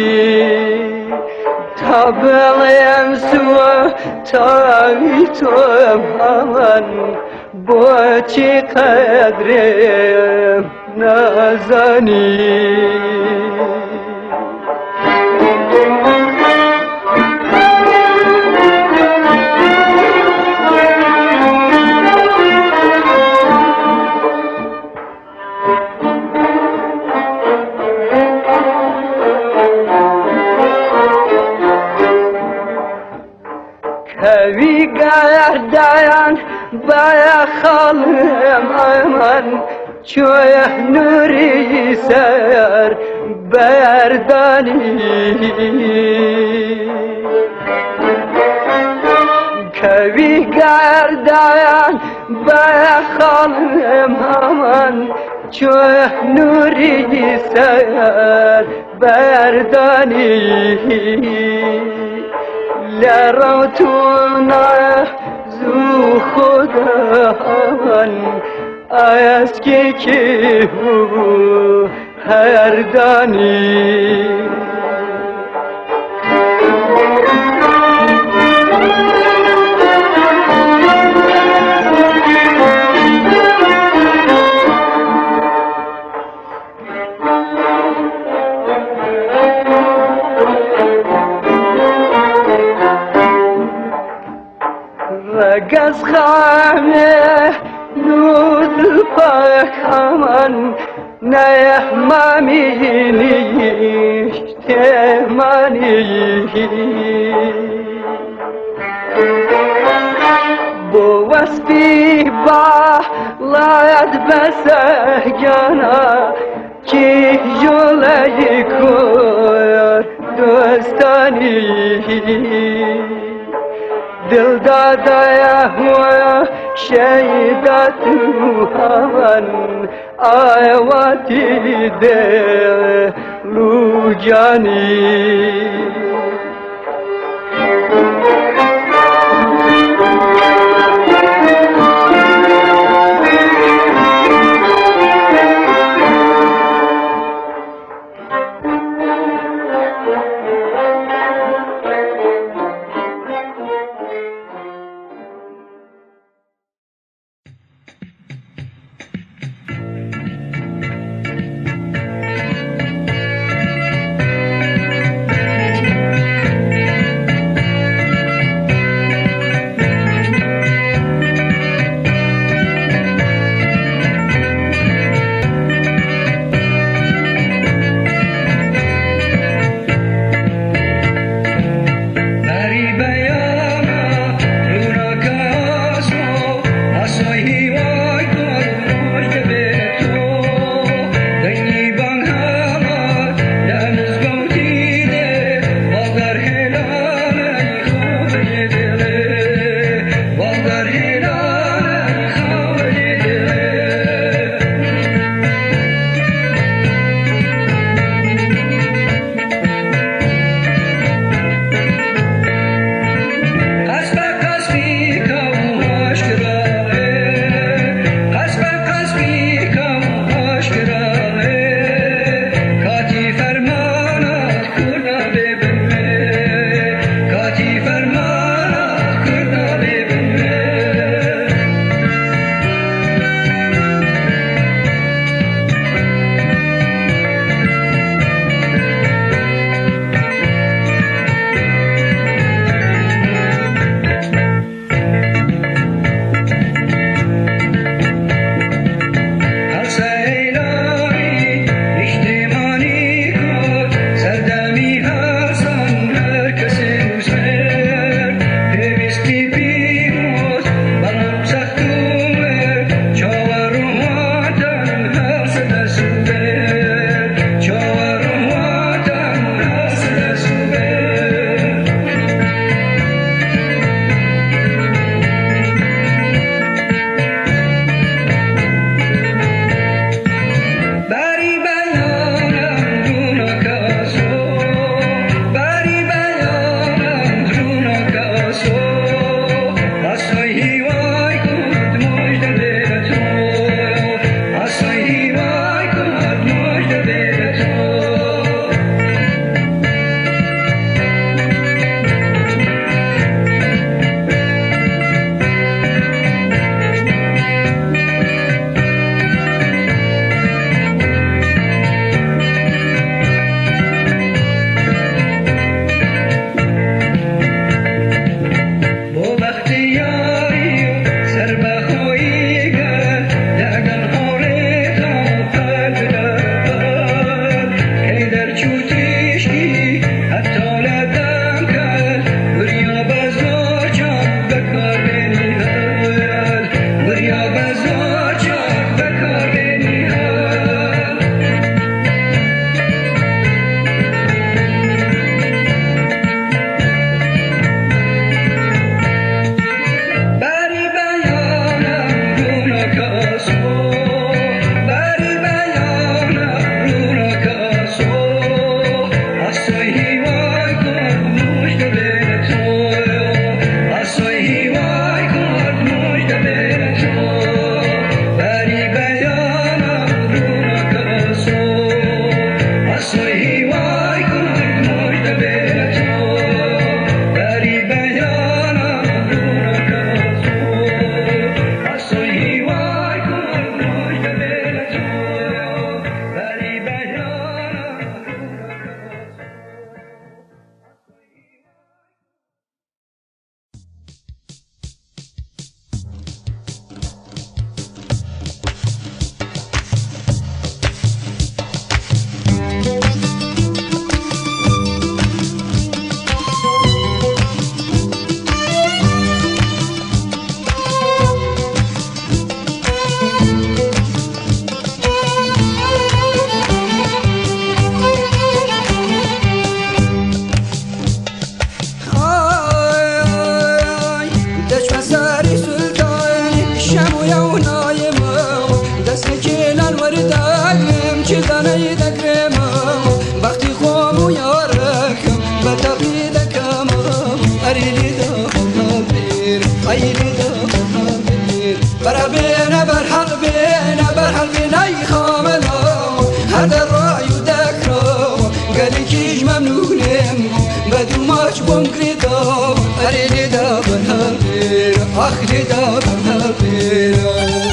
تابلیم سوا تاوی توم همان با چی قدرم نازانی Kevi gardayan baya halım aman Çoya nuri ser berdani Kevi gardayan baya halım aman Çoya nuri ser berdani لراتونا زو خداان از که که هر دانی رگز خامه نود پاک همان نه مامینیشت منی بو وصفی با لایت بسگانا کی جلوی کور دوستانی دل دادایا هوا شیدا تو همان آیواتی دل رو جانی
بانەی دەگرێمە بەختی خۆم و یارەکەم بە تەقی دەکەمە ئەریلیدا هەڵبیر ئەیلیدا هەڵبیر بەرە بێنە بەرهەڵ بێنە بەرهەڵ بێنەی خامەڵەوە هەردە ڕای و دەکرەوە گەلێکیش مەمنونێم بە دوو ماچ بۆم کردەوە ئەریلیدا بەرهەڵ بێنە ئەخلیدا بەرهەڵ بێنە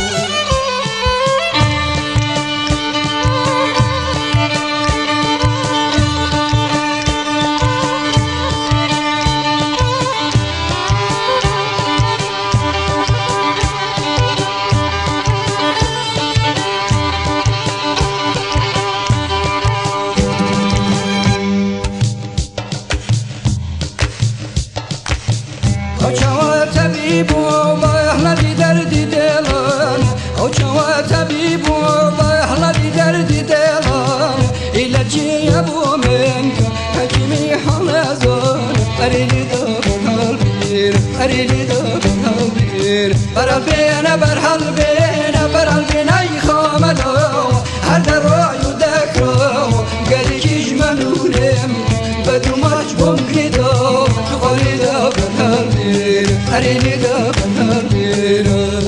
چاوا طبیب و با احلادی دردی دلان او چاوا طبیب و با احلادی دردی دلان ایلجی ابو منکا حکیمی حلزان اریلی دا برحال بیر اریلی دا برحال بیر برحال بینه برحال بینه برحال بینه ای خامدو هر در رایو دکرو گلیکیش ممنونم بدو ماچ بوم گریدو تو خالی دا برحال بیر اریلی دا برحال بیر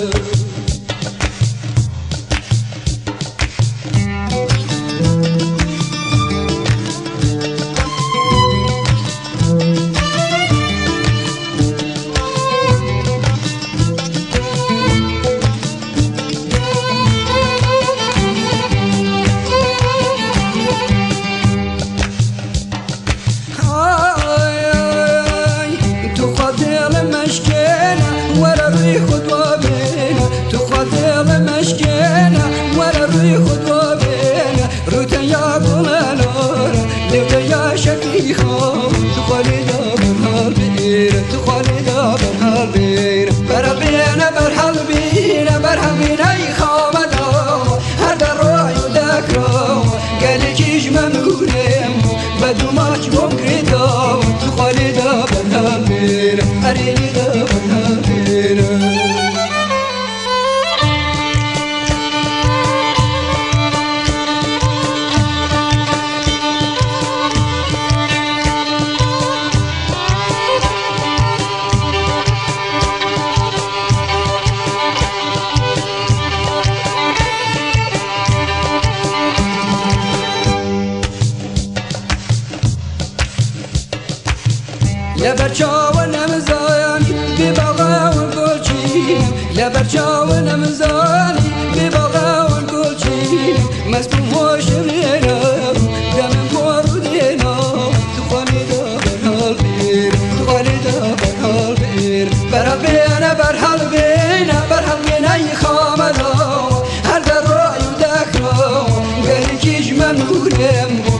بدو ماچ بوم گریدو تو خالی دا برحال بیر اریلی دا برحال بیر لبرچاو نمزانی بی باغا و گلچین لبرچاو نمزانی بی باغا و گلچین مستم و شبیرم دمم بارو دینا تو خانی دا برحال بیر تو خانی دا برحال بیر برا بینه برحال بینه برحال بینه ای خامدو هر در رای و دکرو گلیکیش ممنونم